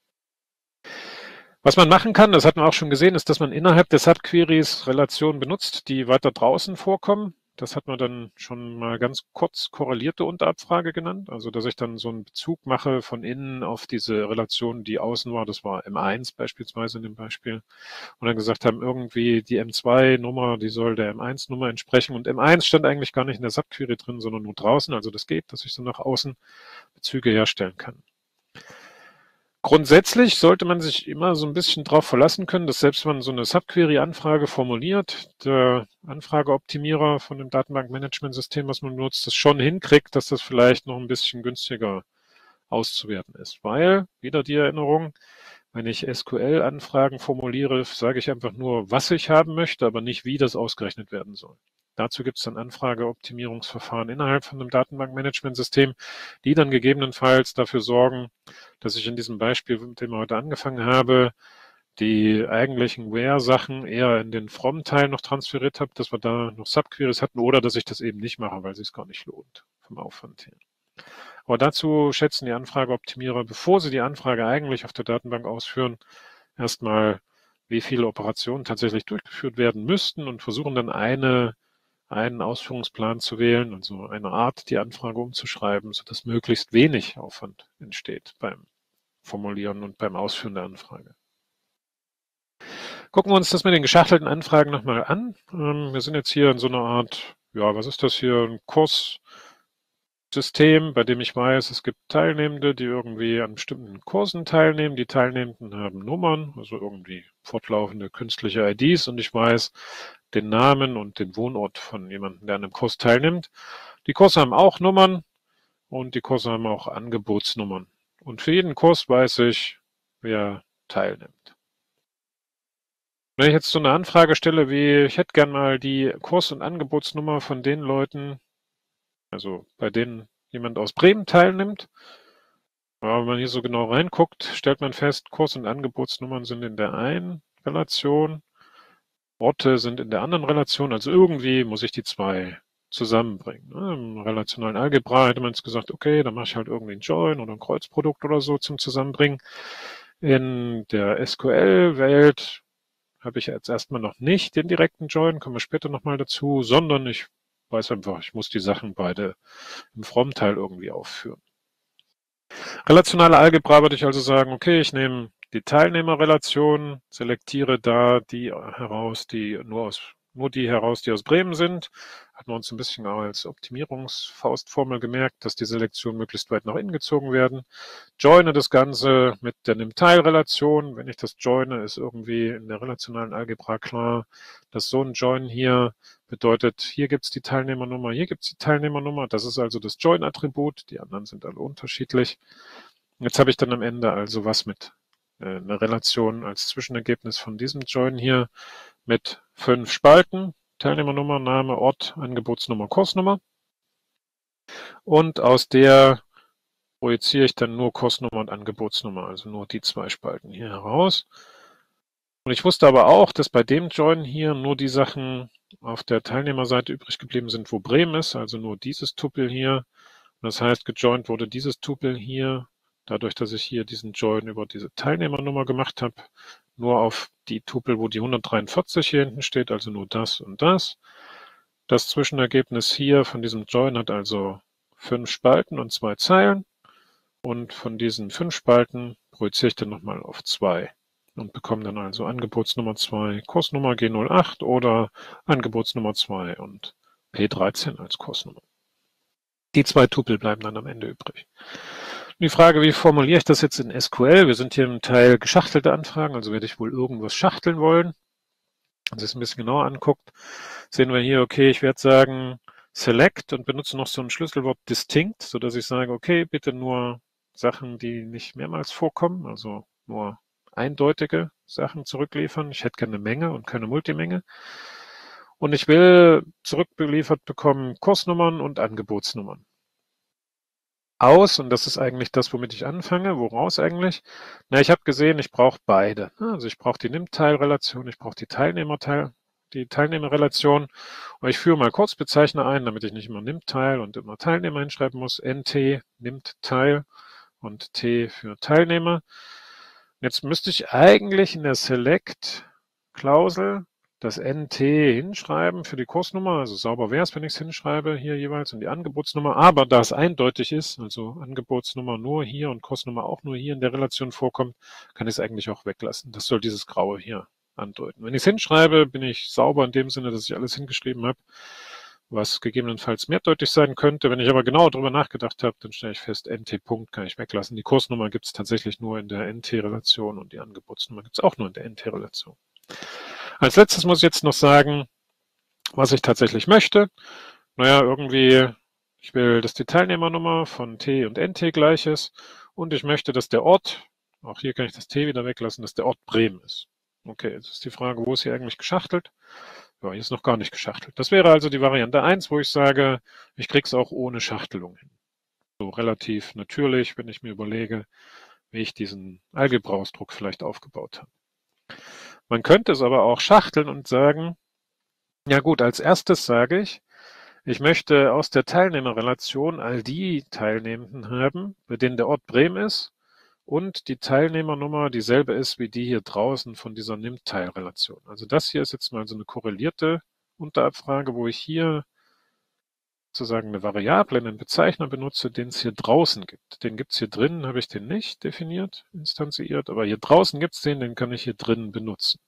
Speaker 1: Was man machen kann, das hat man auch schon gesehen, ist, dass man innerhalb der Subqueries Relationen benutzt, die weiter draußen vorkommen. Das hat man dann schon mal ganz kurz korrelierte Unterabfrage genannt. Also, dass ich dann so einen Bezug mache von innen auf diese Relation, die außen war. Das war M eins beispielsweise in dem Beispiel. Und dann gesagt haben, irgendwie die M zwei Nummer, die soll der M eins Nummer entsprechen. Und M eins stand eigentlich gar nicht in der Subquery drin, sondern nur draußen. Also das geht, dass ich so nach außen Bezüge herstellen kann. Grundsätzlich sollte man sich immer so ein bisschen darauf verlassen können, dass selbst wenn man so eine Subquery-Anfrage formuliert, der Anfrageoptimierer von dem Datenbankmanagementsystem, was man nutzt, das schon hinkriegt, dass das vielleicht noch ein bisschen günstiger auszuwerten ist. Weil, wieder die Erinnerung, wenn ich S Q L-Anfragen formuliere, sage ich einfach nur, was ich haben möchte, aber nicht, wie das ausgerechnet werden soll. Dazu gibt es dann Anfrageoptimierungsverfahren innerhalb von einem Datenbankmanagementsystem, die dann gegebenenfalls dafür sorgen, dass ich in diesem Beispiel, mit dem ich heute angefangen habe, die eigentlichen Where-Sachen eher in den From-Teil noch transferiert habe, dass wir da noch Subqueries hatten oder dass ich das eben nicht mache, weil es sich gar nicht lohnt vom Aufwand her. Aber dazu schätzen die Anfrageoptimierer, bevor sie die Anfrage eigentlich auf der Datenbank ausführen, erstmal, wie viele Operationen tatsächlich durchgeführt werden müssten und versuchen dann eine einen Ausführungsplan zu wählen, also eine Art, die Anfrage umzuschreiben, sodass möglichst wenig Aufwand entsteht beim Formulieren und beim Ausführen der Anfrage. Gucken wir uns das mit den geschachtelten Anfragen nochmal an. Wir sind jetzt hier in so einer Art, ja, was ist das hier, ein Kurssystem, bei dem ich weiß, es gibt Teilnehmende, die irgendwie an bestimmten Kursen teilnehmen. Die Teilnehmenden haben Nummern, also irgendwie fortlaufende künstliche I Ds und ich weiß den Namen und den Wohnort von jemandem, der an einem Kurs teilnimmt. Die Kurse haben auch Nummern und die Kurse haben auch Angebotsnummern. Und für jeden Kurs weiß ich, wer teilnimmt. Wenn ich jetzt so eine Anfrage stelle wie, ich hätte gern mal die Kurs- und Angebotsnummer von den Leuten, also bei denen jemand aus Bremen teilnimmt, aber wenn man hier so genau reinguckt, stellt man fest, Kurs- und Angebotsnummern sind in der einen Relation, Orte sind in der anderen Relation, also irgendwie muss ich die zwei zusammenbringen. Im relationalen Algebra hätte man jetzt gesagt, okay, dann mache ich halt irgendwie einen Join oder ein Kreuzprodukt oder so zum Zusammenbringen. In der S Q L-Welt habe ich jetzt erstmal noch nicht den direkten Join, kommen wir später nochmal dazu, sondern ich weiß einfach, ich muss die Sachen beide im From-Teil irgendwie aufführen. Relationale Algebra würde ich also sagen, okay, ich nehme die Teilnehmerrelation, selektiere da die heraus, die nur aus, nur die heraus, die aus Bremen sind. Hatten wir uns ein bisschen als Optimierungsfaustformel gemerkt, dass die Selektionen möglichst weit nach innen gezogen werden. Joine das Ganze mit der Nimm-Teil-Relation. Wenn ich das joine, ist irgendwie in der relationalen Algebra klar, dass so ein Join hier bedeutet, hier gibt es die Teilnehmernummer, hier gibt es die Teilnehmernummer. Das ist also das Join-Attribut. Die anderen sind alle unterschiedlich. Jetzt habe ich dann am Ende also was mit eine Relation als Zwischenergebnis von diesem Join hier mit fünf Spalten, Teilnehmernummer, Name, Ort, Angebotsnummer, Kursnummer. Und aus der projiziere ich dann nur Kursnummer und Angebotsnummer, also nur die zwei Spalten hier heraus. Und ich wusste aber auch, dass bei dem Join hier nur die Sachen auf der Teilnehmerseite übrig geblieben sind, wo Bremen ist, also nur dieses Tupel hier. Und das heißt, gejoint wurde dieses Tupel hier, dadurch, dass ich hier diesen Join über diese Teilnehmernummer gemacht habe, nur auf die Tupel, wo die hundertdreiundvierzig hier hinten steht, also nur das und das. Das Zwischenergebnis hier von diesem Join hat also fünf Spalten und zwei Zeilen. Und von diesen fünf Spalten projiziere ich dann nochmal auf zwei und bekomme dann also Angebotsnummer zwei, Kursnummer G null acht oder Angebotsnummer zwei und P dreizehn als Kursnummer. Die zwei Tupel bleiben dann am Ende übrig. Die Frage, wie formuliere ich das jetzt in S Q L? Wir sind hier im Teil geschachtelte Anfragen, also werde ich wohl irgendwas schachteln wollen. Wenn man sich das ein bisschen genauer anguckt, sehen wir hier, okay, ich werde sagen select und benutze noch so ein Schlüsselwort distinct, sodass ich sage, okay, bitte nur Sachen, die nicht mehrmals vorkommen, also nur eindeutige Sachen zurückliefern. Ich hätte keine Menge und keine Multimenge. Und ich will zurückgeliefert bekommen Kursnummern und Angebotsnummern. Aus, und das ist eigentlich das, womit ich anfange. Woraus eigentlich? Na, ich habe gesehen, ich brauche beide. Also ich brauche die Nimm-Teil-Relation, ich brauche die Teilnehmer-Teil, die Teilnehmerrelation. Und ich führe mal Kurzbezeichner ein, damit ich nicht immer Nimm-Teil und immer Teilnehmer hinschreiben muss. N T nimmt Teil und T für Teilnehmer. Jetzt müsste ich eigentlich in der Select-Klausel das N T hinschreiben für die Kursnummer, also sauber wäre es, wenn ich es hinschreibe, hier jeweils, und die Angebotsnummer, aber da es eindeutig ist, also Angebotsnummer nur hier und Kursnummer auch nur hier in der Relation vorkommt, kann ich es eigentlich auch weglassen. Das soll dieses Graue hier andeuten. Wenn ich es hinschreibe, bin ich sauber in dem Sinne, dass ich alles hingeschrieben habe, was gegebenenfalls mehrdeutig sein könnte. Wenn ich aber genau darüber nachgedacht habe, dann stelle ich fest, N T-Punkt kann ich weglassen. Die Kursnummer gibt es tatsächlich nur in der N T-Relation und die Angebotsnummer gibt es auch nur in der N T-Relation. Als letztes muss ich jetzt noch sagen, was ich tatsächlich möchte. Naja, irgendwie, ich will, dass die Teilnehmernummer von T und N T gleich ist und ich möchte, dass der Ort, auch hier kann ich das T wieder weglassen, dass der Ort Bremen ist. Okay, jetzt ist die Frage, wo ist hier eigentlich geschachtelt? Ja, hier ist noch gar nicht geschachtelt. Das wäre also die Variante eins, wo ich sage, ich krieg's auch ohne Schachtelung hin. So relativ natürlich, wenn ich mir überlege, wie ich diesen Algebra-Ausdruck vielleicht aufgebaut habe. Man könnte es aber auch schachteln und sagen, ja gut, als erstes sage ich, ich möchte aus der Teilnehmerrelation all die Teilnehmenden haben, bei denen der Ort Bremen ist und die Teilnehmernummer dieselbe ist wie die hier draußen von dieser Nimm-Teil-Relation. Also das hier ist jetzt mal so eine korrelierte Unterabfrage, wo ich hier sozusagen eine Variable, einen Bezeichner benutze, den es hier draußen gibt. Den gibt es hier drinnen, habe ich den nicht definiert, instanziert, aber hier draußen gibt es den, den kann ich hier drinnen benutzen.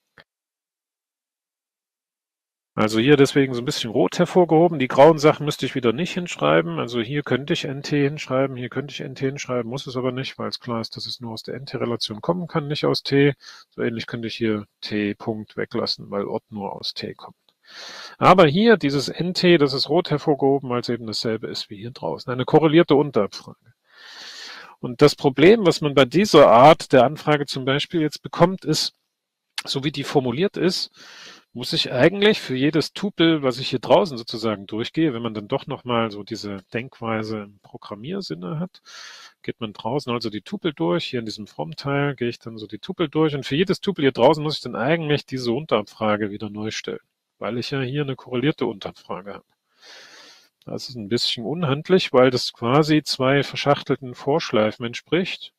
Speaker 1: Also hier deswegen so ein bisschen rot hervorgehoben. Die grauen Sachen müsste ich wieder nicht hinschreiben. Also hier könnte ich N T hinschreiben, hier könnte ich N T hinschreiben, muss es aber nicht, weil es klar ist, dass es nur aus der N T-Relation kommen kann, nicht aus T. So ähnlich könnte ich hier T-Punkt weglassen, weil Ort nur aus T kommt. Aber hier dieses N T, das ist rot hervorgehoben, weil es eben dasselbe ist wie hier draußen. Eine korrelierte Unterabfrage. Und das Problem, was man bei dieser Art der Anfrage zum Beispiel jetzt bekommt, ist, so wie die formuliert ist, muss ich eigentlich für jedes Tupel, was ich hier draußen sozusagen durchgehe, wenn man dann doch nochmal so diese Denkweise im Programmiersinne hat, geht man draußen also die Tupel durch. Hier in diesem From-Teil gehe ich dann so die Tupel durch und für jedes Tupel hier draußen muss ich dann eigentlich diese Unterabfrage wieder neu stellen, weil ich ja hier eine korrelierte Unterabfrage habe. Das ist ein bisschen unhandlich, weil das quasi zwei verschachtelten Vorschleifen entspricht.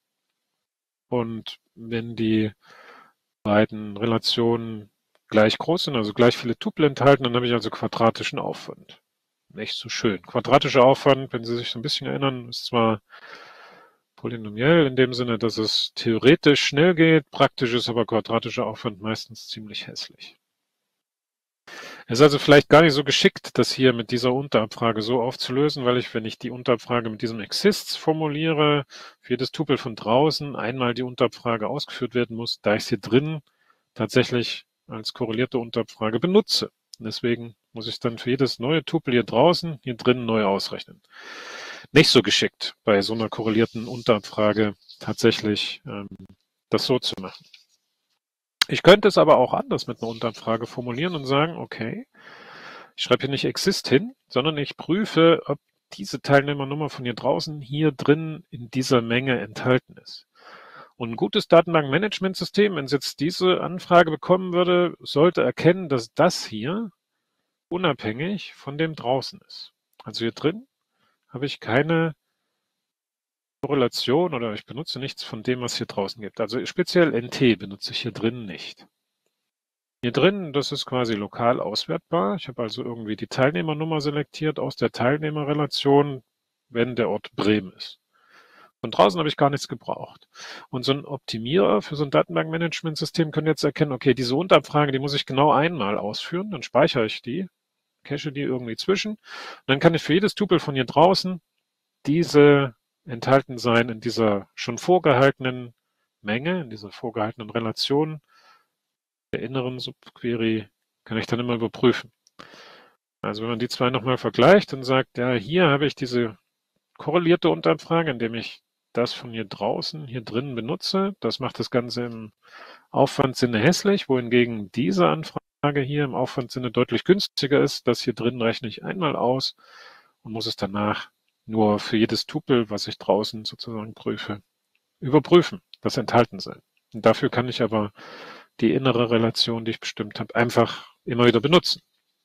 Speaker 1: Und wenn die beiden Relationen gleich groß sind, also gleich viele Tupel enthalten, dann habe ich also quadratischen Aufwand. Nicht so schön. Quadratischer Aufwand, wenn Sie sich so ein bisschen erinnern, ist zwar polynomiell in dem Sinne, dass es theoretisch schnell geht, praktisch ist aber quadratischer Aufwand meistens ziemlich hässlich. Es ist also vielleicht gar nicht so geschickt, das hier mit dieser Unterabfrage so aufzulösen, weil ich, wenn ich die Unterabfrage mit diesem Exists formuliere, für jedes Tupel von draußen einmal die Unterabfrage ausgeführt werden muss, da ich es hier drin tatsächlich als korrelierte Unterabfrage benutze. Und deswegen muss ich dann für jedes neue Tupel hier draußen, hier drin neu ausrechnen. Nicht so geschickt, bei so einer korrelierten Unterabfrage tatsächlich ähm, das so zu machen. Ich könnte es aber auch anders mit einer Unterabfrage formulieren und sagen, okay, ich schreibe hier nicht exist hin, sondern ich prüfe, ob diese Teilnehmernummer von hier draußen hier drin in dieser Menge enthalten ist. Und ein gutes Datenbankmanagementsystem, wenn es jetzt diese Anfrage bekommen würde, sollte erkennen, dass das hier unabhängig von dem draußen ist. Also hier drin habe ich keine Korrelation oder ich benutze nichts von dem, was hier draußen gibt. Also speziell N T benutze ich hier drin nicht. Hier drin, das ist quasi lokal auswertbar. Ich habe also irgendwie die Teilnehmernummer selektiert aus der Teilnehmerrelation, wenn der Ort Bremen ist. Von draußen habe ich gar nichts gebraucht. Und so ein Optimierer für so ein Datenbankmanagementsystem kann jetzt erkennen, okay, diese Unterabfrage, die muss ich genau einmal ausführen, dann speichere ich die, cache die irgendwie zwischen. Und dann kann ich für jedes Tupel von hier draußen diese enthalten sein in dieser schon vorgehaltenen Menge, in dieser vorgehaltenen Relation der inneren Subquery, kann ich dann immer überprüfen. Also wenn man die zwei nochmal vergleicht und sagt, ja, hier habe ich diese korrelierte Unterabfrage, indem ich das von hier draußen, hier drin benutze. Das macht das Ganze im Aufwandsinne hässlich, wohingegen diese Anfrage hier im Aufwandsinne deutlich günstiger ist. Das hier drin rechne ich einmal aus und muss es danach nur für jedes Tupel, was ich draußen sozusagen prüfe, überprüfen, das enthalten sein. Und dafür kann ich aber die innere Relation, die ich bestimmt habe, einfach immer wieder benutzen.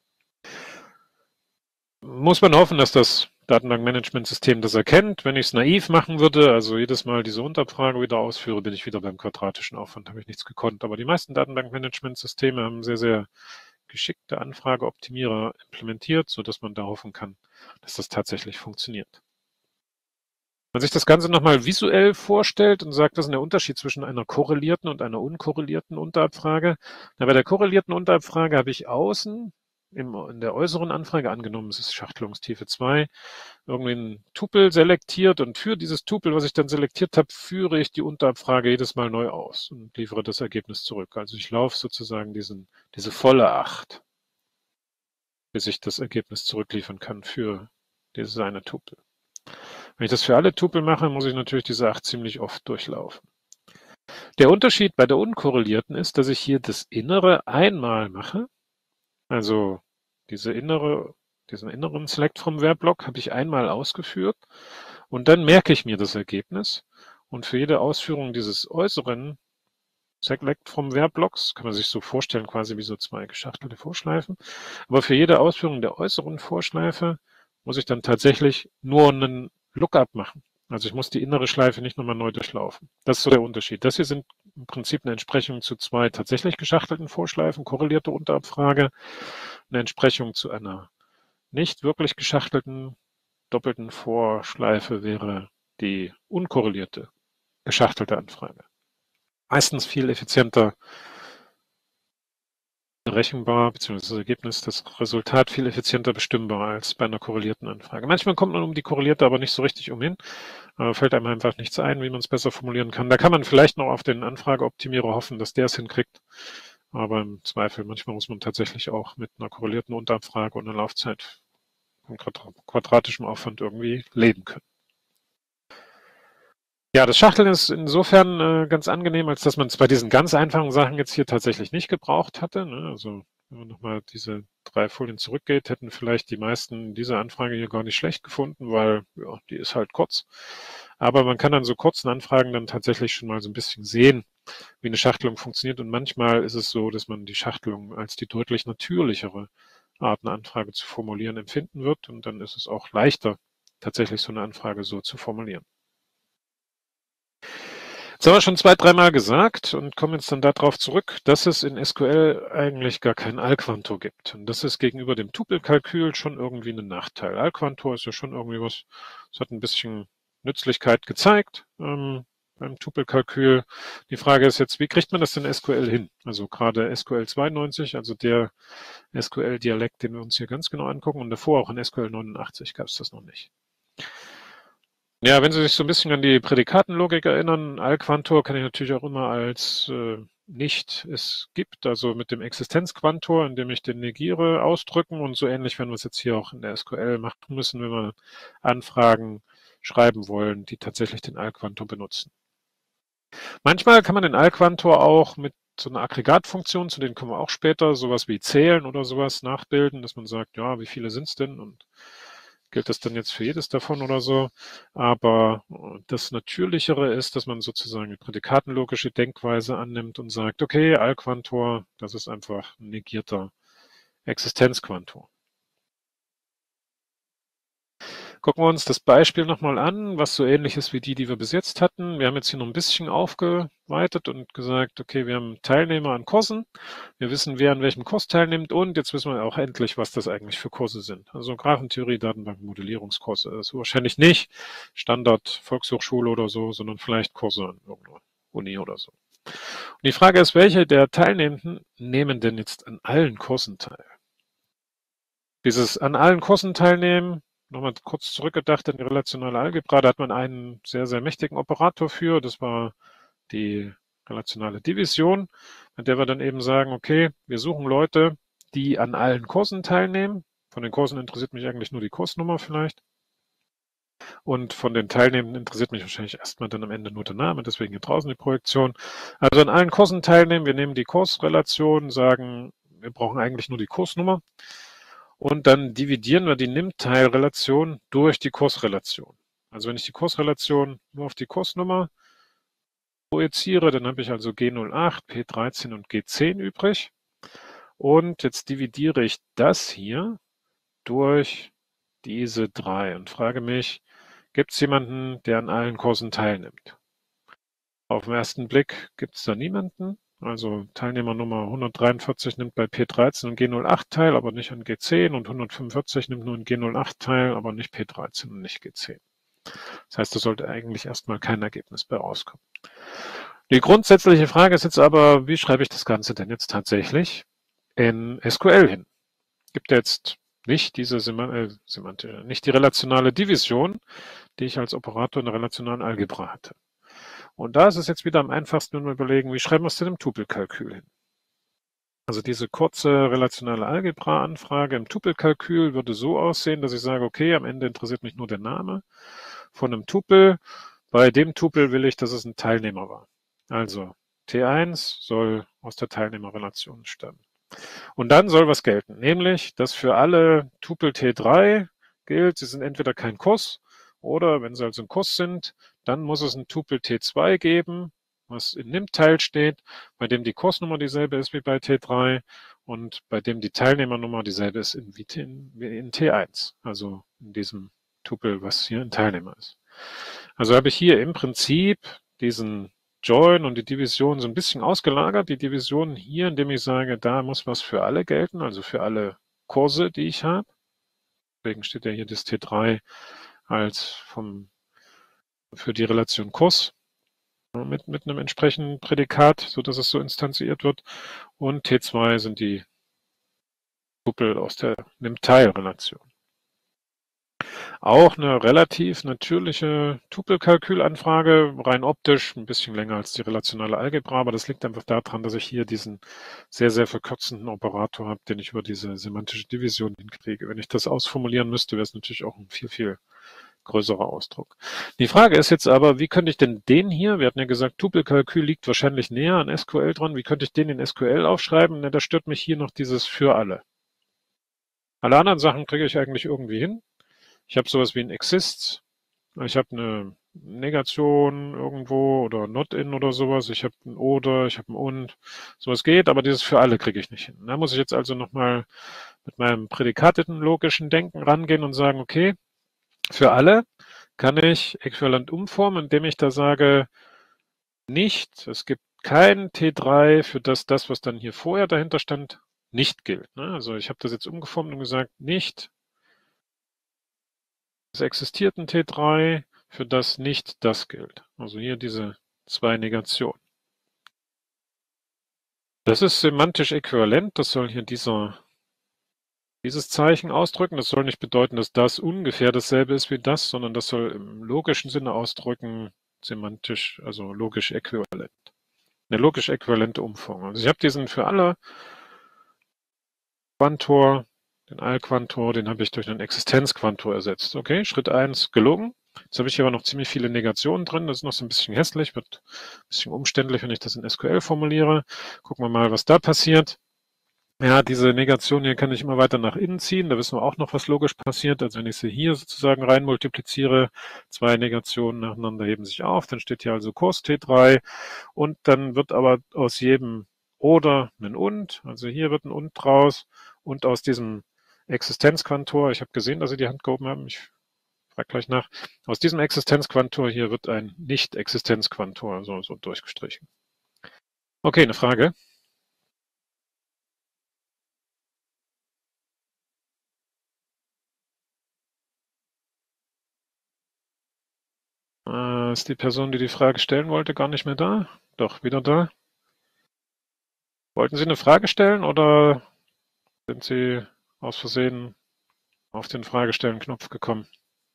Speaker 1: Muss man hoffen, dass das Datenbankmanagementsystem das erkennt. Wenn ich es naiv machen würde, also jedes Mal diese Unterabfrage wieder ausführe, bin ich wieder beim quadratischen Aufwand, habe ich nichts gekonnt. Aber die meisten Datenbankmanagementsysteme haben sehr, sehr geschickte Anfrageoptimierer implementiert, sodass man da hoffen kann, dass das tatsächlich funktioniert. Wenn man sich das Ganze nochmal visuell vorstellt und sagt, was ist der Unterschied zwischen einer korrelierten und einer unkorrelierten Unterabfrage? Na, bei der korrelierten Unterabfrage habe ich außen im, in der äußeren Anfrage angenommen, es ist Schachtelungstiefe zwei, irgendwie ein Tupel selektiert und für dieses Tupel, was ich dann selektiert habe, führe ich die Unterabfrage jedes Mal neu aus und liefere das Ergebnis zurück. Also ich laufe sozusagen diesen, diese volle acht, bis ich das Ergebnis zurückliefern kann für dieses eine Tupel. Wenn ich das für alle Tupel mache, muss ich natürlich diese acht ziemlich oft durchlaufen. Der Unterschied bei der unkorrelierten ist, dass ich hier das Innere einmal mache. Also diese innere, diesen inneren Select from Where Block habe ich einmal ausgeführt und dann merke ich mir das Ergebnis. Und für jede Ausführung dieses äußeren Select from Where Blocks, kann man sich so vorstellen, quasi wie so zwei geschachtelte Vorschleifen. Aber für jede Ausführung der äußeren Vorschleife muss ich dann tatsächlich nur einen Lookup machen. Also ich muss die innere Schleife nicht nochmal neu durchlaufen. Das ist so der Unterschied. Das hier sind im Prinzip eine Entsprechung zu zwei tatsächlich geschachtelten Vorschleifen, korrelierte Unterabfrage, eine Entsprechung zu einer nicht wirklich geschachtelten doppelten Vorschleife wäre die unkorrelierte geschachtelte Anfrage. Meistens viel effizienter berechenbar, beziehungsweise das Ergebnis, das Resultat viel effizienter bestimmbar als bei einer korrelierten Anfrage. Manchmal kommt man um die korrelierte aber nicht so richtig umhin. Äh, fällt einem einfach nichts ein, wie man es besser formulieren kann. Da kann man vielleicht noch auf den Anfrageoptimierer hoffen, dass der es hinkriegt. Aber im Zweifel, manchmal muss man tatsächlich auch mit einer korrelierten Unterabfrage und einer Laufzeit von quadratischem Aufwand irgendwie leben können. Ja, das Schachteln ist insofern äh, ganz angenehm, als dass man es bei diesen ganz einfachen Sachen jetzt hier tatsächlich nicht gebraucht hatte. Ne? Also wenn man nochmal diese drei Folien zurückgeht, hätten vielleicht die meisten diese Anfrage hier gar nicht schlecht gefunden, weil ja, die ist halt kurz. Aber man kann an so kurzen Anfragen dann tatsächlich schon mal so ein bisschen sehen, wie eine Schachtelung funktioniert. Und manchmal ist es so, dass man die Schachtelung als die deutlich natürlichere Art, eine Anfrage zu formulieren, empfinden wird. Und dann ist es auch leichter, tatsächlich so eine Anfrage so zu formulieren. Jetzt haben wir schon zwei, dreimal gesagt und kommen jetzt dann darauf zurück, dass es in S Q L eigentlich gar keinen Alquantor gibt. Und das ist gegenüber dem Tupelkalkül schon irgendwie ein Nachteil. Alquantor ist ja schon irgendwie was, es hat ein bisschen Nützlichkeit gezeigt ähm, beim Tupelkalkül. Die Frage ist jetzt, wie kriegt man das denn S Q L hin? Also gerade S Q L zweiundneunzig, also der S Q L-Dialekt, den wir uns hier ganz genau angucken, und davor auch in S Q L neunundachtzig gab es das noch nicht. Ja, wenn Sie sich so ein bisschen an die Prädikatenlogik erinnern, Alquantor kann ich natürlich auch immer als äh, nicht es gibt, also mit dem Existenzquantor, indem ich den negiere, ausdrücken, und so ähnlich werden wir es jetzt hier auch in der S Q L machen müssen, wenn wir Anfragen schreiben wollen, die tatsächlich den Alquantor benutzen. Manchmal kann man den Alquantor auch mit so einer Aggregatfunktion, zu denen kommen wir auch später, sowas wie zählen oder sowas nachbilden, dass man sagt, ja, wie viele sind es denn, und gilt das dann jetzt für jedes davon oder so? Aber das Natürlichere ist, dass man sozusagen eine prädikatenlogische Denkweise annimmt und sagt, okay, Alquantor, das ist einfach ein negierter Existenzquantor. Gucken wir uns das Beispiel nochmal an, was so ähnlich ist wie die, die wir bis jetzt hatten. Wir haben jetzt hier noch ein bisschen aufgeweitet und gesagt, okay, wir haben Teilnehmer an Kursen. Wir wissen, wer an welchem Kurs teilnimmt und jetzt wissen wir auch endlich, was das eigentlich für Kurse sind. Also Graphentheorie, Datenbank, Modellierungskurse. Das ist wahrscheinlich nicht Standard Volkshochschule oder so, sondern vielleicht Kurse an irgendeiner Uni oder so. Und die Frage ist, welche der Teilnehmenden nehmen denn jetzt an allen Kursen teil? Dieses an allen Kursen teilnehmen, nochmal kurz zurückgedacht in die relationale Algebra, da hat man einen sehr, sehr mächtigen Operator für, das war die relationale Division, mit der wir dann eben sagen, okay, wir suchen Leute, die an allen Kursen teilnehmen. Von den Kursen interessiert mich eigentlich nur die Kursnummer vielleicht. Und von den Teilnehmenden interessiert mich wahrscheinlich erstmal dann am Ende nur der Name, deswegen hier draußen die Projektion. Also an allen Kursen teilnehmen, wir nehmen die Kursrelation, sagen, wir brauchen eigentlich nur die Kursnummer. Und dann dividieren wir die Nimmteilrelation durch die Kursrelation. Also wenn ich die Kursrelation nur auf die Kursnummer projiziere, dann habe ich also G null acht, P dreizehn und G zehn übrig. Und jetzt dividiere ich das hier durch diese drei und frage mich, gibt es jemanden, der an allen Kursen teilnimmt? Auf den ersten Blick gibt es da niemanden. Also Teilnehmernummer hundertdreiundvierzig nimmt bei P dreizehn und G null acht teil, aber nicht an G zehn und hundertfünfundvierzig nimmt nur an G null acht teil, aber nicht P dreizehn und nicht G zehn. Das heißt, da sollte eigentlich erstmal kein Ergebnis bei rauskommen. Die grundsätzliche Frage ist jetzt aber, wie schreibe ich das Ganze denn jetzt tatsächlich in S Q L hin? Gibt jetzt nicht diese äh, semantische, nicht die relationale Division, die ich als Operator in der relationalen Algebra hatte. Und da ist es jetzt wieder am einfachsten, wenn wir überlegen, wie schreiben wir es denn im Tupelkalkül hin? Also diese kurze relationale Algebra-Anfrage im Tupelkalkül würde so aussehen, dass ich sage, okay, am Ende interessiert mich nur der Name von einem Tupel. Bei dem Tupel will ich, dass es ein Teilnehmer war. Also T eins soll aus der Teilnehmerrelation stammen. Und dann soll was gelten, nämlich, dass für alle Tupel T drei gilt, sie sind entweder kein Kurs oder wenn sie also ein Kurs sind, dann muss es ein Tupel T zwei geben, was in Nimmteil steht, bei dem die Kursnummer dieselbe ist wie bei T drei und bei dem die Teilnehmernummer dieselbe ist in, wie in, in T eins, also in diesem Tupel, was hier ein Teilnehmer ist. Also habe ich hier im Prinzip diesen Join und die Division so ein bisschen ausgelagert. Die Division hier, indem ich sage, da muss was für alle gelten, also für alle Kurse, die ich habe. Deswegen steht ja hier das T drei als vom, für die Relation Kurs mit, mit einem entsprechenden Prädikat, so dass es so instanziert wird. Und T zwei sind die Tupel aus der Nimm-Teil-Relation. Auch eine relativ natürliche Tupelkalkülanfrage, rein optisch, ein bisschen länger als die relationale Algebra, aber das liegt einfach daran, dass ich hier diesen sehr, sehr verkürzenden Operator habe, den ich über diese semantische Division hinkriege. Wenn ich das ausformulieren müsste, wäre es natürlich auch ein viel, viel größerer Ausdruck. Die Frage ist jetzt aber, wie könnte ich denn den hier, wir hatten ja gesagt, Tupelkalkül liegt wahrscheinlich näher an S Q L dran, wie könnte ich den in S Q L aufschreiben? Ne, da stört mich hier noch dieses für alle. Alle anderen Sachen kriege ich eigentlich irgendwie hin. Ich habe sowas wie ein Exists. Ich habe eine Negation irgendwo oder Not-in oder sowas. Ich habe ein oder, ich habe ein und. Sowas geht, aber dieses für alle kriege ich nicht hin. Da muss ich jetzt also nochmal mit meinem prädikatenlogischen Denken rangehen und sagen, okay, für alle kann ich äquivalent umformen, indem ich da sage, nicht, es gibt kein T drei, für das das, was dann hier vorher dahinter stand, nicht gilt. Also ich habe das jetzt umgeformt und gesagt, nicht, es existiert ein T drei, für das nicht das gilt. Also hier diese zwei Negationen. Das ist semantisch äquivalent, das soll hier dieser, dieses Zeichen ausdrücken. Das soll nicht bedeuten, dass das ungefähr dasselbe ist wie das, sondern das soll im logischen Sinne ausdrücken, semantisch, also logisch äquivalent. Eine logisch äquivalente Umformung. Also ich habe diesen für alle Quantor, den Allquantor, den habe ich durch einen Existenzquantor ersetzt. Okay, Schritt eins gelungen. Jetzt habe ich hier aber noch ziemlich viele Negationen drin. Das ist noch so ein bisschen hässlich, wird ein bisschen umständlich, wenn ich das in S Q L formuliere. Gucken wir mal, was da passiert. Ja, diese Negation hier kann ich immer weiter nach innen ziehen. Da wissen wir auch noch, was logisch passiert. Also wenn ich sie hier sozusagen rein multipliziere, zwei Negationen nacheinander heben sich auf. Dann steht hier also Kurs T drei. Und dann wird aber aus jedem oder ein und, also hier wird ein und draus. Und aus diesem Existenzquantor, ich habe gesehen, dass Sie die Hand gehoben haben. Ich frage gleich nach. Aus diesem Existenzquantor hier wird ein Nicht-Existenzquantor so, so durchgestrichen. Okay, eine Frage? Äh, ist die Person, die die Frage stellen wollte, gar nicht mehr da? Doch, wieder da. Wollten Sie eine Frage stellen oder sind Sie aus Versehen auf den Fragestellen-Knopf gekommen?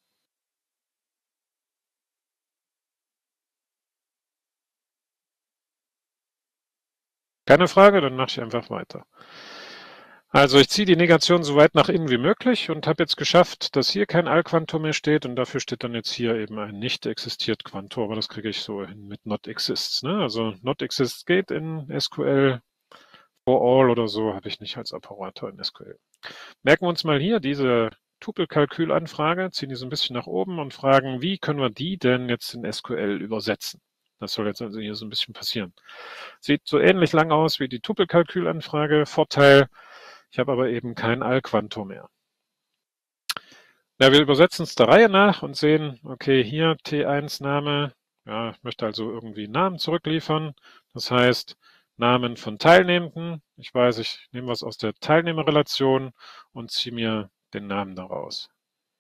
Speaker 1: Keine Frage? Dann mache ich einfach weiter. Also ich ziehe die Negation so weit nach innen wie möglich und habe jetzt geschafft, dass hier kein Allquantor mehr steht und dafür steht dann jetzt hier eben ein nicht existiert Quantor, aber das kriege ich so hin mit not exists. Ne? Also not exists geht in S Q L, for all oder so habe ich nicht als Operator in S Q L. Merken wir uns mal hier diese Tupelkalkülanfrage, ziehen die so ein bisschen nach oben und fragen, wie können wir die denn jetzt in S Q L übersetzen? Das soll jetzt also hier so ein bisschen passieren. Sieht so ähnlich lang aus wie die Tupelkalkülanfrage. Vorteil, ich habe aber eben kein Allquantor mehr. Ja, wir übersetzen es der Reihe nach und sehen, okay, hier T eins Name, ja, ich möchte also irgendwie einen Namen zurückliefern. Das heißt, Namen von Teilnehmenden. Ich weiß, ich nehme was aus der Teilnehmerrelation und ziehe mir den Namen daraus.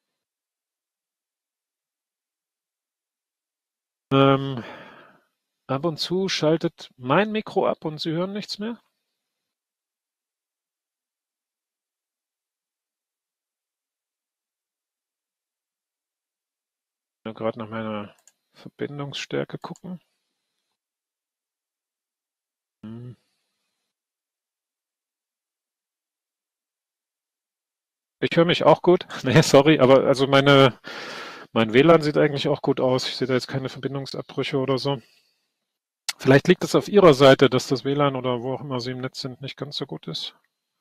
Speaker 1: Ähm, ab und zu schaltet mein Mikro ab und Sie hören nichts mehr. Ich will gerade nach meiner Verbindungsstärke gucken. Hm. Ich höre mich auch gut. Nee, sorry, aber also meine, mein W L A N sieht eigentlich auch gut aus. Ich sehe da jetzt keine Verbindungsabbrüche oder so. Vielleicht liegt es auf Ihrer Seite, dass das W L A N oder wo auch immer Sie im Netz sind, nicht ganz so gut ist.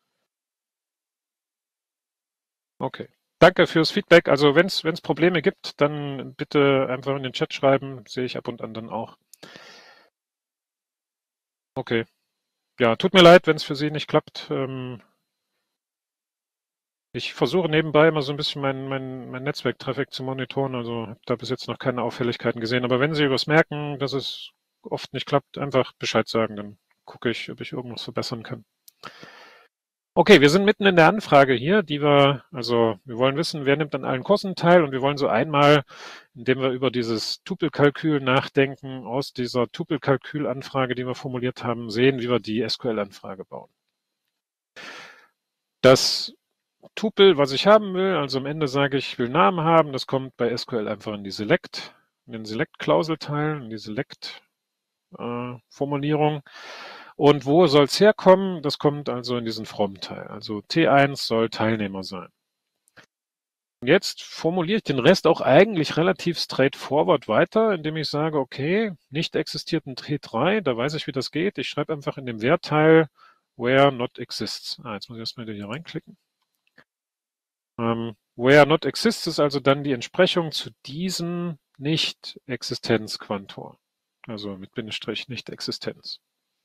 Speaker 1: Okay. Danke fürs Feedback. Also wenn es Probleme gibt, dann bitte einfach in den Chat schreiben. Sehe ich ab und an dann auch. Okay. Ja, tut mir leid, wenn es für Sie nicht klappt. Ähm, ich versuche nebenbei immer so ein bisschen mein, mein, mein Netzwerktraffic zu monitoren. Also habe da bis jetzt noch keine Auffälligkeiten gesehen. Aber wenn Sie was merken, dass es oft nicht klappt, einfach Bescheid sagen. Dann gucke ich, ob ich irgendwas verbessern kann. Okay, wir sind mitten in der Anfrage hier, die wir, also wir wollen wissen, wer nimmt an allen Kursen teil und wir wollen so einmal, indem wir über dieses Tupelkalkül nachdenken, aus dieser Tupelkalkül-Anfrage, die wir formuliert haben, sehen, wie wir die S Q L-Anfrage bauen. Das Tupel, was ich haben will, also am Ende sage ich, ich will Namen haben, das kommt bei S Q L einfach in die Select, in den Select-Klauselteil, in die Select-Formulierung. Und wo soll es herkommen? Das kommt also in diesen From-Teil. Also T eins soll Teilnehmer sein. Und jetzt formuliere ich den Rest auch eigentlich relativ straightforward weiter, indem ich sage, okay, nicht existiert ein T drei, da weiß ich, wie das geht. Ich schreibe einfach in dem Where-Teil where not exists. Ah, jetzt muss ich erstmal hier reinklicken. Ähm, where not exists ist also dann die Entsprechung zu diesem Nicht-Existenz-Quantor. Also mit Bindestrich Nicht-Existenz.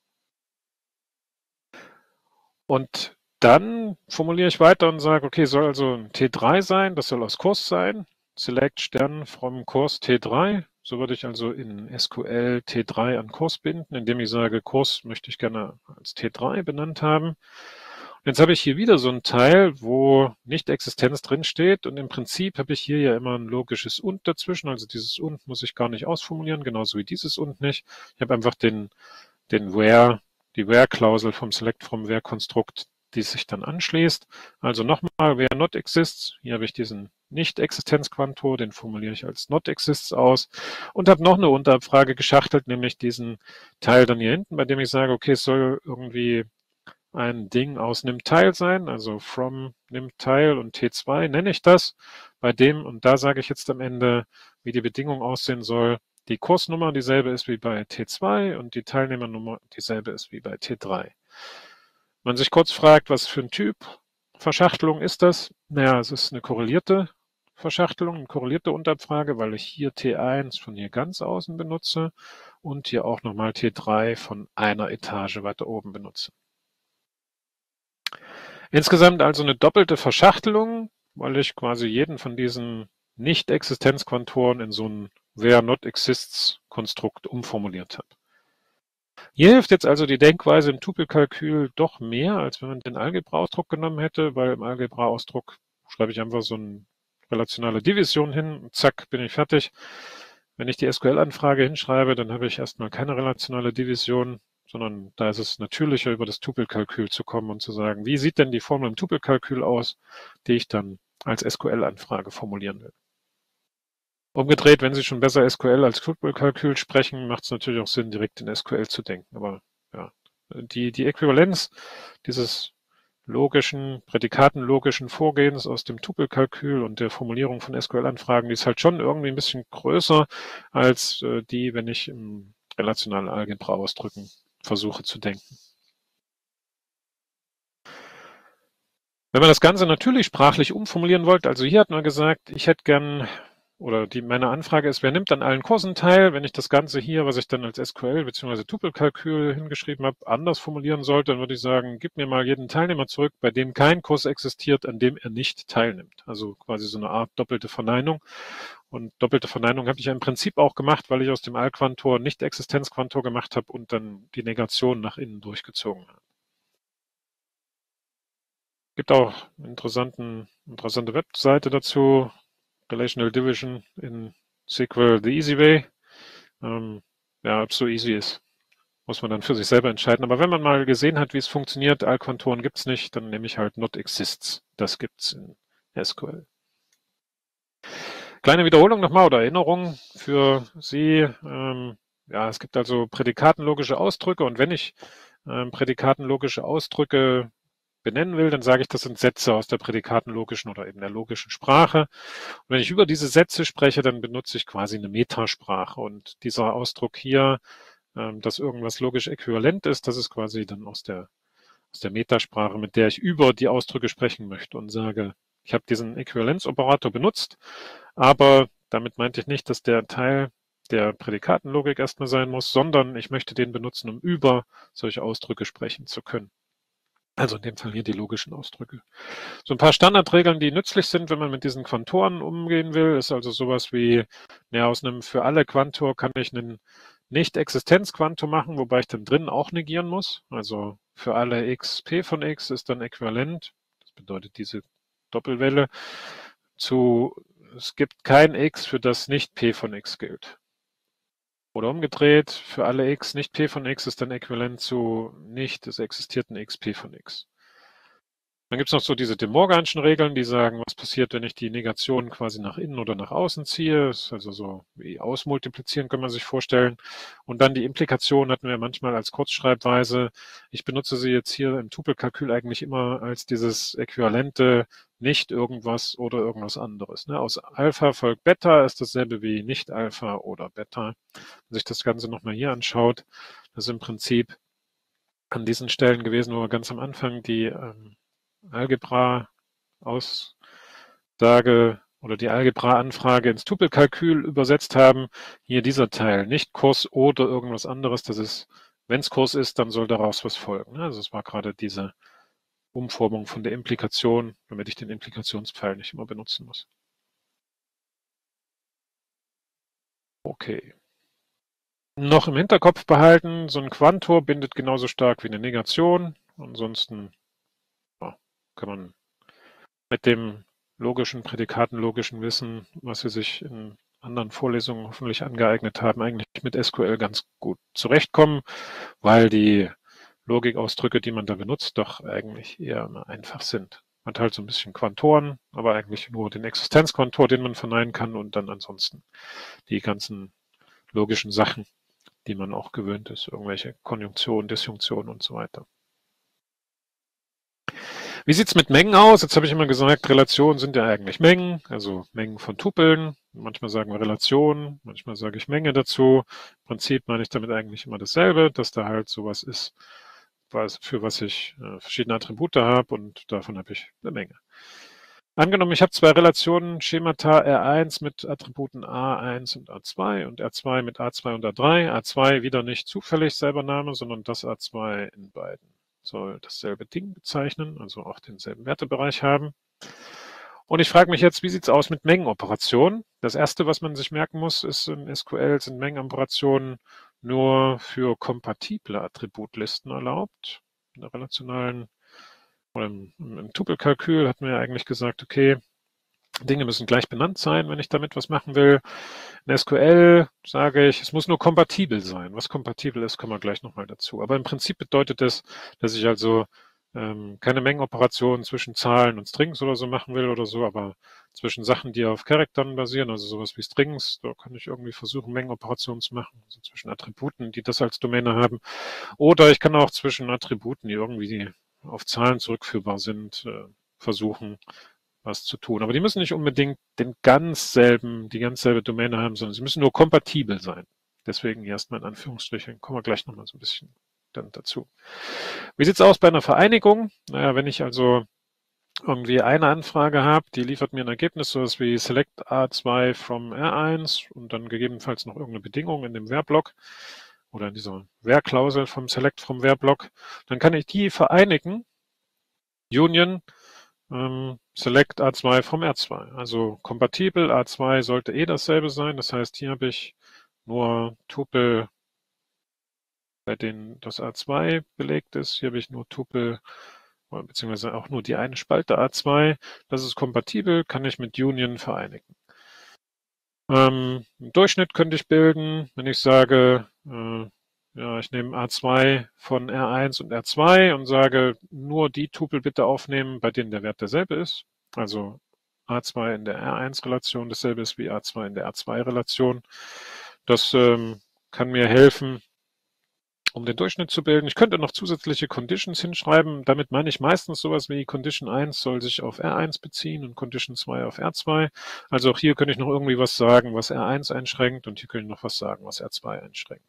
Speaker 1: Und dann formuliere ich weiter und sage, okay, soll also ein T drei sein, das soll aus Kurs sein. Select Stern from Kurs T drei. So würde ich also in S Q L T drei an Kurs binden, indem ich sage, Kurs möchte ich gerne als T drei benannt haben. Und jetzt habe ich hier wieder so ein Teil, wo nicht Existenz drin steht. Und im Prinzip habe ich hier ja immer ein logisches Und dazwischen. Also dieses Und muss ich gar nicht ausformulieren, genauso wie dieses Und nicht. Ich habe einfach den, den Where, die Where-Klausel vom Select from Where-Konstrukt, die sich dann anschließt. Also nochmal, Where not exists. Hier habe ich diesen Nicht-Existenz-Quantor, den formuliere ich als not exists aus und habe noch eine Unterabfrage geschachtelt, nämlich diesen Teil dann hier hinten, bei dem ich sage, okay, es soll irgendwie ein Ding aus nimmt Teil sein, also from nimmt Teil und T zwei nenne ich das. Bei dem, und da sage ich jetzt am Ende, wie die Bedingung aussehen soll, die Kursnummer dieselbe ist wie bei T zwei und die Teilnehmernummer dieselbe ist wie bei T drei. Wenn man sich kurz fragt, was für ein Typ Verschachtelung ist das? Naja, es ist eine korrelierte Verschachtelung, eine korrelierte Unterabfrage, weil ich hier T eins von hier ganz außen benutze und hier auch nochmal T drei von einer Etage weiter oben benutze. Insgesamt also eine doppelte Verschachtelung, weil ich quasi jeden von diesen Nicht-Existenzquantoren in so ein Where-Not-Exists-Konstrukt umformuliert habe. Hier hilft jetzt also die Denkweise im Tupelkalkül doch mehr, als wenn man den Algebra-Ausdruck genommen hätte, weil im Algebra-Ausdruck schreibe ich einfach so eine relationale Division hin, zack, bin ich fertig. Wenn ich die S Q L-Anfrage hinschreibe, dann habe ich erstmal keine relationale Division, sondern da ist es natürlicher, über das Tupelkalkül zu kommen und zu sagen, wie sieht denn die Formel im Tupelkalkül aus, die ich dann als S Q L-Anfrage formulieren will. Umgedreht, wenn Sie schon besser S Q L als Tupelkalkül sprechen, macht es natürlich auch Sinn, direkt in S Q L zu denken. Aber ja, die, die Äquivalenz dieses logischen, prädikatenlogischen Vorgehens aus dem Tupelkalkül und der Formulierung von S Q L-Anfragen, die ist halt schon irgendwie ein bisschen größer als äh, die, wenn ich im relationalen Algebra ausdrücken versuche zu denken. Wenn man das Ganze natürlich sprachlich umformulieren wollte, also hier hat man gesagt, ich hätte gern, oder die, meine Anfrage ist, wer nimmt an allen Kursen teil? Wenn ich das Ganze hier, was ich dann als S Q L bzw. Tupelkalkül hingeschrieben habe, anders formulieren sollte, dann würde ich sagen, gib mir mal jeden Teilnehmer zurück, bei dem kein Kurs existiert, an dem er nicht teilnimmt. Also quasi so eine Art doppelte Verneinung. Und doppelte Verneinung habe ich ja im Prinzip auch gemacht, weil ich aus dem Allquantor Nicht-Existenzquantor gemacht habe und dann die Negation nach innen durchgezogen habe. Gibt auch interessanten, interessante Webseite dazu, Relational Division in S Q L the Easy Way. Ähm, ja, ob es so easy ist, muss man dann für sich selber entscheiden. Aber wenn man mal gesehen hat, wie es funktioniert, Allquantoren gibt es nicht, dann nehme ich halt Not Exists. Das gibt es in S Q L. Kleine Wiederholung nochmal oder Erinnerung für Sie. Ähm, ja, es gibt also prädikatenlogische Ausdrücke und wenn ich ähm, prädikatenlogische Ausdrücke benennen will, dann sage ich, das sind Sätze aus der prädikatenlogischen oder eben der logischen Sprache. Und wenn ich über diese Sätze spreche, dann benutze ich quasi eine Metasprache. Und dieser Ausdruck hier, ähm, dass irgendwas logisch äquivalent ist, das ist quasi dann aus der, aus der Metasprache, mit der ich über die Ausdrücke sprechen möchte und sage, ich habe diesen Äquivalenzoperator benutzt, aber damit meinte ich nicht, dass der Teil der Prädikatenlogik erstmal sein muss, sondern ich möchte den benutzen, um über solche Ausdrücke sprechen zu können. Also in dem Fall hier die logischen Ausdrücke. So ein paar Standardregeln, die nützlich sind, wenn man mit diesen Quantoren umgehen will, ist also sowas wie, ja, aus einem für alle Quantor kann ich einen Nicht-Existenz-Quantor machen, wobei ich dann drin auch negieren muss. Also für alle x p von x ist dann äquivalent, das bedeutet diese Doppelwelle, zu, es gibt kein x, für das nicht p von x gilt. Oder umgedreht, für alle x nicht p von x ist dann äquivalent zu nicht des existierten xp von x. Dann gibt es noch so diese De Morganschen Regeln, die sagen, was passiert, wenn ich die Negation quasi nach innen oder nach außen ziehe. Das ist also so wie ausmultiplizieren, kann man sich vorstellen. Und dann die Implikation hatten wir manchmal als Kurzschreibweise. Ich benutze sie jetzt hier im Tupelkalkül eigentlich immer als dieses äquivalente nicht irgendwas oder irgendwas anderes. Ne? Aus Alpha folgt Beta ist dasselbe wie nicht Alpha oder Beta. Wenn sich das Ganze nochmal hier anschaut, das ist im Prinzip an diesen Stellen gewesen, wo wir ganz am Anfang die ähm, Algebra-Aussage oder die Algebra-Anfrage ins Tupelkalkül übersetzt haben. Hier dieser Teil, nicht Kurs oder irgendwas anderes. Das ist, wenn es Kurs ist, dann soll daraus was folgen. Also es war gerade diese Umformung von der Implikation, damit ich den Implikationspfeil nicht immer benutzen muss. Okay. Noch im Hinterkopf behalten, so ein Quantor bindet genauso stark wie eine Negation. Ansonsten ja, kann man mit dem logischen, prädikatenlogischen Wissen, was Sie sich in anderen Vorlesungen hoffentlich angeeignet haben, eigentlich mit S Q L ganz gut zurechtkommen, weil die Logikausdrücke, die man da benutzt, doch eigentlich eher immer einfach sind. Man hat halt so ein bisschen Quantoren, aber eigentlich nur den Existenzquantor, den man verneinen kann und dann ansonsten die ganzen logischen Sachen, die man auch gewöhnt ist, irgendwelche Konjunktionen, Disjunktionen und so weiter. Wie sieht's mit Mengen aus? Jetzt habe ich immer gesagt, Relationen sind ja eigentlich Mengen, also Mengen von Tupeln. Manchmal sagen wir Relationen, manchmal sage ich Menge dazu. Im Prinzip meine ich damit eigentlich immer dasselbe, dass da halt sowas ist, für was ich äh, verschiedene Attribute habe und davon habe ich eine Menge. Angenommen, ich habe zwei Relationen, Schemata R eins mit Attributen A eins und A zwei und R zwei mit A zwei und A drei. A zwei wieder nicht zufällig selber Name, sondern das A zwei in beiden soll dasselbe Ding bezeichnen, also auch denselben Wertebereich haben. Und ich frage mich jetzt, wie sieht es aus mit Mengenoperationen? Das erste, was man sich merken muss, ist in S Q L sind Mengenoperationen nur für kompatible Attributlisten erlaubt. In der relationalen oder im, im Tupelkalkül hat man ja eigentlich gesagt, okay, Dinge müssen gleich benannt sein, wenn ich damit was machen will. In S Q L sage ich, es muss nur kompatibel sein. Was kompatibel ist, kommen wir gleich nochmal dazu. Aber im Prinzip bedeutet das, dass ich also ähm, keine Mengenoperationen zwischen Zahlen und Strings oder so machen will oder so, aber zwischen Sachen, die auf Charaktern basieren, also sowas wie Strings, da kann ich irgendwie versuchen, Mengenoperationen zu machen, also zwischen Attributen, die das als Domäne haben. Oder ich kann auch zwischen Attributen, die irgendwie auf Zahlen zurückführbar sind, äh, versuchen, was zu tun. Aber die müssen nicht unbedingt den ganz selben, die ganz selbe Domäne haben, sondern sie müssen nur kompatibel sein. Deswegen erstmal in Anführungsstrichen. Kommen wir gleich nochmal so ein bisschen dann dazu. Wie sieht's aus bei einer Vereinigung? Naja, wenn ich also irgendwie eine Anfrage habe, die liefert mir ein Ergebnis, sowas wie select A zwei from R eins und dann gegebenenfalls noch irgendeine Bedingung in dem Where-Block oder in dieser Where-Klausel vom select from Where-Block, dann kann ich die vereinigen, Union, ähm, select A zwei vom R zwei. Also kompatibel, A zwei sollte eh dasselbe sein. Das heißt, hier habe ich nur Tupel, bei denen das A zwei belegt ist. Hier habe ich nur Tupel, beziehungsweise auch nur die eine Spalte A zwei. Das ist kompatibel, kann ich mit Union vereinigen. Ähm, einen Durchschnitt könnte ich bilden, wenn ich sage, äh, ja, ich nehme A zwei von R eins und R zwei und sage, nur die Tupel bitte aufnehmen, bei denen der Wert derselbe ist. Also A zwei in der R eins-Relation dasselbe ist wie A zwei in der R zwei-Relation. Das ähm, kann mir helfen, um den Durchschnitt zu bilden. Ich könnte noch zusätzliche Conditions hinschreiben. Damit meine ich meistens sowas wie Condition eins soll sich auf R eins beziehen und Condition zwei auf R zwei. Also auch hier könnte ich noch irgendwie was sagen, was R eins einschränkt und hier könnte ich noch was sagen, was R zwei einschränkt.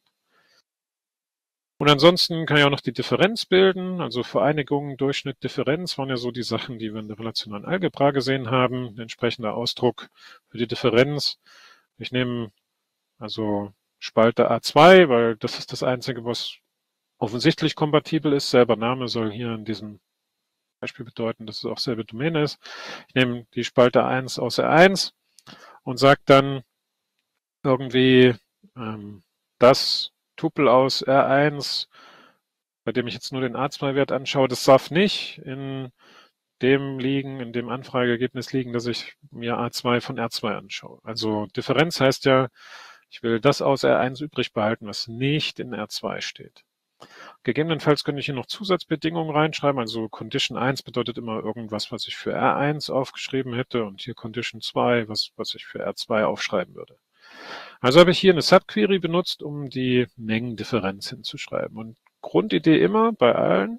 Speaker 1: Und ansonsten kann ich auch noch die Differenz bilden. Also Vereinigung, Durchschnitt, Differenz waren ja so die Sachen, die wir in der relationalen Algebra gesehen haben. Ein entsprechender Ausdruck für die Differenz. Ich nehme also Spalte A zwei, weil das ist das Einzige, was offensichtlich kompatibel ist. Selber Name soll hier in diesem Beispiel bedeuten, dass es auch selbe Domäne ist. Ich nehme die Spalte eins aus R eins und sage dann irgendwie ähm, das Tupel aus R eins, bei dem ich jetzt nur den A zwei Wert anschaue, das darf nicht in dem liegen, in dem Anfrageergebnis liegen, dass ich mir A zwei von R zwei anschaue. Also Differenz heißt ja, ich will das aus R eins übrig behalten, was nicht in R zwei steht. Gegebenenfalls könnte ich hier noch Zusatzbedingungen reinschreiben. Also Condition eins bedeutet immer irgendwas, was ich für R eins aufgeschrieben hätte und hier Condition zwei, was, was ich für R zwei aufschreiben würde. Also habe ich hier eine Subquery benutzt, um die Mengendifferenz hinzuschreiben. Und Grundidee immer bei allen,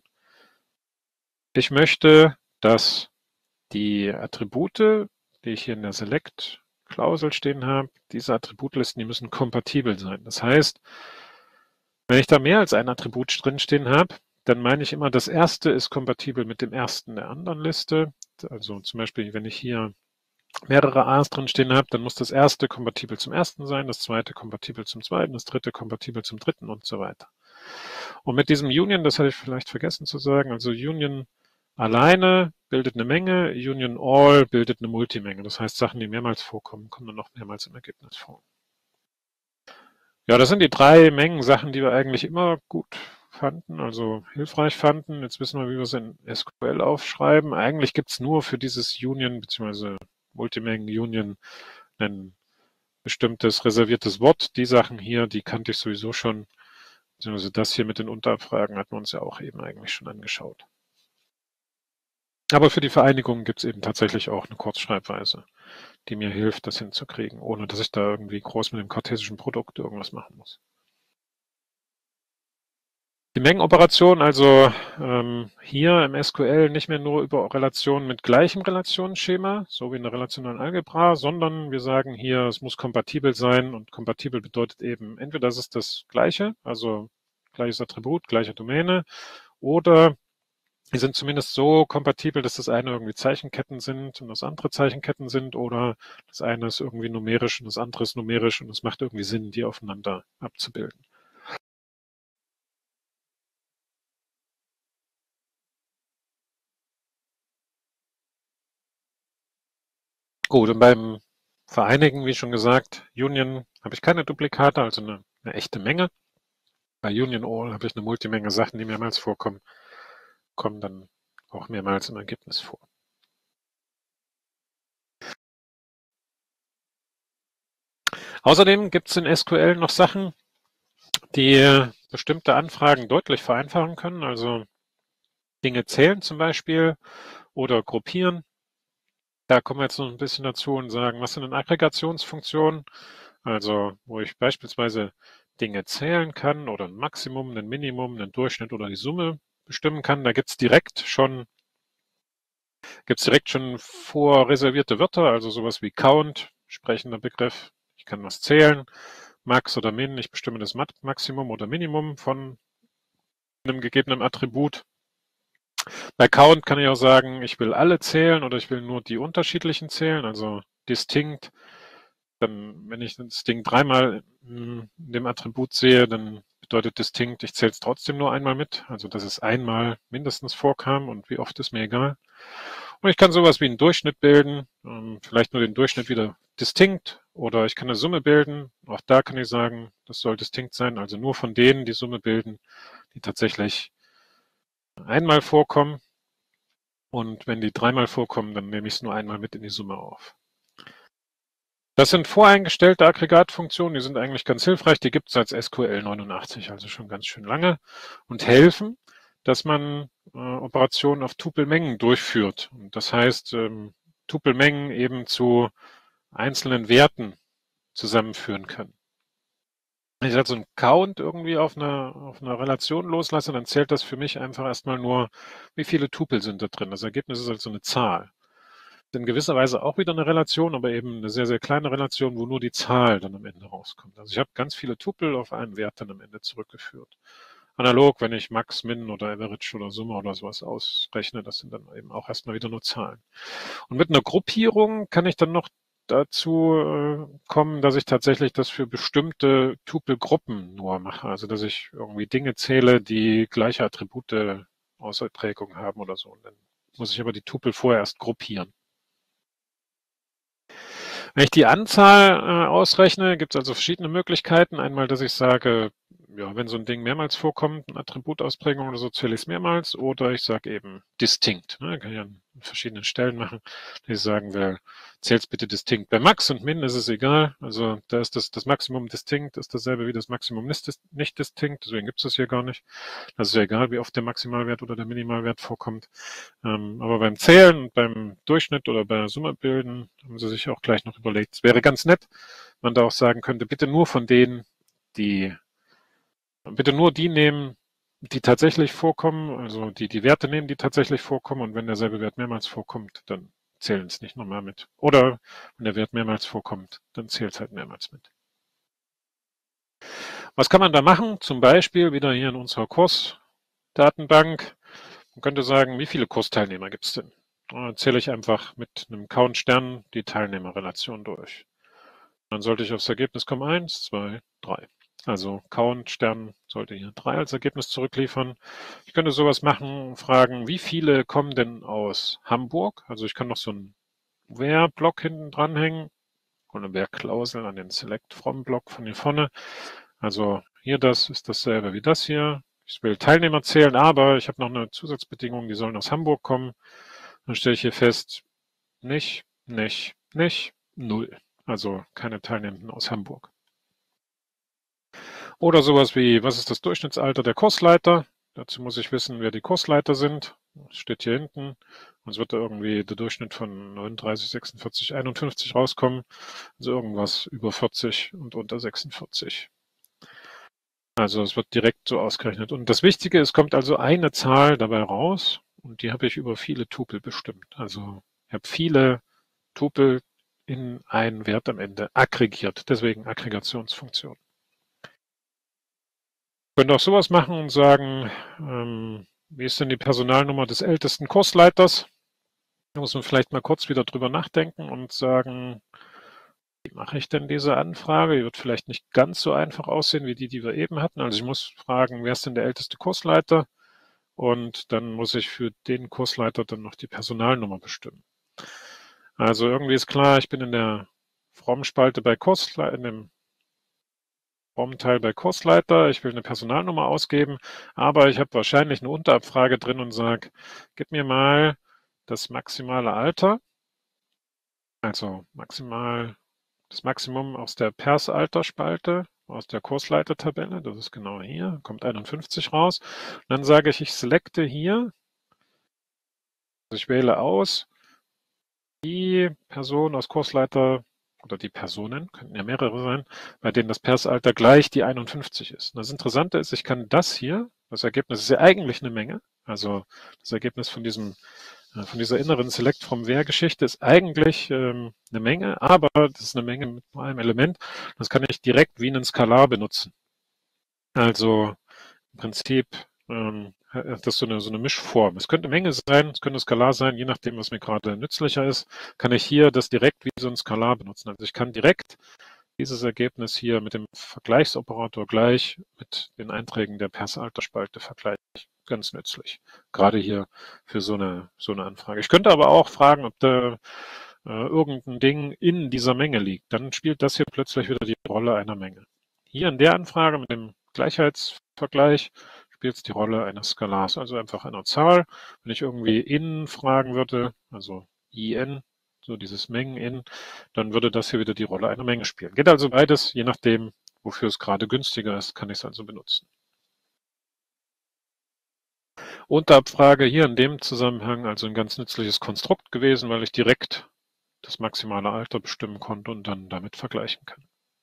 Speaker 1: ich möchte, dass die Attribute, die ich hier in der Select-Klausel stehen habe, diese Attributlisten, die müssen kompatibel sein. Das heißt, wenn ich da mehr als ein Attribut drinstehen habe, dann meine ich immer, das erste ist kompatibel mit dem ersten der anderen Liste. Also zum Beispiel, wenn ich hier mehrere A's drinstehen habe, dann muss das erste kompatibel zum ersten sein, das zweite kompatibel zum zweiten, das dritte kompatibel zum dritten und so weiter. Und mit diesem Union, das hatte ich vielleicht vergessen zu sagen, also Union alleine bildet eine Menge, Union All bildet eine Multimenge. Das heißt, Sachen, die mehrmals vorkommen, kommen dann noch mehrmals im Ergebnis vor. Ja, das sind die drei Mengen-Sachen, die wir eigentlich immer gut fanden, also hilfreich fanden. Jetzt wissen wir, wie wir es in S Q L aufschreiben. Eigentlich gibt es nur für dieses Union bzw. Multimengen-Union ein bestimmtes reserviertes Wort. Die Sachen hier, die kannte ich sowieso schon. Beziehungsweise das hier mit den Unterabfragen hatten wir uns ja auch eben eigentlich schon angeschaut. Aber für die Vereinigung gibt es eben tatsächlich auch eine Kurzschreibweise, die mir hilft, das hinzukriegen, ohne dass ich da irgendwie groß mit dem kartesischen Produkt irgendwas machen muss. Die Mengenoperation, also ähm, hier im S Q L nicht mehr nur über Relationen mit gleichem Relationsschema, so wie in der relationalen Algebra, sondern wir sagen hier, es muss kompatibel sein und kompatibel bedeutet eben, entweder das ist das Gleiche, also gleiches Attribut, gleiche Domäne, oder die sind zumindest so kompatibel, dass das eine irgendwie Zeichenketten sind und das andere Zeichenketten sind oder das eine ist irgendwie numerisch und das andere ist numerisch und es macht irgendwie Sinn, die aufeinander abzubilden. Gut, und beim Vereinigen, wie schon gesagt, Union habe ich keine Duplikate, also eine, eine echte Menge. Bei Union All habe ich eine Multimenge Sachen, die mehrmals vorkommen, kommen dann auch mehrmals im Ergebnis vor. Außerdem gibt es in S Q L noch Sachen, die bestimmte Anfragen deutlich vereinfachen können, also Dinge zählen zum Beispiel oder gruppieren. Da kommen wir jetzt noch ein bisschen dazu und sagen, was sind denn Aggregationsfunktionen? Also, wo ich beispielsweise Dinge zählen kann oder ein Maximum, ein Minimum, einen Durchschnitt oder die Summe bestimmen kann. Da gibt's direkt schon, gibt's direkt schon vorreservierte Wörter, also sowas wie Count, sprechender Begriff. Ich kann was zählen, Max oder Min. Ich bestimme das Maximum oder Minimum von einem gegebenen Attribut. Bei Count kann ich auch sagen, ich will alle zählen oder ich will nur die unterschiedlichen zählen, also distinct. Dann, wenn ich das Ding dreimal in dem Attribut sehe, dann bedeutet distinct, ich zähle es trotzdem nur einmal mit, also dass es einmal mindestens vorkam und wie oft ist mir egal. Und ich kann sowas wie einen Durchschnitt bilden, vielleicht nur den Durchschnitt wieder distinct oder ich kann eine Summe bilden. Auch da kann ich sagen, das soll distinct sein, also nur von denen die Summe bilden, die tatsächlich einmal vorkommen. Und wenn die dreimal vorkommen, dann nehme ich es nur einmal mit in die Summe auf. Das sind voreingestellte Aggregatfunktionen, die sind eigentlich ganz hilfreich. Die gibt es als S Q L neunundachtzig, also schon ganz schön lange und helfen, dass man äh, Operationen auf Tupelmengen durchführt. Und das heißt, ähm, Tupelmengen eben zu einzelnen Werten zusammenführen kann. Wenn ich also einen Count irgendwie auf einer, auf einer Relation loslasse, dann zählt das für mich einfach erstmal nur, wie viele Tupel sind da drin. Das Ergebnis ist also eine Zahl. In gewisser Weise auch wieder eine Relation, aber eben eine sehr, sehr kleine Relation, wo nur die Zahl dann am Ende rauskommt. Also ich habe ganz viele Tupel auf einen Wert dann am Ende zurückgeführt. Analog, wenn ich Max, Min oder Average oder Summe oder sowas ausrechne, das sind dann eben auch erstmal wieder nur Zahlen. Und mit einer Gruppierung kann ich dann noch dazu äh, kommen, dass ich tatsächlich das für bestimmte Tupelgruppen nur mache. Also dass ich irgendwie Dinge zähle, die gleiche Attribute Ausprägung haben oder so. Und dann muss ich aber die Tupel vorher erst gruppieren. Wenn ich die Anzahl äh, ausrechne, gibt es also verschiedene Möglichkeiten. Einmal, dass ich sage, ja, wenn so ein Ding mehrmals vorkommt, eine Attributausprägung oder so, zähle ich es mehrmals. Oder ich sage eben distinct. Ne? Kann ich an verschiedenen Stellen machen, dass ich sagen will, zähl's bitte distinct. Bei Max und Min ist es egal. Also da ist das, das Maximum distinct, ist dasselbe wie das Maximum nicht, nicht distinct. Deswegen gibt es das hier gar nicht. Das ist ja egal, wie oft der Maximalwert oder der Minimalwert vorkommt. Ähm, aber beim Zählen und beim Durchschnitt oder bei der Summe bilden, haben sie sich auch gleich noch überlegt. Es wäre ganz nett, man da auch sagen könnte, bitte nur von denen, die bitte nur die nehmen, die tatsächlich vorkommen, also die die Werte nehmen, die tatsächlich vorkommen. Und wenn derselbe Wert mehrmals vorkommt, dann zählen es nicht nochmal mit. Oder wenn der Wert mehrmals vorkommt, dann zählt es halt mehrmals mit. Was kann man da machen? Zum Beispiel wieder hier in unserer Kursdatenbank. Man könnte sagen, wie viele Kursteilnehmer gibt es denn? Dann zähle ich einfach mit einem Count-Stern die Teilnehmerrelation durch. Dann sollte ich aufs Ergebnis kommen, eins, zwei, drei. Also Count-Stern sollte hier drei als Ergebnis zurückliefern. Ich könnte sowas machen, fragen, wie viele kommen denn aus Hamburg? Also ich kann noch so einen Where-Block hinten dranhängen und eine Where-Klausel an den Select-From-Block von hier vorne. Also hier das ist dasselbe wie das hier. Ich will Teilnehmer zählen, aber ich habe noch eine Zusatzbedingung, die sollen aus Hamburg kommen. Dann stelle ich hier fest, nicht, nicht, nicht, null. Also keine Teilnehmenden aus Hamburg. Oder sowas wie, was ist das Durchschnittsalter der Kursleiter? Dazu muss ich wissen, wer die Kursleiter sind. Das steht hier hinten. Und es wird da irgendwie der Durchschnitt von neununddreißig, sechsundvierzig, einundfünfzig rauskommen. Also irgendwas über vierzig und unter sechsundvierzig. Also es wird direkt so ausgerechnet. Und das Wichtige, es kommt also eine Zahl dabei raus und die habe ich über viele Tupel bestimmt. Also ich habe viele Tupel in einen Wert am Ende aggregiert. Deswegen Aggregationsfunktion. Ich könnte auch sowas machen und sagen, ähm, wie ist denn die Personalnummer des ältesten Kursleiters? Da muss man vielleicht mal kurz wieder drüber nachdenken und sagen, wie mache ich denn diese Anfrage? Die wird vielleicht nicht ganz so einfach aussehen wie die, die wir eben hatten. Also ich muss fragen, wer ist denn der älteste Kursleiter? Und dann muss ich für den Kursleiter dann noch die Personalnummer bestimmen. Also irgendwie ist klar, ich bin in der From-Spalte bei Kursleiter, in dem From-Teil bei Kursleiter. Ich will eine Personalnummer ausgeben, aber ich habe wahrscheinlich eine Unterabfrage drin und sage, gib mir mal das maximale Alter, also maximal das Maximum aus der Pers-Alter-Spalte, aus der Kursleitertabelle, das ist genau hier, kommt einundfünfzig raus. Und dann sage ich, ich selecte hier, also ich wähle aus, die Person aus Kursleiter oder die Personen, könnten ja mehrere sein, bei denen das Persalter gleich die einundfünfzig ist. Und das Interessante ist, ich kann das hier, das Ergebnis ist ja eigentlich eine Menge, also das Ergebnis von diesem äh, von dieser inneren Select from Where Geschichte ist eigentlich ähm, eine Menge, aber das ist eine Menge mit nur einem Element. Das kann ich direkt wie einen Skalar benutzen. Also im Prinzip ähm, das ist so eine, so eine Mischform. Es könnte eine Menge sein, es könnte Skalar sein, je nachdem, was mir gerade nützlicher ist, kann ich hier das direkt wie so ein Skalar benutzen. Also ich kann direkt dieses Ergebnis hier mit dem Vergleichsoperator gleich mit den Einträgen der Persalterspalte vergleichen. Ganz nützlich. Gerade hier für so eine, so eine Anfrage. Ich könnte aber auch fragen, ob da äh, irgendein Ding in dieser Menge liegt. Dann spielt das hier plötzlich wieder die Rolle einer Menge. Hier in der Anfrage mit dem Gleichheitsvergleich spielt es die Rolle eines Skalars, also einfach einer Zahl. Wenn ich irgendwie in fragen würde, also in, so dieses Mengen-in, dann würde das hier wieder die Rolle einer Menge spielen. Geht also beides, je nachdem, wofür es gerade günstiger ist, kann ich es also benutzen. Unterabfrage hier in dem Zusammenhang also ein ganz nützliches Konstrukt gewesen, weil ich direkt das maximale Alter bestimmen konnte und dann damit vergleichen kann.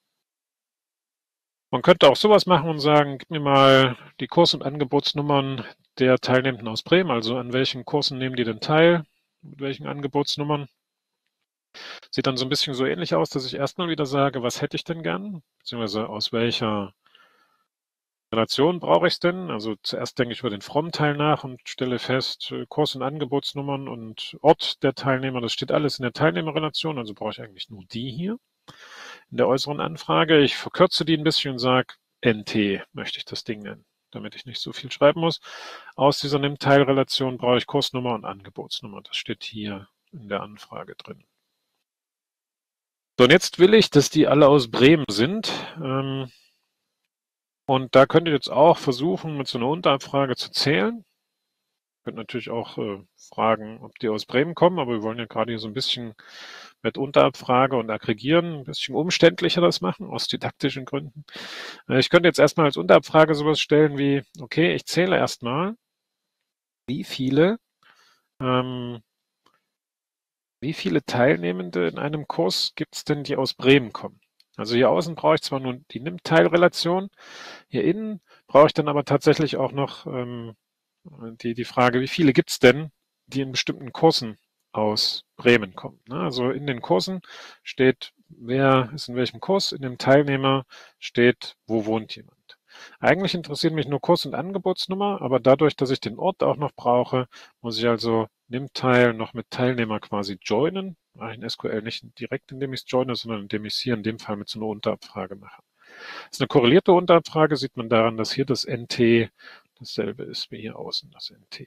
Speaker 1: Man könnte auch sowas machen und sagen, gib mir mal die Kurs- und Angebotsnummern der Teilnehmenden aus Bremen, also an welchen Kursen nehmen die denn teil, mit welchen Angebotsnummern. Sieht dann so ein bisschen so ähnlich aus, dass ich erstmal wieder sage, was hätte ich denn gern, beziehungsweise aus welcher Relation brauche ich es denn? Also zuerst denke ich über den From-Teil nach und stelle fest, Kurs- und Angebotsnummern und Ort der Teilnehmer, das steht alles in der Teilnehmerrelation, also brauche ich eigentlich nur die hier in der äußeren Anfrage. Ich verkürze die ein bisschen und sage, N T möchte ich das Ding nennen, damit ich nicht so viel schreiben muss. Aus dieser Nimm-Teilrelation brauche ich Kursnummer und Angebotsnummer. Das steht hier in der Anfrage drin. So, und jetzt will ich, dass die alle aus Bremen sind. Ähm, und da könnt ihr jetzt auch versuchen, mit so einer Unterabfrage zu zählen. Ihr könnt natürlich auch äh, fragen, ob die aus Bremen kommen, aber wir wollen ja gerade hier so ein bisschen mit Unterabfrage und Aggregieren ein bisschen umständlicher das machen, aus didaktischen Gründen. Äh, ich könnte jetzt erstmal als Unterabfrage sowas stellen wie, okay, ich zähle erstmal, wie viele, ähm, wie viele Teilnehmende in einem Kurs gibt es denn, die aus Bremen kommen? Also hier außen brauche ich zwar nur die Nimm-Teilrelation, hier innen brauche ich dann aber tatsächlich auch noch ähm, die, die Frage, wie viele gibt es denn, die in bestimmten Kursen aus Bremen kommen. Ne? Also in den Kursen steht, wer ist in welchem Kurs, in dem Teilnehmer steht, wo wohnt jemand. Eigentlich interessiert mich nur Kurs- und Angebotsnummer, aber dadurch, dass ich den Ort auch noch brauche, muss ich also Nimm-Teil noch mit Teilnehmer quasi joinen. Mache ich in S Q L nicht direkt, indem ich es joine, sondern indem ich es hier in dem Fall mit so einer Unterabfrage mache. Das ist eine korrelierte Unterabfrage, sieht man daran, dass hier das N T dasselbe ist wie hier außen das N T.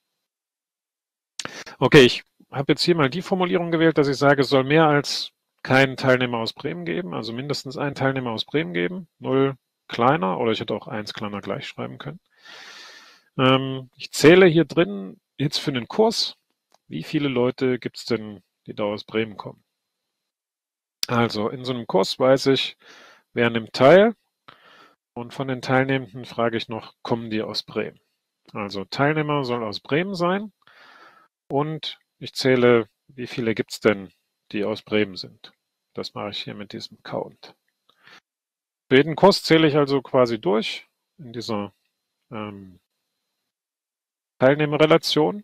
Speaker 1: Okay, ich habe jetzt hier mal die Formulierung gewählt, dass ich sage, es soll mehr als keinen Teilnehmer aus Bremen geben, also mindestens einen Teilnehmer aus Bremen geben, null kleiner, oder ich hätte auch eins kleiner gleich schreiben können. Ähm, ich zähle hier drin jetzt für den Kurs, wie viele Leute gibt es denn, die da aus Bremen kommen. Also in so einem Kurs weiß ich, wer nimmt teil, und von den Teilnehmenden frage ich noch, kommen die aus Bremen? Also Teilnehmer soll aus Bremen sein und ich zähle, wie viele gibt es denn, die aus Bremen sind. Das mache ich hier mit diesem Count. Für jeden Kurs zähle ich also quasi durch in dieser ähm, Teilnehmerrelation,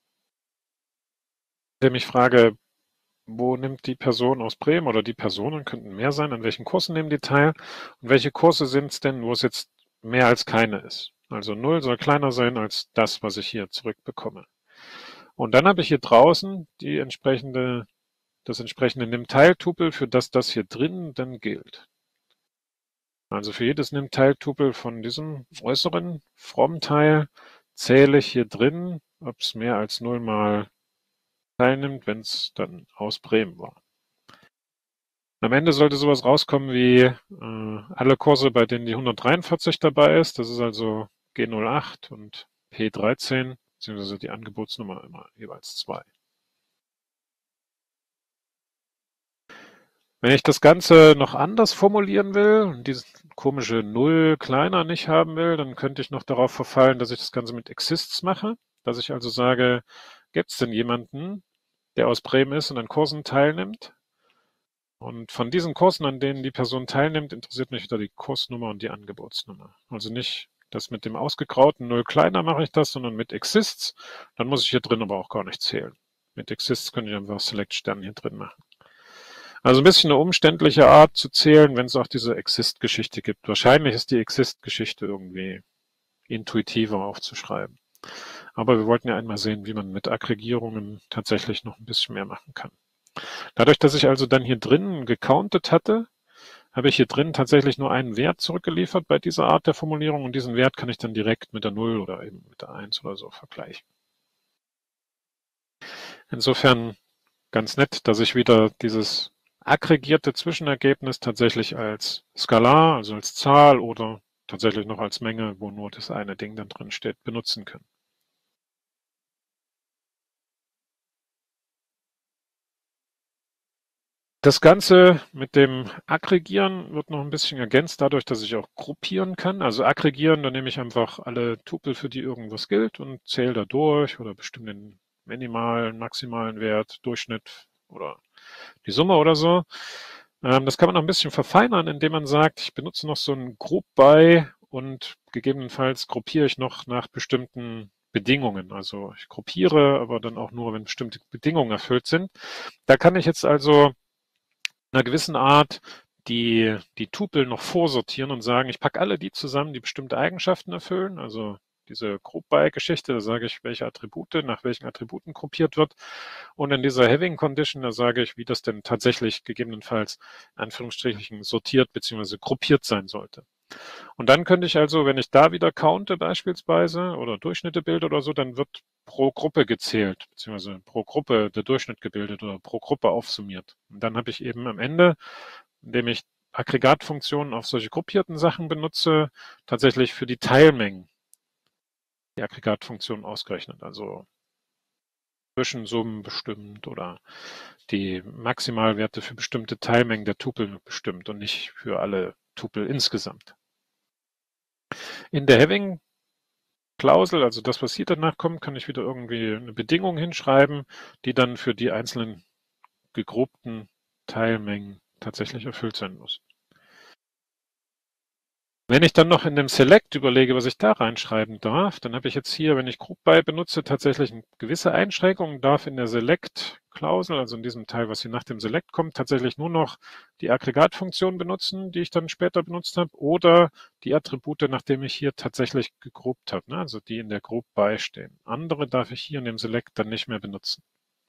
Speaker 1: indem ich frage, wo nimmt die Person aus Bremen oder die Personen könnten mehr sein, an welchen Kursen nehmen die teil und welche Kurse sind es denn, wo es jetzt mehr als keine ist. Also null soll kleiner sein als das, was ich hier zurückbekomme. Und dann habe ich hier draußen die entsprechende, das entsprechende Nimm-Teil-Tupel, für das das hier drin dann gilt. Also für jedes Nimm-Teil-Tupel von diesem äußeren From-Teil zähle ich hier drin, ob es mehr als null mal teilnimmt, wenn es dann aus Bremen war. Am Ende sollte sowas rauskommen wie äh, alle Kurse, bei denen die hundertdreiundvierzig dabei ist. Das ist also G null acht und P dreizehn, beziehungsweise die Angebotsnummer immer jeweils zwei. Wenn ich das Ganze noch anders formulieren will und dieses komische Null kleiner nicht haben will, dann könnte ich noch darauf verfallen, dass ich das Ganze mit Exists mache. Dass ich also sage, gibt es denn jemanden, der aus Bremen ist und an Kursen teilnimmt? Und von diesen Kursen, an denen die Person teilnimmt, interessiert mich wieder die Kursnummer und die Angebotsnummer. Also nicht das mit dem ausgegrauten Null kleiner mache ich das, sondern mit Exists. Dann muss ich hier drin aber auch gar nicht zählen. Mit Exists könnte ich einfach Select Stern hier drin machen. Also ein bisschen eine umständliche Art zu zählen, wenn es auch diese Exist-Geschichte gibt. Wahrscheinlich ist die Exist-Geschichte irgendwie intuitiver aufzuschreiben. Aber wir wollten ja einmal sehen, wie man mit Aggregierungen tatsächlich noch ein bisschen mehr machen kann. Dadurch, dass ich also dann hier drin gecountet hatte, habe ich hier drin tatsächlich nur einen Wert zurückgeliefert bei dieser Art der Formulierung und diesen Wert kann ich dann direkt mit der null oder eben mit der eins oder so vergleichen. Insofern ganz nett, dass ich wieder dieses aggregierte Zwischenergebnis tatsächlich als Skalar, also als Zahl oder tatsächlich noch als Menge, wo nur das eine Ding dann drin steht, benutzen können. Das Ganze mit dem Aggregieren wird noch ein bisschen ergänzt dadurch, dass ich auch gruppieren kann. Also aggregieren, da nehme ich einfach alle Tupel, für die irgendwas gilt und zähle da durch oder bestimme den minimalen, maximalen Wert, Durchschnitt oder die Summe oder so. Ähm, das kann man noch ein bisschen verfeinern, indem man sagt, ich benutze noch so ein Group by und gegebenenfalls gruppiere ich noch nach bestimmten Bedingungen. Also ich gruppiere, aber dann auch nur, wenn bestimmte Bedingungen erfüllt sind. Da kann ich jetzt also in einer gewissen Art die, die Tupel noch vorsortieren und sagen, ich packe alle die zusammen, die bestimmte Eigenschaften erfüllen. Also diese Group-by-Geschichte, da sage ich, welche Attribute, nach welchen Attributen gruppiert wird. Und in dieser Having Condition, da sage ich, wie das denn tatsächlich gegebenenfalls in Anführungsstrichen sortiert bzw. gruppiert sein sollte. Und dann könnte ich also, wenn ich da wieder counte beispielsweise oder Durchschnitte bilde oder so, dann wird pro Gruppe gezählt, beziehungsweise pro Gruppe der Durchschnitt gebildet oder pro Gruppe aufsummiert. Und dann habe ich eben am Ende, indem ich Aggregatfunktionen auf solche gruppierten Sachen benutze, tatsächlich für die Teilmengen die Aggregatfunktion ausgerechnet. Also Zwischensummen bestimmt oder die Maximalwerte für bestimmte Teilmengen der Tupel bestimmt und nicht für alle Tupel insgesamt. In der Having Klausel, also das, was hier danach kommt, kann ich wieder irgendwie eine Bedingung hinschreiben, die dann für die einzelnen gegrupten Teilmengen tatsächlich erfüllt sein muss. Wenn ich dann noch in dem Select überlege, was ich da reinschreiben darf, dann habe ich jetzt hier, wenn ich Group by benutze, tatsächlich eine gewisse Einschränkungen, darf in der Select-Klausel, also in diesem Teil, was hier nach dem Select kommt, tatsächlich nur noch die Aggregatfunktion benutzen, die ich dann später benutzt habe, oder die Attribute, nachdem ich hier tatsächlich gegroupt habe, ne? Also die in der Group by stehen. Andere darf ich hier in dem Select dann nicht mehr benutzen.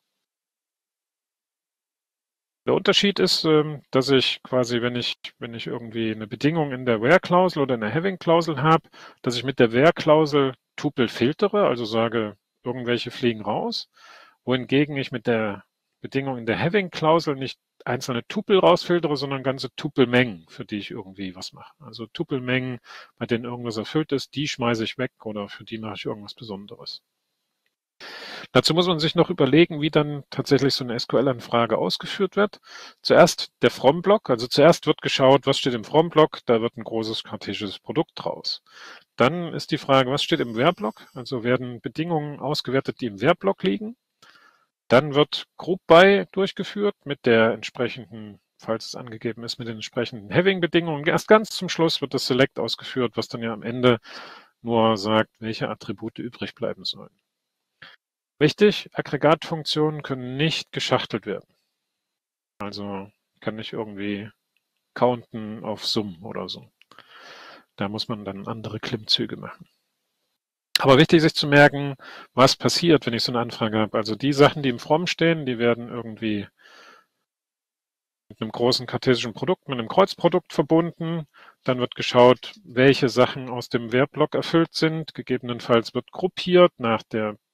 Speaker 1: Der Unterschied ist, dass ich quasi, wenn ich, wenn ich irgendwie eine Bedingung in der Where-Klausel oder in der Having-Klausel habe, dass ich mit der Where-Klausel Tupel filtere, also sage, irgendwelche fliegen raus, wohingegen ich mit der Bedingung in der Having-Klausel nicht einzelne Tupel rausfiltere, sondern ganze Tupelmengen, für die ich irgendwie was mache. Also Tupelmengen, bei denen irgendwas erfüllt ist, die schmeiße ich weg oder für die mache ich irgendwas Besonderes. Dazu muss man sich noch überlegen, wie dann tatsächlich so eine S Q L-Anfrage ausgeführt wird. Zuerst der From-Block, also zuerst wird geschaut, was steht im From-Block, da wird ein großes kartesisches Produkt draus. Dann ist die Frage, was steht im Where-Block, also werden Bedingungen ausgewertet, die im Where-Block liegen. Dann wird Group by durchgeführt mit der entsprechenden, falls es angegeben ist, mit den entsprechenden Having-Bedingungen. Erst ganz zum Schluss wird das Select ausgeführt, was dann ja am Ende nur sagt, welche Attribute übrig bleiben sollen. Wichtig, Aggregatfunktionen können nicht geschachtelt werden. Also kann nicht irgendwie counten auf Summen oder so. Da muss man dann andere Klimmzüge machen. Aber wichtig sich zu merken, was passiert, wenn ich so eine Anfrage habe. Also die Sachen, die im From stehen, die werden irgendwie mit einem großen kartesischen Produkt, mit einem Kreuzprodukt verbunden. Dann wird geschaut, welche Sachen aus dem Where-Block erfüllt sind. Gegebenenfalls wird gruppiert nach der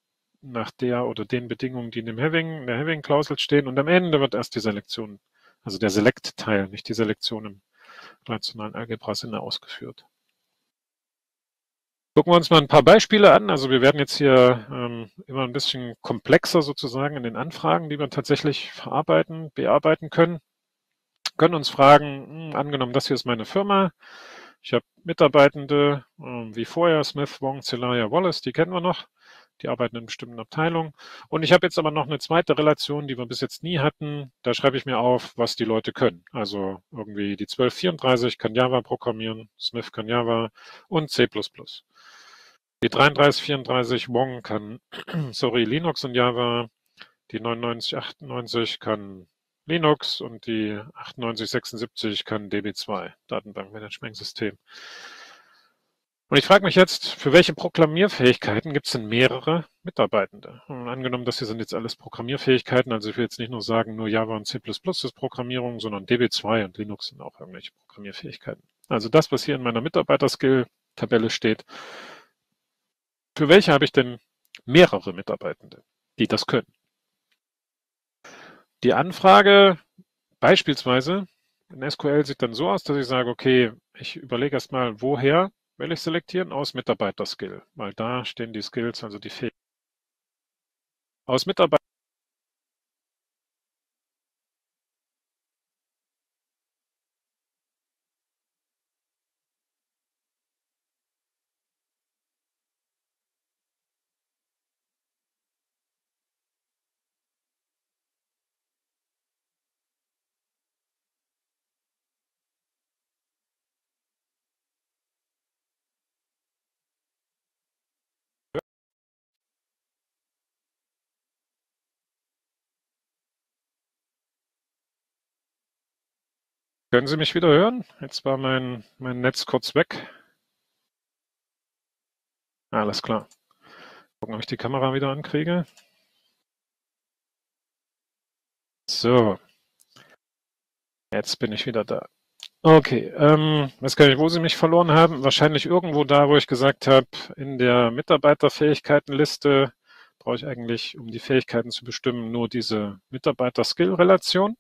Speaker 1: nach der oder den Bedingungen, die in dem Having, in der Having-Klausel stehen. Und am Ende wird erst die Selektion, also der Select-Teil, nicht die Selektion im relationalen Algebra-Sinne ausgeführt. Gucken wir uns mal ein paar Beispiele an. Also wir werden jetzt hier ähm, immer ein bisschen komplexer sozusagen in den Anfragen, die wir tatsächlich verarbeiten, bearbeiten können. Wir können uns fragen, mh, angenommen, das hier ist meine Firma. Ich habe Mitarbeitende äh, wie vorher, Smith, Wong, Celaya, Wallace, die kennen wir noch. Die arbeiten in bestimmten Abteilungen. Und ich habe jetzt aber noch eine zweite Relation, die wir bis jetzt nie hatten. Da schreibe ich mir auf, was die Leute können. Also irgendwie die zwölf vierunddreißig kann Java programmieren, Smith kann Java und C plus plus. Die dreiunddreißig vierunddreißig Wong kann, sorry, Linux und Java. Die neunundneunzig achtundneunzig kann Linux und die achtundneunzig sechsundsiebzig kann D B zwei, Datenbankmanagementsystem. Und ich frage mich jetzt, für welche Programmierfähigkeiten gibt es denn mehrere Mitarbeitende? Und angenommen, das hier sind jetzt alles Programmierfähigkeiten, also ich will jetzt nicht nur sagen, nur Java und C plus plus ist Programmierung, sondern D B zwei und Linux sind auch irgendwelche Programmierfähigkeiten. Also das, was hier in meiner Mitarbeiter-Skill-Tabelle steht, für welche habe ich denn mehrere Mitarbeitende, die das können? Die Anfrage beispielsweise in S Q L sieht dann so aus, dass ich sage, okay, ich überlege erstmal, woher will ich selektieren? Aus Mitarbeiter-Skill, weil da stehen die Skills, also die Fähigkeiten. Aus Mitarbeiter Können Sie mich wieder hören? Jetzt war mein, mein Netz kurz weg. Alles klar. Gucken, ob ich die Kamera wieder ankriege. So. Jetzt bin ich wieder da. Okay, ähm, weiß gar nicht, wo Sie mich verloren haben. Wahrscheinlich irgendwo da, wo ich gesagt habe, in der Mitarbeiterfähigkeitenliste brauche ich eigentlich, um die Fähigkeiten zu bestimmen, nur diese Mitarbeiter-Skill-Relation.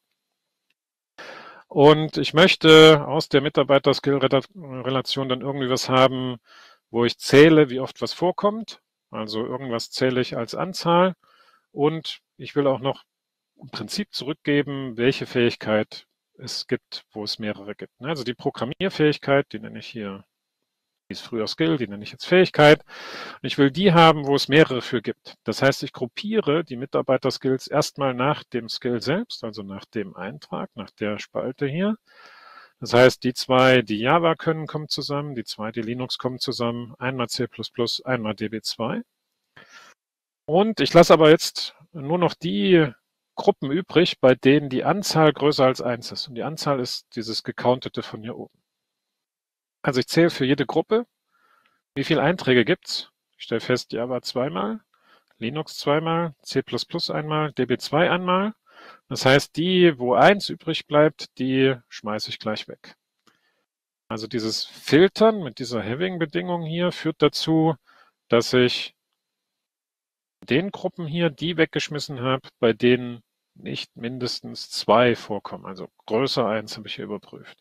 Speaker 1: Und ich möchte aus der Mitarbeiter-Skill-Relation dann irgendwie was haben, wo ich zähle, wie oft was vorkommt. Also irgendwas zähle ich als Anzahl. Und ich will auch noch im Prinzip zurückgeben, welche Fähigkeit es gibt, wo es mehrere gibt. Also die Programmierfähigkeit, die nenne ich hier, die ist früher Skill, die nenne ich jetzt Fähigkeit. Und ich will die haben, wo es mehrere für gibt. Das heißt, ich gruppiere die Mitarbeiter-Skills erstmal nach dem Skill selbst, also nach dem Eintrag, nach der Spalte hier. Das heißt, die zwei, die Java können, kommen zusammen, die zwei, die Linux kommen zusammen, einmal C plus plus, einmal D B zwei. Und ich lasse aber jetzt nur noch die Gruppen übrig, bei denen die Anzahl größer als eins ist. Und die Anzahl ist dieses gecountete von hier oben. Also ich zähle für jede Gruppe, wie viele Einträge gibt's. Ich stelle fest, Java zweimal, Linux zweimal, C plus plus einmal, D B zwei einmal. Das heißt, die, wo eins übrig bleibt, die schmeiße ich gleich weg. Also dieses Filtern mit dieser Having-Bedingung hier führt dazu, dass ich den Gruppen hier die weggeschmissen habe, bei denen nicht mindestens zwei vorkommen. Also größer eins habe ich hier überprüft.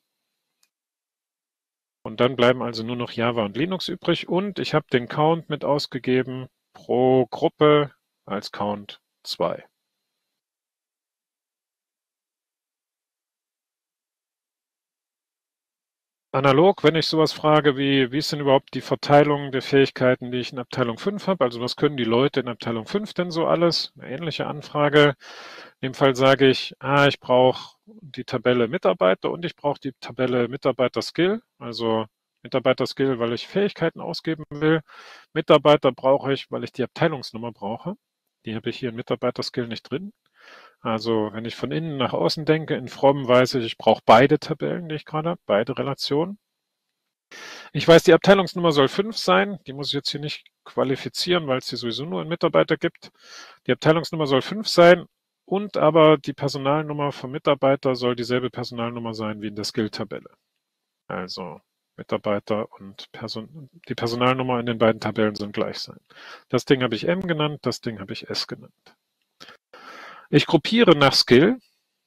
Speaker 1: Und dann bleiben also nur noch Java und Linux übrig und ich habe den Count mit ausgegeben pro Gruppe als Count zwei. Analog, wenn ich sowas frage wie, wie ist denn überhaupt die Verteilung der Fähigkeiten, die ich in Abteilung fünf habe? Also was können die Leute in Abteilung fünf denn so alles? Eine ähnliche Anfrage. In dem Fall sage ich, ah, ich brauche die Tabelle Mitarbeiter und ich brauche die Tabelle Mitarbeiter-Skill. Also Mitarbeiter-Skill, weil ich Fähigkeiten ausgeben will. Mitarbeiter brauche ich, weil ich die Abteilungsnummer brauche. Die habe ich hier in Mitarbeiter-Skill nicht drin. Also wenn ich von innen nach außen denke, in From weiß ich, ich brauche beide Tabellen, die ich gerade habe, beide Relationen. Ich weiß, die Abteilungsnummer soll fünf sein. Die muss ich jetzt hier nicht qualifizieren, weil es hier sowieso nur einen Mitarbeiter gibt. Die Abteilungsnummer soll fünf sein und aber die Personalnummer vom Mitarbeiter soll dieselbe Personalnummer sein wie in der Skill-Tabelle. Also Mitarbeiter und Person, die Personalnummer in den beiden Tabellen sollen gleich sein. Das Ding habe ich M genannt, das Ding habe ich S genannt. Ich gruppiere nach Skill.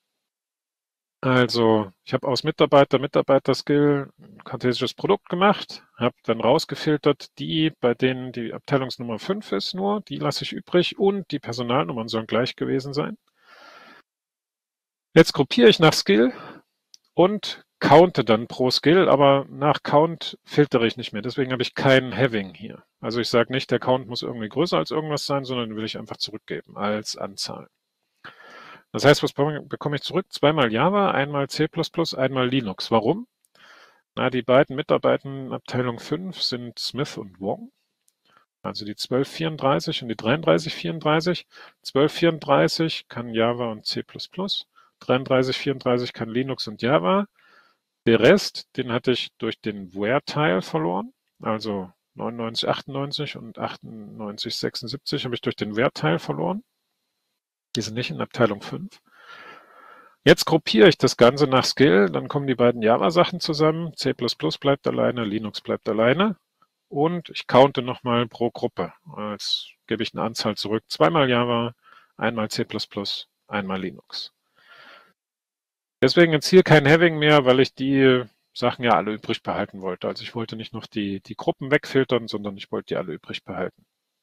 Speaker 1: Also ich habe aus Mitarbeiter, Mitarbeiter-Skill ein kartesisches Produkt gemacht, habe dann rausgefiltert, die, bei denen die Abteilungsnummer fünf ist nur, die lasse ich übrig und die Personalnummern sollen gleich gewesen sein. Jetzt gruppiere ich nach Skill und counte dann pro Skill, aber nach Count filtere ich nicht mehr. Deswegen habe ich kein Having hier. Also ich sage nicht, der Count muss irgendwie größer als irgendwas sein, sondern will ich einfach zurückgeben als Anzahl. Das heißt, was bekomme ich zurück? Zweimal Java, einmal C plus plus, einmal Linux. Warum? Na, die beiden Mitarbeiter in Abteilung fünf sind Smith und Wong. Also die zwölf vierunddreißig und die dreiunddreißig vierunddreißig. zwölf vierunddreißig kann Java und C plus plus. dreiunddreißig vierunddreißig kann Linux und Java. Der Rest, den hatte ich durch den Where-Teil verloren. Also neunundneunzig achtundneunzig und achtundneunzig sechsundsiebzig habe ich durch den Where-Teil verloren. Die sind nicht in Abteilung fünf. Jetzt gruppiere ich das Ganze nach Skill, dann kommen die beiden Java-Sachen zusammen, C plus plus bleibt alleine, Linux bleibt alleine und ich counte nochmal pro Gruppe. Jetzt gebe ich eine Anzahl zurück, zweimal Java, einmal C plus plus, einmal Linux. Deswegen jetzt hier kein Having mehr, weil ich die Sachen ja alle übrig behalten wollte. Also ich wollte nicht noch die, die Gruppen wegfiltern, sondern ich wollte die alle übrig behalten.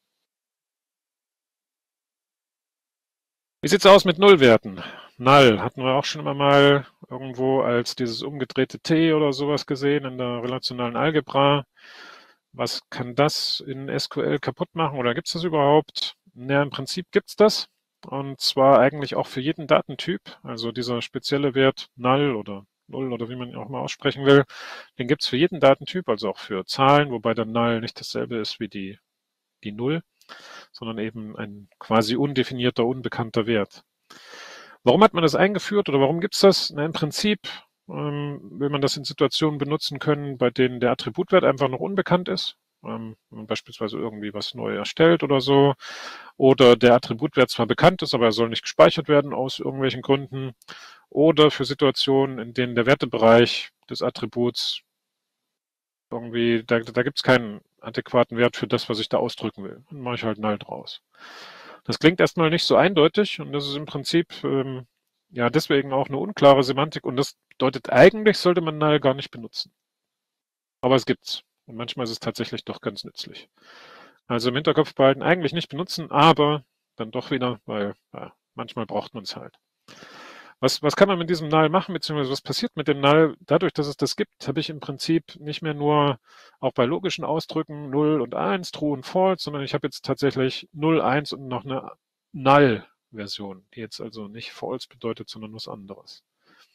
Speaker 1: Wie sieht's aus mit Nullwerten? Null hatten wir auch schon immer mal irgendwo als dieses umgedrehte T oder sowas gesehen in der relationalen Algebra. Was kann das in S Q L kaputt machen oder gibt es das überhaupt? Ja, im Prinzip gibt es das und zwar eigentlich auch für jeden Datentyp. Also dieser spezielle Wert Null oder Null oder wie man ihn auch mal aussprechen will, den gibt es für jeden Datentyp, also auch für Zahlen, wobei dann Null nicht dasselbe ist wie die, die Null, sondern eben ein quasi undefinierter, unbekannter Wert. Warum hat man das eingeführt oder warum gibt es das? Na, im Prinzip ähm, will man das in Situationen benutzen können, bei denen der Attributwert einfach noch unbekannt ist. Ähm, wenn man beispielsweise irgendwie was neu erstellt oder so. Oder der Attributwert zwar bekannt ist, aber er soll nicht gespeichert werden aus irgendwelchen Gründen. Oder für Situationen, in denen der Wertebereich des Attributs irgendwie, da, da gibt es keinen adäquaten Wert für das, was ich da ausdrücken will. Dann mache ich halt Null draus. Das klingt erstmal nicht so eindeutig und das ist im Prinzip ähm, ja deswegen auch eine unklare Semantik und das bedeutet, eigentlich sollte man Null gar nicht benutzen. Aber es gibt's und manchmal ist es tatsächlich doch ganz nützlich. Also im Hinterkopf behalten, eigentlich nicht benutzen, aber dann doch wieder, weil ja, manchmal braucht man es halt. Was, was kann man mit diesem Null machen, beziehungsweise was passiert mit dem Null? Dadurch, dass es das gibt, habe ich im Prinzip nicht mehr nur auch bei logischen Ausdrücken null und eins, True und False, sondern ich habe jetzt tatsächlich null, eins und noch eine Null-Version, die jetzt also nicht False bedeutet, sondern was anderes.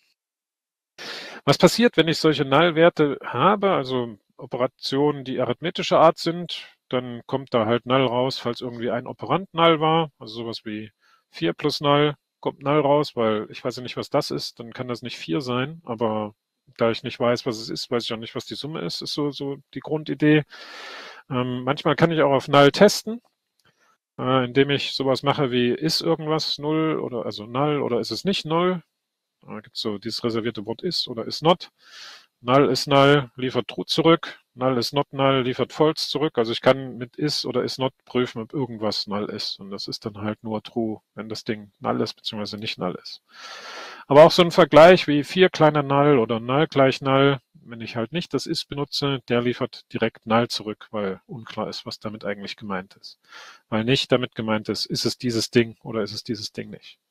Speaker 1: Was passiert, wenn ich solche Null-Werte habe, also Operationen, die arithmetischer Art sind, dann kommt da halt Null raus, falls irgendwie ein Operand Null war, also sowas wie vier plus Null. Kommt Null raus, weil ich weiß ja nicht, was das ist, dann kann das nicht vier sein, aber da ich nicht weiß, was es ist, weiß ich auch nicht, was die Summe ist, ist so, so die Grundidee. Ähm, manchmal kann ich auch auf Null testen, äh, indem ich sowas mache wie, ist irgendwas Null oder also Null oder ist es nicht Null? Da gibt es so dieses reservierte Wort ist oder ist not. Null ist Null, liefert True zurück. Null ist not Null, liefert False zurück. Also ich kann mit is oder is not prüfen, ob irgendwas Null ist. Und das ist dann halt nur True, wenn das Ding Null ist, beziehungsweise nicht Null ist. Aber auch so ein Vergleich wie vier kleiner Null oder Null gleich Null, wenn ich halt nicht das is benutze, der liefert direkt Null zurück, weil unklar ist, was damit eigentlich gemeint ist. Weil nicht damit gemeint ist, ist es dieses Ding oder ist es dieses Ding nicht.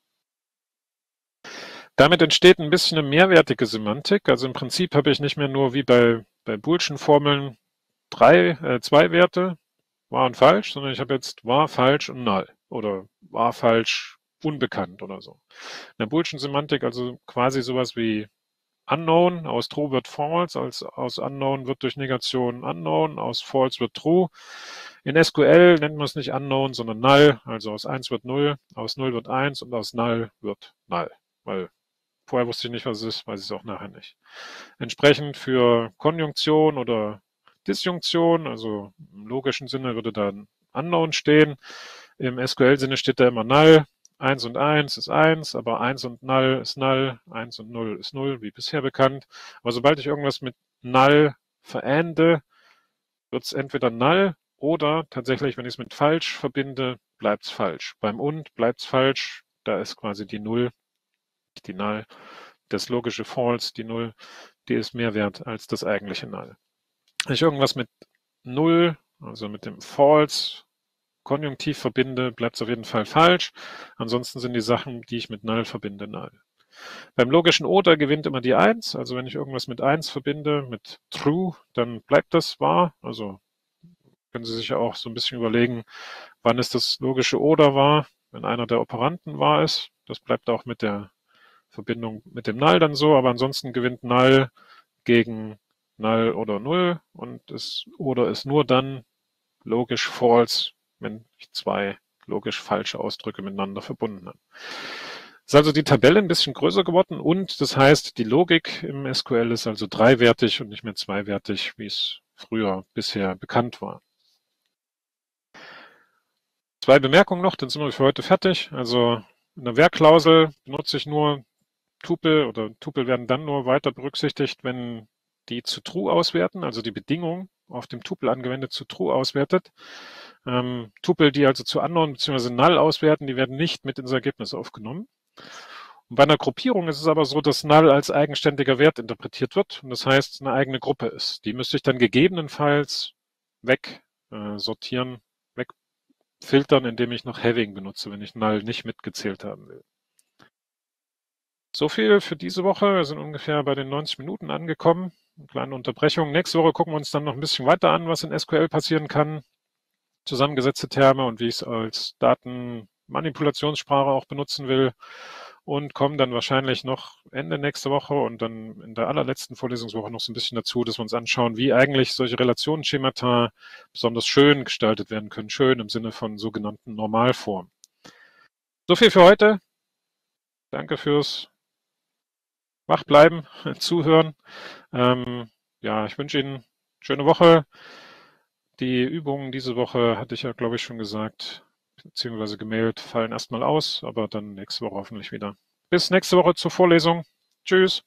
Speaker 1: Damit entsteht ein bisschen eine mehrwertige Semantik. Also im Prinzip habe ich nicht mehr nur wie bei, bei Boolschen Formeln drei, äh, zwei Werte, wahr und falsch, sondern ich habe jetzt wahr, falsch und null oder wahr, falsch, unbekannt oder so. In der Boolschen Semantik also quasi sowas wie unknown, aus true wird false, als, aus unknown wird durch Negation unknown, aus false wird true. In S Q L nennt man es nicht unknown, sondern null, also aus eins wird null, aus null wird eins und aus null wird null, weil vorher wusste ich nicht, was es ist, weiß ich es auch nachher nicht. Entsprechend für Konjunktion oder Disjunktion, also im logischen Sinne würde dann unknown stehen. Im S Q L-Sinne steht da immer null. eins und eins ist eins, aber eins und null ist null, eins und null ist null, wie bisher bekannt. Aber sobald ich irgendwas mit null verende, wird es entweder null oder tatsächlich, wenn ich es mit falsch verbinde, bleibt es falsch. Beim und bleibt es falsch, da ist quasi die null, nicht die null, das logische false, die null, die ist mehr wert als das eigentliche null. Wenn ich irgendwas mit null, also mit dem false, konjunktiv verbinde, bleibt es auf jeden Fall falsch. Ansonsten sind die Sachen, die ich mit null verbinde, null. Beim logischen Oder gewinnt immer die eins. Also wenn ich irgendwas mit eins verbinde, mit true, dann bleibt das wahr. Also können Sie sich ja auch so ein bisschen überlegen, wann ist das logische Oder wahr, wenn einer der Operanten wahr ist. Das bleibt auch mit der Verbindung mit dem Null dann so, aber ansonsten gewinnt Null gegen Null oder Null und das Oder ist nur dann logisch false, wenn ich zwei logisch falsche Ausdrücke miteinander verbunden habe. Ist also die Tabelle ein bisschen größer geworden und das heißt, die Logik im S Q L ist also dreiwertig und nicht mehr zweiwertig, wie es früher bisher bekannt war. Zwei Bemerkungen noch, dann sind wir für heute fertig. Also in der Where-Klausel benutze ich nur Tupel oder Tupel werden dann nur weiter berücksichtigt, wenn die zu True auswerten, also die Bedingung auf dem Tupel angewendet zu True auswertet. Ähm, Tupel, die also zu Unknown bzw. Null auswerten, die werden nicht mit ins Ergebnis aufgenommen. Und bei einer Gruppierung ist es aber so, dass Null als eigenständiger Wert interpretiert wird und das heißt eine eigene Gruppe ist. Die müsste ich dann gegebenenfalls wegsortieren, äh, wegfiltern, indem ich noch Having benutze, wenn ich Null nicht mitgezählt haben will. So viel für diese Woche. Wir sind ungefähr bei den neunzig Minuten angekommen. Eine kleine Unterbrechung. Nächste Woche gucken wir uns dann noch ein bisschen weiter an, was in S Q L passieren kann. Zusammengesetzte Terme und wie ich es als Datenmanipulationssprache auch benutzen will. Und kommen dann wahrscheinlich noch Ende nächste Woche und dann in der allerletzten Vorlesungswoche noch so ein bisschen dazu, dass wir uns anschauen, wie eigentlich solche Relationsschemata besonders schön gestaltet werden können. Schön im Sinne von sogenannten Normalformen. So viel für heute. Danke fürs wach bleiben, zuhören. Ähm, ja, ich wünsche Ihnen eine schöne Woche. Die Übungen diese Woche, hatte ich ja, glaube ich, schon gesagt, beziehungsweise gemailt, fallen erstmal aus, aber dann nächste Woche hoffentlich wieder. Bis nächste Woche zur Vorlesung. Tschüss.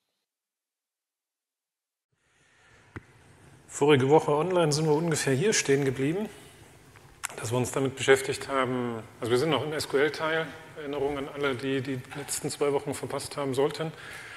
Speaker 1: Vorige Woche online sind wir ungefähr hier stehen geblieben, dass wir uns damit beschäftigt haben. Also wir sind noch im S Q L-Teil. Erinnerung an alle, die die letzten zwei Wochen verpasst haben sollten.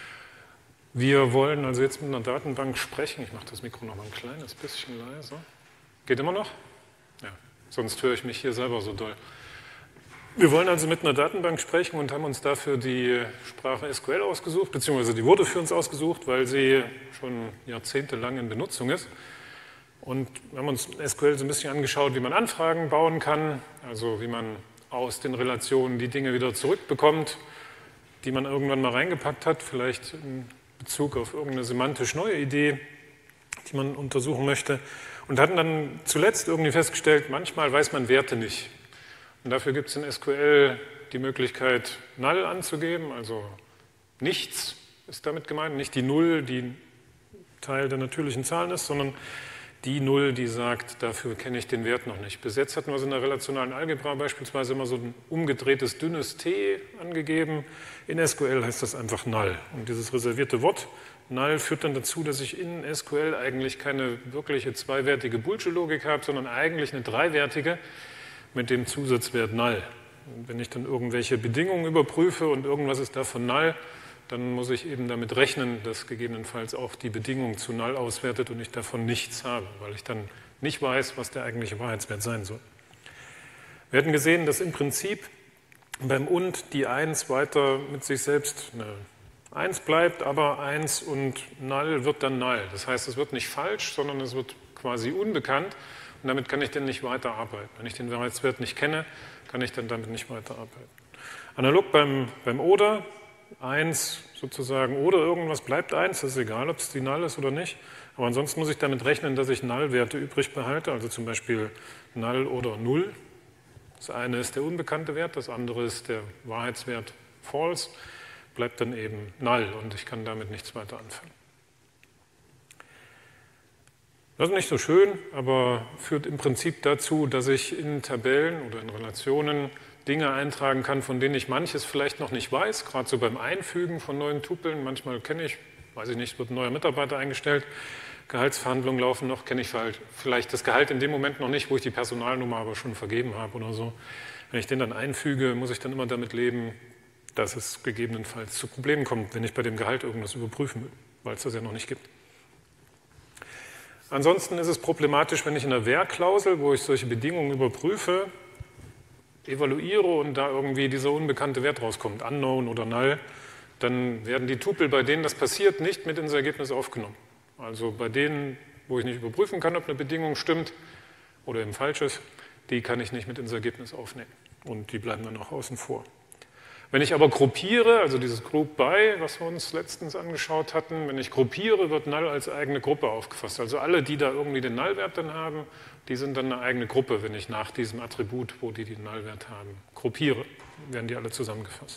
Speaker 1: Wir wollen also jetzt mit einer Datenbank sprechen. Ich mache das Mikro noch mal ein kleines bisschen leiser. Geht immer noch? Ja, sonst höre ich mich hier selber so doll. Wir wollen also mit einer Datenbank sprechen und haben uns dafür die Sprache S Q L ausgesucht, beziehungsweise die wurde für uns ausgesucht, weil sie schon jahrzehntelang in Benutzung ist. Und wir haben uns S Q L so ein bisschen angeschaut, wie man Anfragen bauen kann, also wie man aus den Relationen die Dinge wieder zurückbekommt, die man irgendwann mal reingepackt hat, vielleicht in Bezug auf irgendeine semantisch neue Idee, die man untersuchen möchte. Und hatten dann zuletzt irgendwie festgestellt, manchmal weiß man Werte nicht. Und dafür gibt es in S Q L die Möglichkeit, Null anzugeben, also nichts ist damit gemeint, nicht die Null, die Teil der natürlichen Zahlen ist, sondern die Null, die sagt, dafür kenne ich den Wert noch nicht. Bis jetzt hatten wir es in der relationalen Algebra beispielsweise immer so ein umgedrehtes, dünnes T angegeben. In S Q L heißt das einfach Null. Und dieses reservierte Wort Null führt dann dazu, dass ich in S Q L eigentlich keine wirkliche zweiwertige Boolsche Logik habe, sondern eigentlich eine dreiwertige mit dem Zusatzwert Null. Und wenn ich dann irgendwelche Bedingungen überprüfe und irgendwas ist davon Null, dann muss ich eben damit rechnen, dass gegebenenfalls auch die Bedingung zu Null auswertet und ich davon nichts habe, weil ich dann nicht weiß, was der eigentliche Wahrheitswert sein soll. Wir hatten gesehen, dass im Prinzip beim und die eins weiter mit sich selbst eine eins bleibt, aber eins und Null wird dann Null. Das heißt, es wird nicht falsch, sondern es wird quasi unbekannt und damit kann ich dann nicht weiterarbeiten. Wenn ich den Wahrheitswert nicht kenne, kann ich dann damit nicht weiterarbeiten. Analog beim, beim Oder, eins sozusagen oder irgendwas bleibt eins, das ist egal, ob es die Null ist oder nicht. Aber ansonsten muss ich damit rechnen, dass ich Null-Werte übrig behalte, also zum Beispiel Null oder Null. Das eine ist der unbekannte Wert, das andere ist der Wahrheitswert False, bleibt dann eben Null und ich kann damit nichts weiter anfangen. Das ist nicht so schön, aber führt im Prinzip dazu, dass ich in Tabellen oder in Relationen Dinge eintragen kann, von denen ich manches vielleicht noch nicht weiß, gerade so beim Einfügen von neuen Tupeln. Manchmal kenne ich weiß ich nicht, wird ein neuer Mitarbeiter eingestellt, Gehaltsverhandlungen laufen noch, kenne ich vielleicht das Gehalt in dem Moment noch nicht, wo ich die Personalnummer aber schon vergeben habe oder so. Wenn ich den dann einfüge, muss ich dann immer damit leben, dass es gegebenenfalls zu Problemen kommt, wenn ich bei dem Gehalt irgendwas überprüfen will, weil es das ja noch nicht gibt. Ansonsten ist es problematisch, wenn ich in der Where-Klausel, wo ich solche Bedingungen überprüfe, evaluiere und da irgendwie dieser unbekannte Wert rauskommt, unknown oder null, dann werden die Tupel, bei denen das passiert, nicht mit ins Ergebnis aufgenommen. Also bei denen, wo ich nicht überprüfen kann, ob eine Bedingung stimmt oder eben falsch ist, die kann ich nicht mit ins Ergebnis aufnehmen und die bleiben dann auch außen vor. Wenn ich aber gruppiere, also dieses Group By, was wir uns letztens angeschaut hatten, wenn ich gruppiere, wird Null als eigene Gruppe aufgefasst. Also alle, die da irgendwie den Nullwert dann haben, die sind dann eine eigene Gruppe, wenn ich nach diesem Attribut, wo die den Nullwert haben, gruppiere, werden die alle zusammengefasst.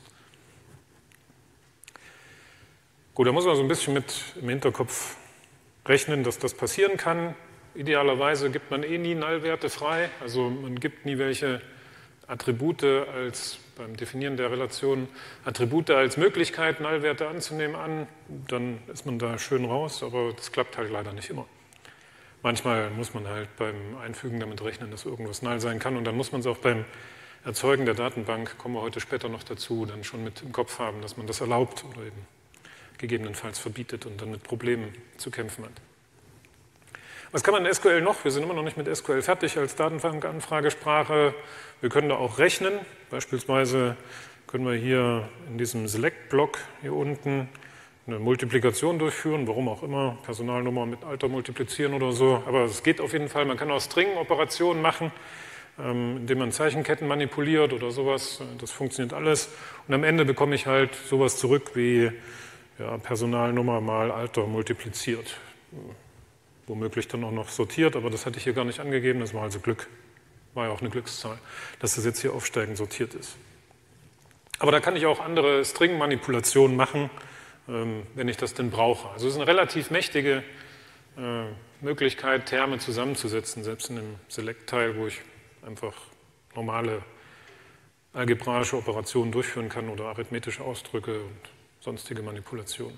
Speaker 1: Gut, da muss man so ein bisschen mit im Hinterkopf rechnen, dass das passieren kann. Idealerweise gibt man eh nie Nullwerte frei, also man gibt nie welche Attribute als, beim Definieren der Relation, Attribute als Möglichkeit, Nullwerte anzunehmen an, dann ist man da schön raus, aber das klappt halt leider nicht immer. Manchmal muss man halt beim Einfügen damit rechnen, dass irgendwas null sein kann und dann muss man es auch beim Erzeugen der Datenbank, kommen wir heute später noch dazu, dann schon mit im Kopf haben, dass man das erlaubt oder eben gegebenenfalls verbietet und dann mit Problemen zu kämpfen hat. Was kann man in S Q L noch? Wir sind immer noch nicht mit S Q L fertig als Datenbank-Anfragesprache. Wir können da auch rechnen. Beispielsweise können wir hier in diesem Select-Block hier unten eine Multiplikation durchführen, warum auch immer, Personalnummer mit Alter multiplizieren oder so. Aber es geht auf jeden Fall. Man kann auch String-Operationen machen, indem man Zeichenketten manipuliert oder sowas. Das funktioniert alles. Und am Ende bekomme ich halt sowas zurück wie ja, Personalnummer mal Alter multipliziert. Womöglich dann auch noch sortiert, aber das hatte ich hier gar nicht angegeben, das war also Glück, war ja auch eine Glückszahl, dass das jetzt hier aufsteigend sortiert ist. Aber da kann ich auch andere String-Manipulationen machen, wenn ich das denn brauche. Also es ist eine relativ mächtige Möglichkeit, Terme zusammenzusetzen, selbst in dem Select-Teil, wo ich einfach normale algebraische Operationen durchführen kann oder arithmetische Ausdrücke und sonstige Manipulationen.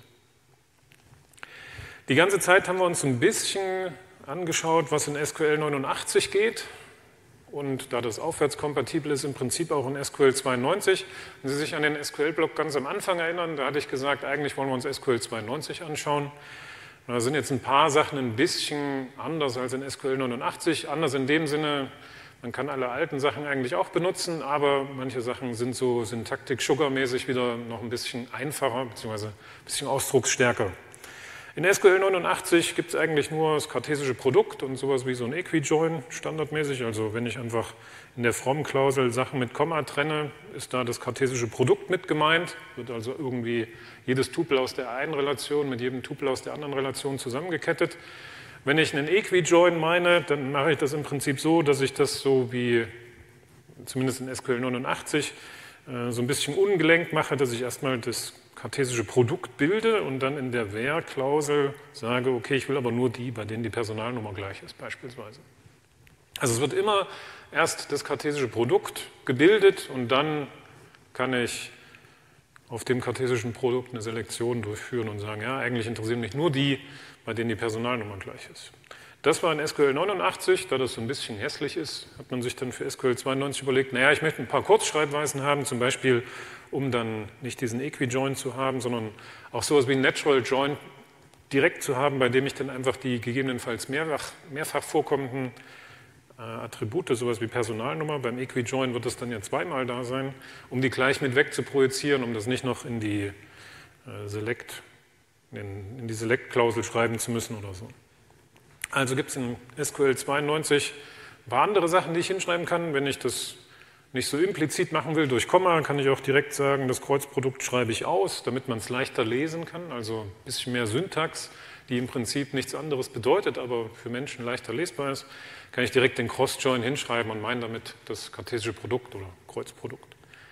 Speaker 1: Die ganze Zeit haben wir uns ein bisschen angeschaut, was in S Q L neunundachtzig geht und da das aufwärtskompatibel ist, im Prinzip auch in S Q L zweiundneunzig. Wenn Sie sich an den S Q L-Block ganz am Anfang erinnern, da hatte ich gesagt, eigentlich wollen wir uns S Q L zweiundneunzig anschauen. Da sind jetzt ein paar Sachen ein bisschen anders als in S Q L neunundachtzig, anders in dem Sinne, man kann alle alten Sachen eigentlich auch benutzen, aber manche Sachen sind so Syntaktik-Sugar-mäßig wieder noch ein bisschen einfacher, beziehungsweise ein bisschen ausdrucksstärker. In S Q L neunundachtzig gibt es eigentlich nur das kartesische Produkt und sowas wie so ein Equi-Join standardmäßig. Also wenn ich einfach in der From-Klausel Sachen mit Komma trenne, ist da das kartesische Produkt mit gemeint. Wird also irgendwie jedes Tupel aus der einen Relation mit jedem Tupel aus der anderen Relation zusammengekettet. Wenn ich einen Equi-Join meine, dann mache ich das im Prinzip so, dass ich das so wie, zumindest in S Q L neunundachtzig, so ein bisschen ungelenkt mache, dass ich erstmal das kartesische Produkt bilde und dann in der Where-Klausel sage, okay, ich will aber nur die, bei denen die Personalnummer gleich ist beispielsweise. Also es wird immer erst das kartesische Produkt gebildet und dann kann ich auf dem kartesischen Produkt eine Selektion durchführen und sagen, ja, eigentlich interessieren mich nur die, bei denen die Personalnummer gleich ist. Das war in S Q L neunundachtzig, da das so ein bisschen hässlich ist, hat man sich dann für S Q L zweiundneunzig überlegt, naja, ich möchte ein paar Kurzschreibweisen haben, zum Beispiel, um dann nicht diesen Equi-Join zu haben, sondern auch sowas wie ein Natural Join direkt zu haben, bei dem ich dann einfach die gegebenenfalls mehrfach, mehrfach vorkommenden äh, Attribute, sowas wie Personalnummer, beim Equi-Join wird das dann ja zweimal da sein, um die gleich mit weg zu projizieren, um das nicht noch in die äh, Select, in, in die Select-Klausel schreiben zu müssen oder so. Also gibt es in S Q L zweiundneunzig ein paar andere Sachen, die ich hinschreiben kann. Wenn ich das nicht so implizit machen will durch Komma, kann ich auch direkt sagen, das Kreuzprodukt schreibe ich aus, damit man es leichter lesen kann. Also ein bisschen mehr Syntax, die im Prinzip nichts anderes bedeutet, aber für Menschen leichter lesbar ist, kann ich direkt den Cross-Join hinschreiben und meine damit das kartesische Produkt oder Kreuzprodukt.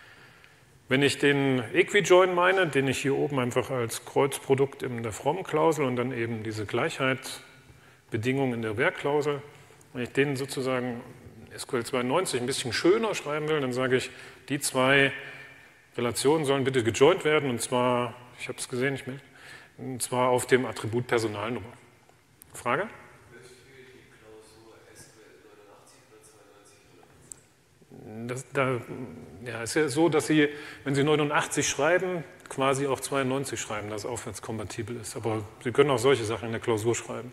Speaker 1: Wenn ich den Equi-Join meine, den ich hier oben einfach als Kreuzprodukt in der From-Klausel und dann eben diese Gleichheit Bedingungen in der Where-Klausel. Wenn ich den sozusagen S Q L zweiundneunzig ein bisschen schöner schreiben will, dann sage ich, die zwei Relationen sollen bitte gejoint werden und zwar, ich habe es gesehen, ich melde, Und zwar auf dem Attribut Personalnummer. Frage? Das, da, ja, ist ja so, dass Sie, wenn Sie neunundachtzig schreiben, quasi auch zweiundneunzig schreiben, das aufwärtskompatibel ist. Aber Sie können auch solche Sachen in der Klausur schreiben.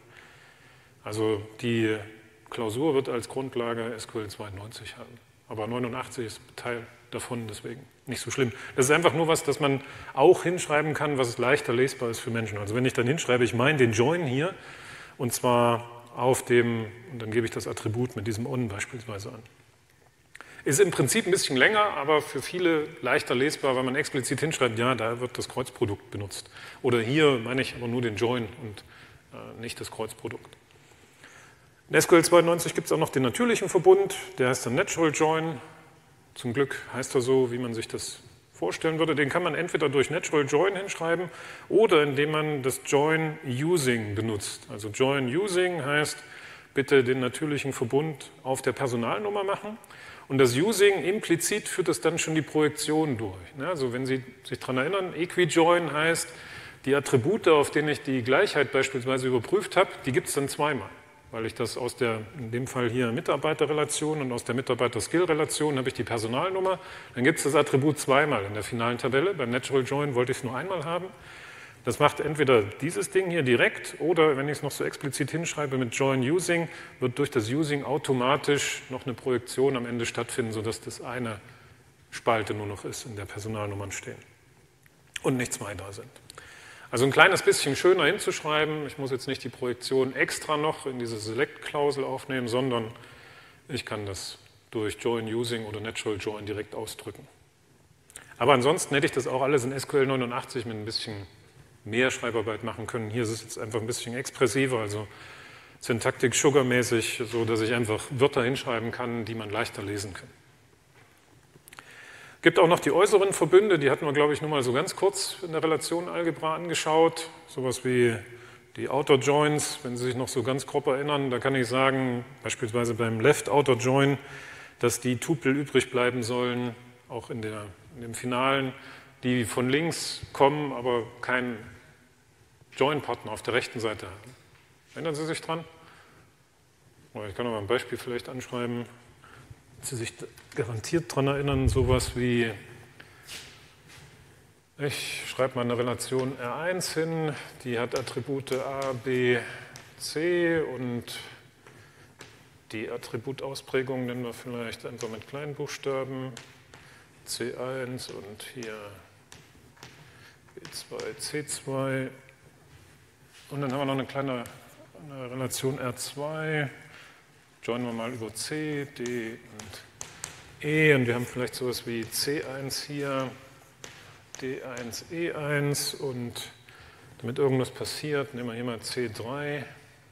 Speaker 1: Also die Klausur wird als Grundlage S Q L zweiundneunzig haben. Aber neunundachtzig ist Teil davon, deswegen nicht so schlimm. Das ist einfach nur was, das man auch hinschreiben kann, was leichter lesbar ist für Menschen. Also wenn ich dann hinschreibe, ich meine den Join hier, und zwar auf dem, und dann gebe ich das Attribut mit diesem On beispielsweise an. Ist im Prinzip ein bisschen länger, aber für viele leichter lesbar, weil man explizit hinschreibt, ja, da wird das Kreuzprodukt benutzt. Oder hier meine ich aber nur den Join und äh, nicht das Kreuzprodukt. In S Q L zweiundneunzig gibt es auch noch den natürlichen Verbund, der heißt dann Natural Join. Zum Glück heißt er so, wie man sich das vorstellen würde. Den kann man entweder durch Natural Join hinschreiben oder indem man das Join Using benutzt. Also Join Using heißt, bitte den natürlichen Verbund auf der Personalnummer machen. Und das Using implizit führt es dann schon die Projektion durch. Also wenn Sie sich daran erinnern, Equi-Join heißt, die Attribute, auf denen ich die Gleichheit beispielsweise überprüft habe, die gibt es dann zweimal. Weil ich das aus der, in dem Fall hier Mitarbeiterrelation und aus der Mitarbeiter-Skill-Relation habe ich die Personalnummer. Dann gibt es das Attribut zweimal in der finalen Tabelle. Beim Natural Join wollte ich es nur einmal haben. Das macht entweder dieses Ding hier direkt oder wenn ich es noch so explizit hinschreibe mit Join Using, wird durch das Using automatisch noch eine Projektion am Ende stattfinden, sodass das eine Spalte nur noch ist, in der Personalnummern stehen und nicht zwei da sind. Also ein kleines bisschen schöner hinzuschreiben. Ich muss jetzt nicht die Projektion extra noch in diese Select-Klausel aufnehmen, sondern ich kann das durch Join Using oder Natural Join direkt ausdrücken. Aber ansonsten hätte ich das auch alles in S Q L neunundachtzig mit ein bisschen mehr Schreibarbeit machen können. Hier ist es jetzt einfach ein bisschen expressiver, also Syntaktik-Sugar-mäßig, so dass ich einfach Wörter hinschreiben kann, die man leichter lesen kann. Es gibt auch noch die äußeren Verbünde, die hatten wir, glaube ich, nur mal so ganz kurz in der Relationenalgebra angeschaut. Sowas wie die Outer Joins, wenn Sie sich noch so ganz grob erinnern, da kann ich sagen, beispielsweise beim Left Outer Join, dass die Tupel übrig bleiben sollen, auch in, der, in dem Finalen, die von links kommen, aber keinen Join-Partner auf der rechten Seite haben. Erinnern Sie sich dran? Ich kann noch mal ein Beispiel vielleicht anschreiben. Sie sich garantiert daran erinnern, sowas wie, ich schreibe mal eine Relation R eins hin, die hat Attribute A, B, C und die Attributausprägung nennen wir vielleicht einfach mit kleinen Buchstaben, C eins und hier B zwei, C zwei und dann haben wir noch eine kleine eine Relation R zwei. Joinen wir mal über C, D und E und wir haben vielleicht sowas wie C eins hier, D eins, E eins und damit irgendwas passiert, nehmen wir hier mal C drei,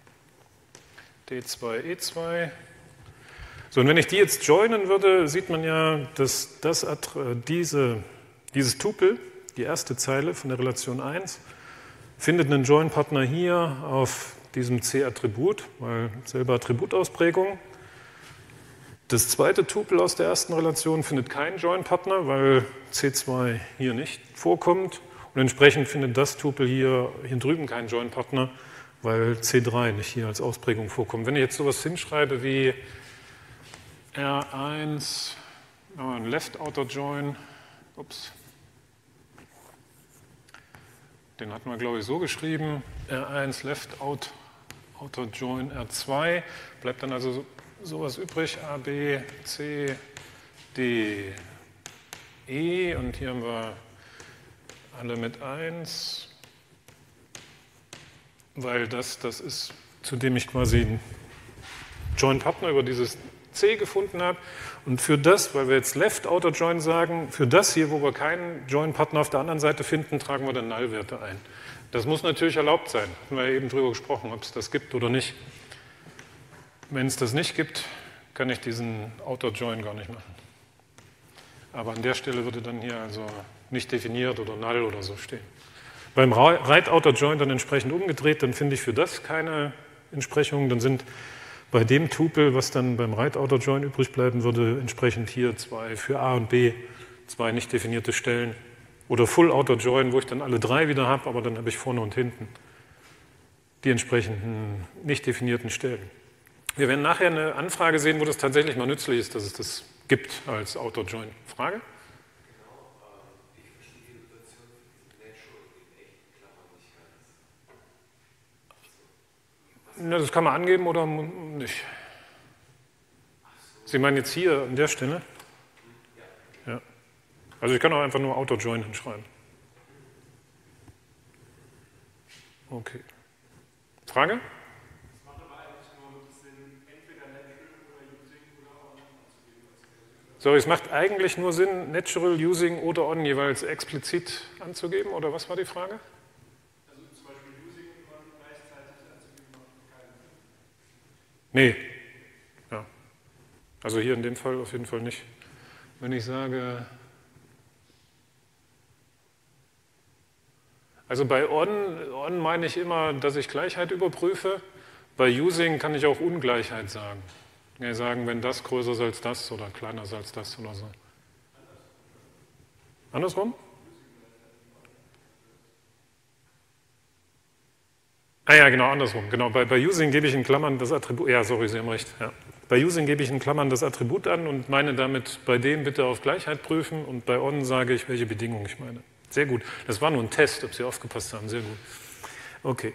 Speaker 1: D zwei, E zwei. So, und wenn ich die jetzt joinen würde, sieht man ja, dass das, diese, dieses Tupel, die erste Zeile von der Relation eins, findet einen Join-Partner hier auf diesem C-Attribut, weil selbe Attributausprägung. Das zweite Tupel aus der ersten Relation findet keinen Join-Partner, weil C zwei hier nicht vorkommt. Und entsprechend findet das Tupel hier, hier drüben keinen Join-Partner, weil C drei nicht hier als Ausprägung vorkommt. Wenn ich jetzt sowas hinschreibe wie R eins, ein Left Outer Join, ups, den hatten wir, glaube ich, so geschrieben, R eins Left Out Outer Join R zwei, bleibt dann also sowas übrig, A, B, C, D, E und hier haben wir alle mit eins, weil das das ist, zu dem ich quasi einen Join-Partner über dieses C gefunden habe und für das, weil wir jetzt Left Outer Join sagen, für das hier, wo wir keinen Join-Partner auf der anderen Seite finden, tragen wir dann Null-Werte ein. Das muss natürlich erlaubt sein. Hatten wir ja eben drüber gesprochen, ob es das gibt oder nicht. Wenn es das nicht gibt, kann ich diesen Outer Join gar nicht machen. Aber an der Stelle würde dann hier also nicht definiert oder Null oder so stehen. Beim Right Outer Join dann entsprechend umgedreht, dann finde ich für das keine Entsprechung. Dann sind bei dem Tupel, was dann beim Right Outer Join übrig bleiben würde, entsprechend hier zwei für A und B, zwei nicht definierte Stellen
Speaker 2: Oder Full Outer Join, wo ich dann alle drei wieder habe, aber dann habe ich vorne und hinten die entsprechenden nicht definierten Stellen. Wir werden nachher eine Anfrage sehen, wo das tatsächlich mal nützlich ist, dass es das gibt als Outer Join. Frage? Na, das kann man angeben oder nicht. Sie meinen jetzt hier an der Stelle? Ja. Also ich kann auch einfach nur Outer Join hinschreiben. Okay. Frage? Das macht aber eigentlich nur Sinn, entweder natural oder using oder on anzugeben. So, es macht eigentlich nur Sinn, natural, using oder on jeweils explizit anzugeben, oder was war die Frage? Also zum Beispiel using und on gleichzeitig anzugeben macht keinen Sinn. Nee. Ja. Also hier in dem Fall auf jeden Fall nicht. Wenn ich sage, also bei on, on meine ich immer, dass ich Gleichheit überprüfe. Bei using kann ich auch Ungleichheit sagen. Ich kann sagen, wenn das größer ist als das oder kleiner ist als das oder so. Andersrum? Ah ja, genau, andersrum. Genau, bei, bei using gebe ich in Klammern das Attribut, ja, sorry, Sie haben recht. Ja. Bei using gebe ich in Klammern das Attribut an und meine damit bei dem bitte auf Gleichheit prüfen und bei on sage ich, welche Bedingung ich meine. Sehr gut. Das war nur ein Test, ob Sie aufgepasst haben. Sehr gut. Okay.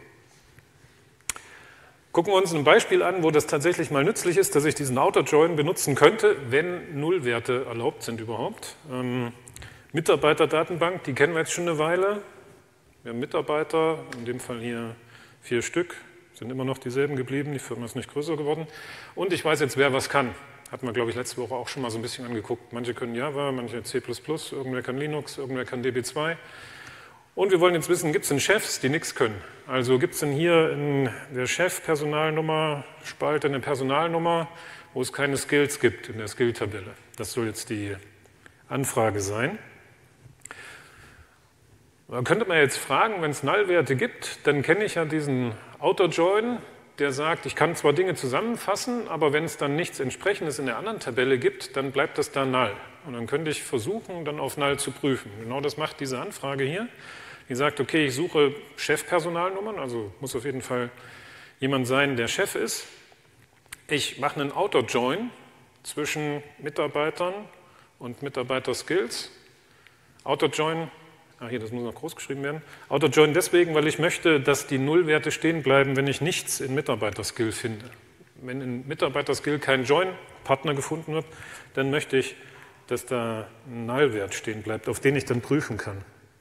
Speaker 2: Gucken wir uns ein Beispiel an, wo das tatsächlich mal nützlich ist, dass ich diesen Outer Join benutzen könnte, wenn Nullwerte erlaubt sind überhaupt. Ähm, Mitarbeiterdatenbank, die kennen wir jetzt schon eine Weile. Wir haben Mitarbeiter, in dem Fall hier vier Stück, sind immer noch dieselben geblieben, die Firma ist nicht größer geworden. Und ich weiß jetzt, wer was kann. Hatten wir, glaube ich, letzte Woche auch schon mal so ein bisschen angeguckt. Manche können Java, manche C plus plus, irgendwer kann Linux, irgendwer kann D B zwei. Und wir wollen jetzt wissen, gibt es denn Chefs, die nichts können? Also gibt es denn hier in der Chef-Personalnummer Spalte eine Personalnummer, wo es keine Skills gibt in der Skill-Tabelle? Das soll jetzt die Anfrage sein. Da könnte man jetzt fragen, wenn es Null-Werte gibt, dann kenne ich ja diesen Outer Join, der sagt, ich kann zwar Dinge zusammenfassen, aber wenn es dann nichts Entsprechendes in der anderen Tabelle gibt, dann bleibt das da null. Und dann könnte ich versuchen, dann auf null zu prüfen. Genau das macht diese Anfrage hier. Die sagt, okay, ich suche Chefpersonalnummern, also muss auf jeden Fall jemand sein, der Chef ist. Ich mache einen Outer Join zwischen Mitarbeitern und Mitarbeiter-Skills. Outer Join, ah hier, das muss noch groß geschrieben werden. Outer Join deswegen, weil ich möchte, dass die Nullwerte stehen bleiben, wenn ich nichts in Mitarbeiter-Skill finde. Wenn in Mitarbeiter-Skill kein Join-Partner gefunden wird, dann möchte ich, dass da ein Nullwert stehen bleibt, auf den ich dann prüfen kann.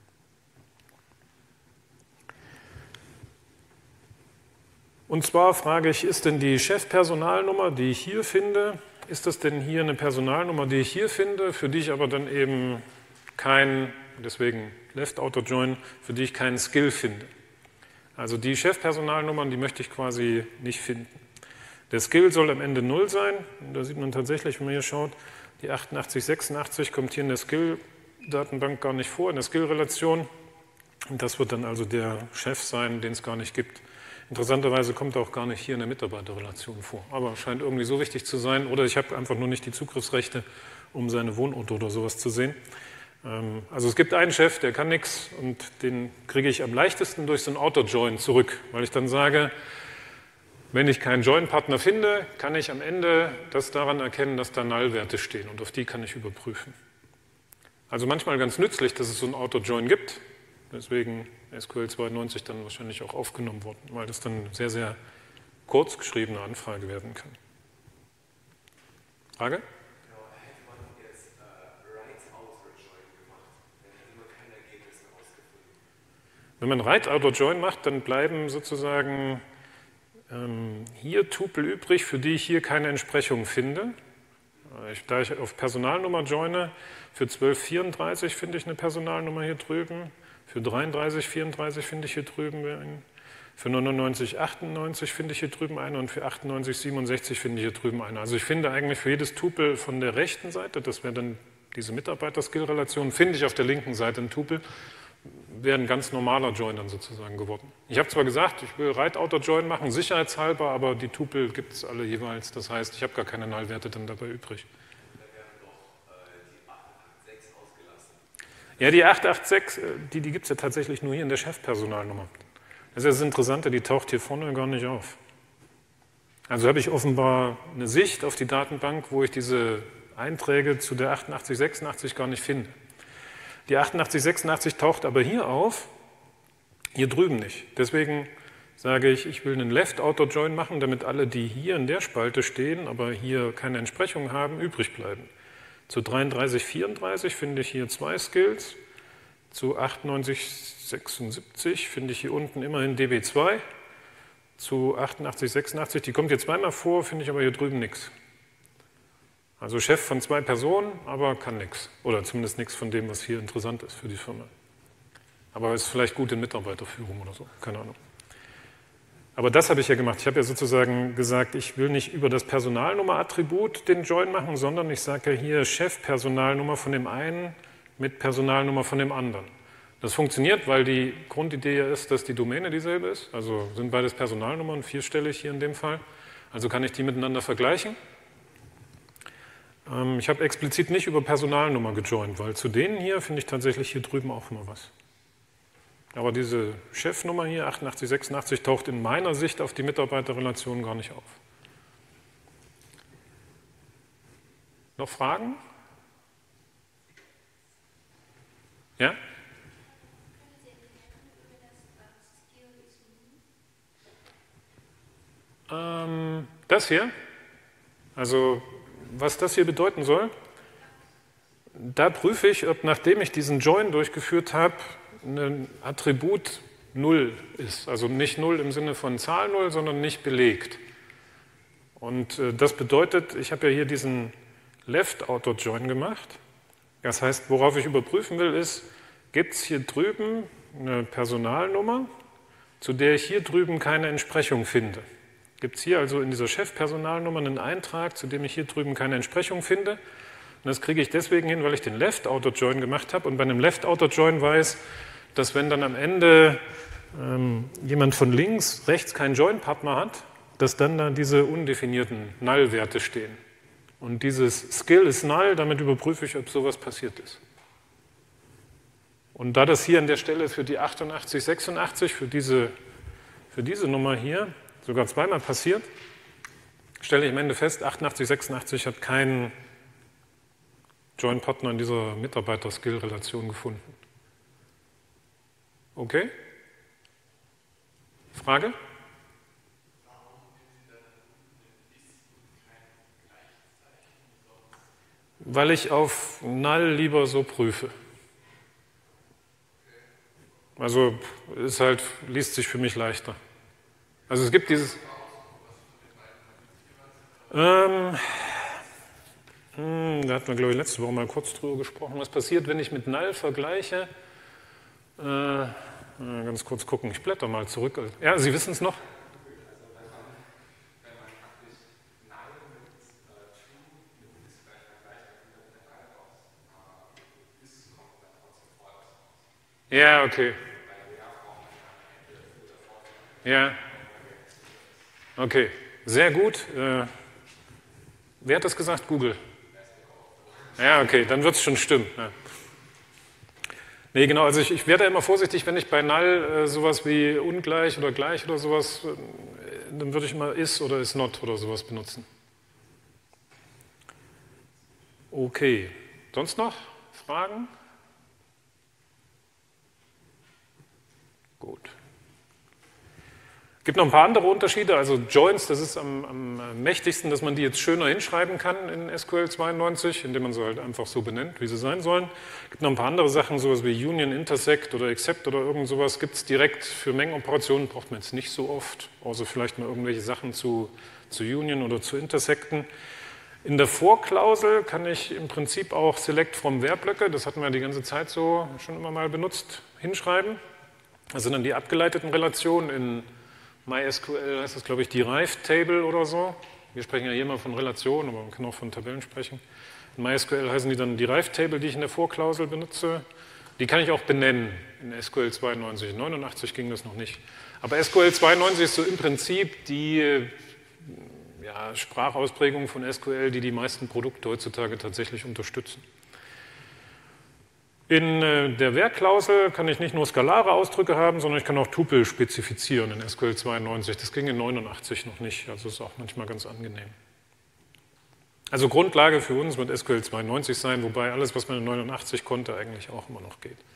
Speaker 2: Und zwar frage ich, ist denn die Chefpersonalnummer, die ich hier finde, ist das denn hier eine Personalnummer, die ich hier finde, für die ich aber dann eben kein, deswegen Left Outer Join, für die ich keinen Skill finde. Also die Chefpersonalnummern, die möchte ich quasi nicht finden. Der Skill soll am Ende null sein. Und da sieht man tatsächlich, wenn man hier schaut, die achtundachtzig sechsundachtzig kommt hier in der Skill-Datenbank gar nicht vor, in der Skill-Relation. Und das wird dann also der Chef sein, den es gar nicht gibt. Interessanterweise kommt er auch gar nicht hier in der Mitarbeiterrelation vor. Aber scheint irgendwie so wichtig zu sein. Oder ich habe einfach nur nicht die Zugriffsrechte, um seine Wohnorte oder sowas zu sehen. Also es gibt einen Chef, der kann nichts und den kriege ich am leichtesten durch so einen Outer Join zurück. Weil ich dann sage, wenn ich keinen Join-Partner finde, kann ich am Ende das daran erkennen, dass da Nullwerte stehen. Und auf die kann ich überprüfen. Also manchmal ganz nützlich, dass es so einen Outer Join gibt. Deswegen S Q L zweiundneunzig dann wahrscheinlich auch aufgenommen worden, weil das dann eine sehr, sehr kurz geschriebene Anfrage werden kann. Frage? Genau, hätte man jetzt äh, Write-Outer-Join gemacht, dann hätte man keine Ergebnisse rausgefunden. Wenn man Write-Outer-Join macht, dann bleiben sozusagen ähm, hier Tupel übrig, für die ich hier keine Entsprechung finde. Ich, da ich auf Personalnummer joine, für zwölf vierunddreißig finde ich eine Personalnummer hier drüben. Für dreiunddreißig vierunddreißig finde ich hier drüben einen, für neunundneunzig achtundneunzig finde ich hier drüben einen und für achtundneunzig siebenundsechzig finde ich hier drüben einen. Also ich finde eigentlich für jedes Tupel von der rechten Seite, das wäre dann diese Mitarbeiter-Skill-Relation, finde ich auf der linken Seite ein Tupel, wäre ein ganz normaler Join dann sozusagen geworden. Ich habe zwar gesagt, ich will Write-Outer-Join machen, sicherheitshalber, aber die Tupel gibt es alle jeweils. Das heißt, ich habe gar keine Nullwerte dann dabei übrig. Ja, die acht acht sechs, die, die gibt es ja tatsächlich nur hier in der Chefpersonalnummer. Das ist ja das Interessante, die taucht hier vorne gar nicht auf. Also habe ich offenbar eine Sicht auf die Datenbank, wo ich diese Einträge zu der achtundachtzig sechsundachtzig gar nicht finde. Die achtundachtzig sechsundachtzig taucht aber hier auf, hier drüben nicht. Deswegen sage ich, ich will einen Left-Outer-Join machen, damit alle, die hier in der Spalte stehen, aber hier keine Entsprechung haben, übrig bleiben. Zu dreiunddreißig vierunddreißig finde ich hier zwei Skills, zu achtundneunzig sechsundsiebzig finde ich hier unten immerhin D B zwei, zu achtundachtzig sechsundachtzig, die kommt hier zweimal vor, finde ich aber hier drüben nichts. Also Chef von zwei Personen, aber kann nichts. Oder zumindest nichts von dem, was hier interessant ist für die Firma. Aber ist vielleicht gut in Mitarbeiterführung oder so, keine Ahnung. Aber das habe ich ja gemacht. Ich habe ja sozusagen gesagt, ich will nicht über das Personalnummer-Attribut den Join machen, sondern ich sage ja hier Chef-Personalnummer von dem einen mit Personalnummer von dem anderen. Das funktioniert, weil die Grundidee ja ist, dass die Domäne dieselbe ist. Also sind beides Personalnummern, vierstellig hier in dem Fall. Also kann ich die miteinander vergleichen. Ähm, ich habe explizit nicht über Personalnummer gejoint, weil zu denen hier finde ich tatsächlich hier drüben auch mal was. Aber diese Chefnummer hier, achtundachtzig sechsundachtzig, taucht in meiner Sicht auf die Mitarbeiterrelation gar nicht auf. Noch Fragen? Ja? Ähm, das hier, also was das hier bedeuten soll, da prüfe ich, ob nachdem ich diesen Join durchgeführt habe, ein Attribut null ist. Also nicht null im Sinne von Zahl null, sondern nicht belegt. Und äh, das bedeutet, ich habe ja hier diesen Left-Outer-Join gemacht. Das heißt, worauf ich überprüfen will, ist, gibt es hier drüben eine Personalnummer, zu der ich hier drüben keine Entsprechung finde. Gibt es hier also in dieser Chef-Personalnummer einen Eintrag, zu dem ich hier drüben keine Entsprechung finde. Und das kriege ich deswegen hin, weil ich den Left-Outer-Join gemacht habe und bei einem Left-Outer-Join weiß, dass wenn dann am Ende ähm, jemand von links, rechts keinen Join-Partner hat, dass dann da diese undefinierten Null-Werte stehen. Und dieses Skill ist Null, damit überprüfe ich, ob sowas passiert ist. Und da das hier an der Stelle für die achtundachtzig sechsundachtzig, für diese, für diese Nummer hier, sogar zweimal passiert, stelle ich am Ende fest, achtundachtzig sechsundachtzig hat keinen Join-Partner in dieser Mitarbeiter-Skill-Relation gefunden. Okay? Frage? Weil ich auf Null lieber so prüfe. Also ist halt, liest sich für mich leichter. Also es gibt dieses... Ähm, da hatten wir, glaube ich, letzte Woche mal kurz drüber gesprochen. Was passiert, wenn ich mit Null vergleiche? Äh, ganz kurz gucken, ich blätter mal zurück. Ja, Sie wissen es noch? Ja, okay. Ja. Okay, sehr gut. Äh, wer hat das gesagt? Google. Ja, okay, dann wird es schon stimmen. Ja. Nee, genau, also ich, ich werde immer vorsichtig, wenn ich bei Null äh, sowas wie ungleich oder gleich oder sowas, äh, dann würde ich immer is oder is not oder sowas benutzen. Okay, sonst noch Fragen? Gut. Es gibt noch ein paar andere Unterschiede, also Joins, das ist am, am mächtigsten, dass man die jetzt schöner hinschreiben kann in S Q L zweiundneunzig, indem man sie halt einfach so benennt, wie sie sein sollen. Es gibt noch ein paar andere Sachen, sowas wie Union, Intersect oder Except oder irgend sowas, gibt es direkt für Mengenoperationen, braucht man jetzt nicht so oft, außer vielleicht mal irgendwelche Sachen zu, zu Union oder zu Intersecten. In der For-Klausel kann ich im Prinzip auch Select from Where-Blöcke, das hatten wir die ganze Zeit so schon immer mal benutzt, hinschreiben. Das sind dann die abgeleiteten Relationen. In MySQL heißt das, glaube ich, Derived Table oder so. Wir sprechen ja hier mal von Relationen, aber man kann auch von Tabellen sprechen. In MySQL heißen die dann Derived Table, die ich in der For-Klausel benutze. Die kann ich auch benennen. In S Q L zweiundneunzig, neunundachtzig ging das noch nicht. Aber S Q L zweiundneunzig ist so im Prinzip die ja, Sprachausprägung von S Q L, die die meisten Produkte heutzutage tatsächlich unterstützen. In der Where-Klausel kann ich nicht nur skalare Ausdrücke haben, sondern ich kann auch Tupel spezifizieren in S Q L zweiundneunzig. Das ging in neunundachtzig noch nicht, also ist auch manchmal ganz angenehm. Also Grundlage für uns wird S Q L zweiundneunzig sein, wobei alles, was man in neunundachtzig konnte, eigentlich auch immer noch geht.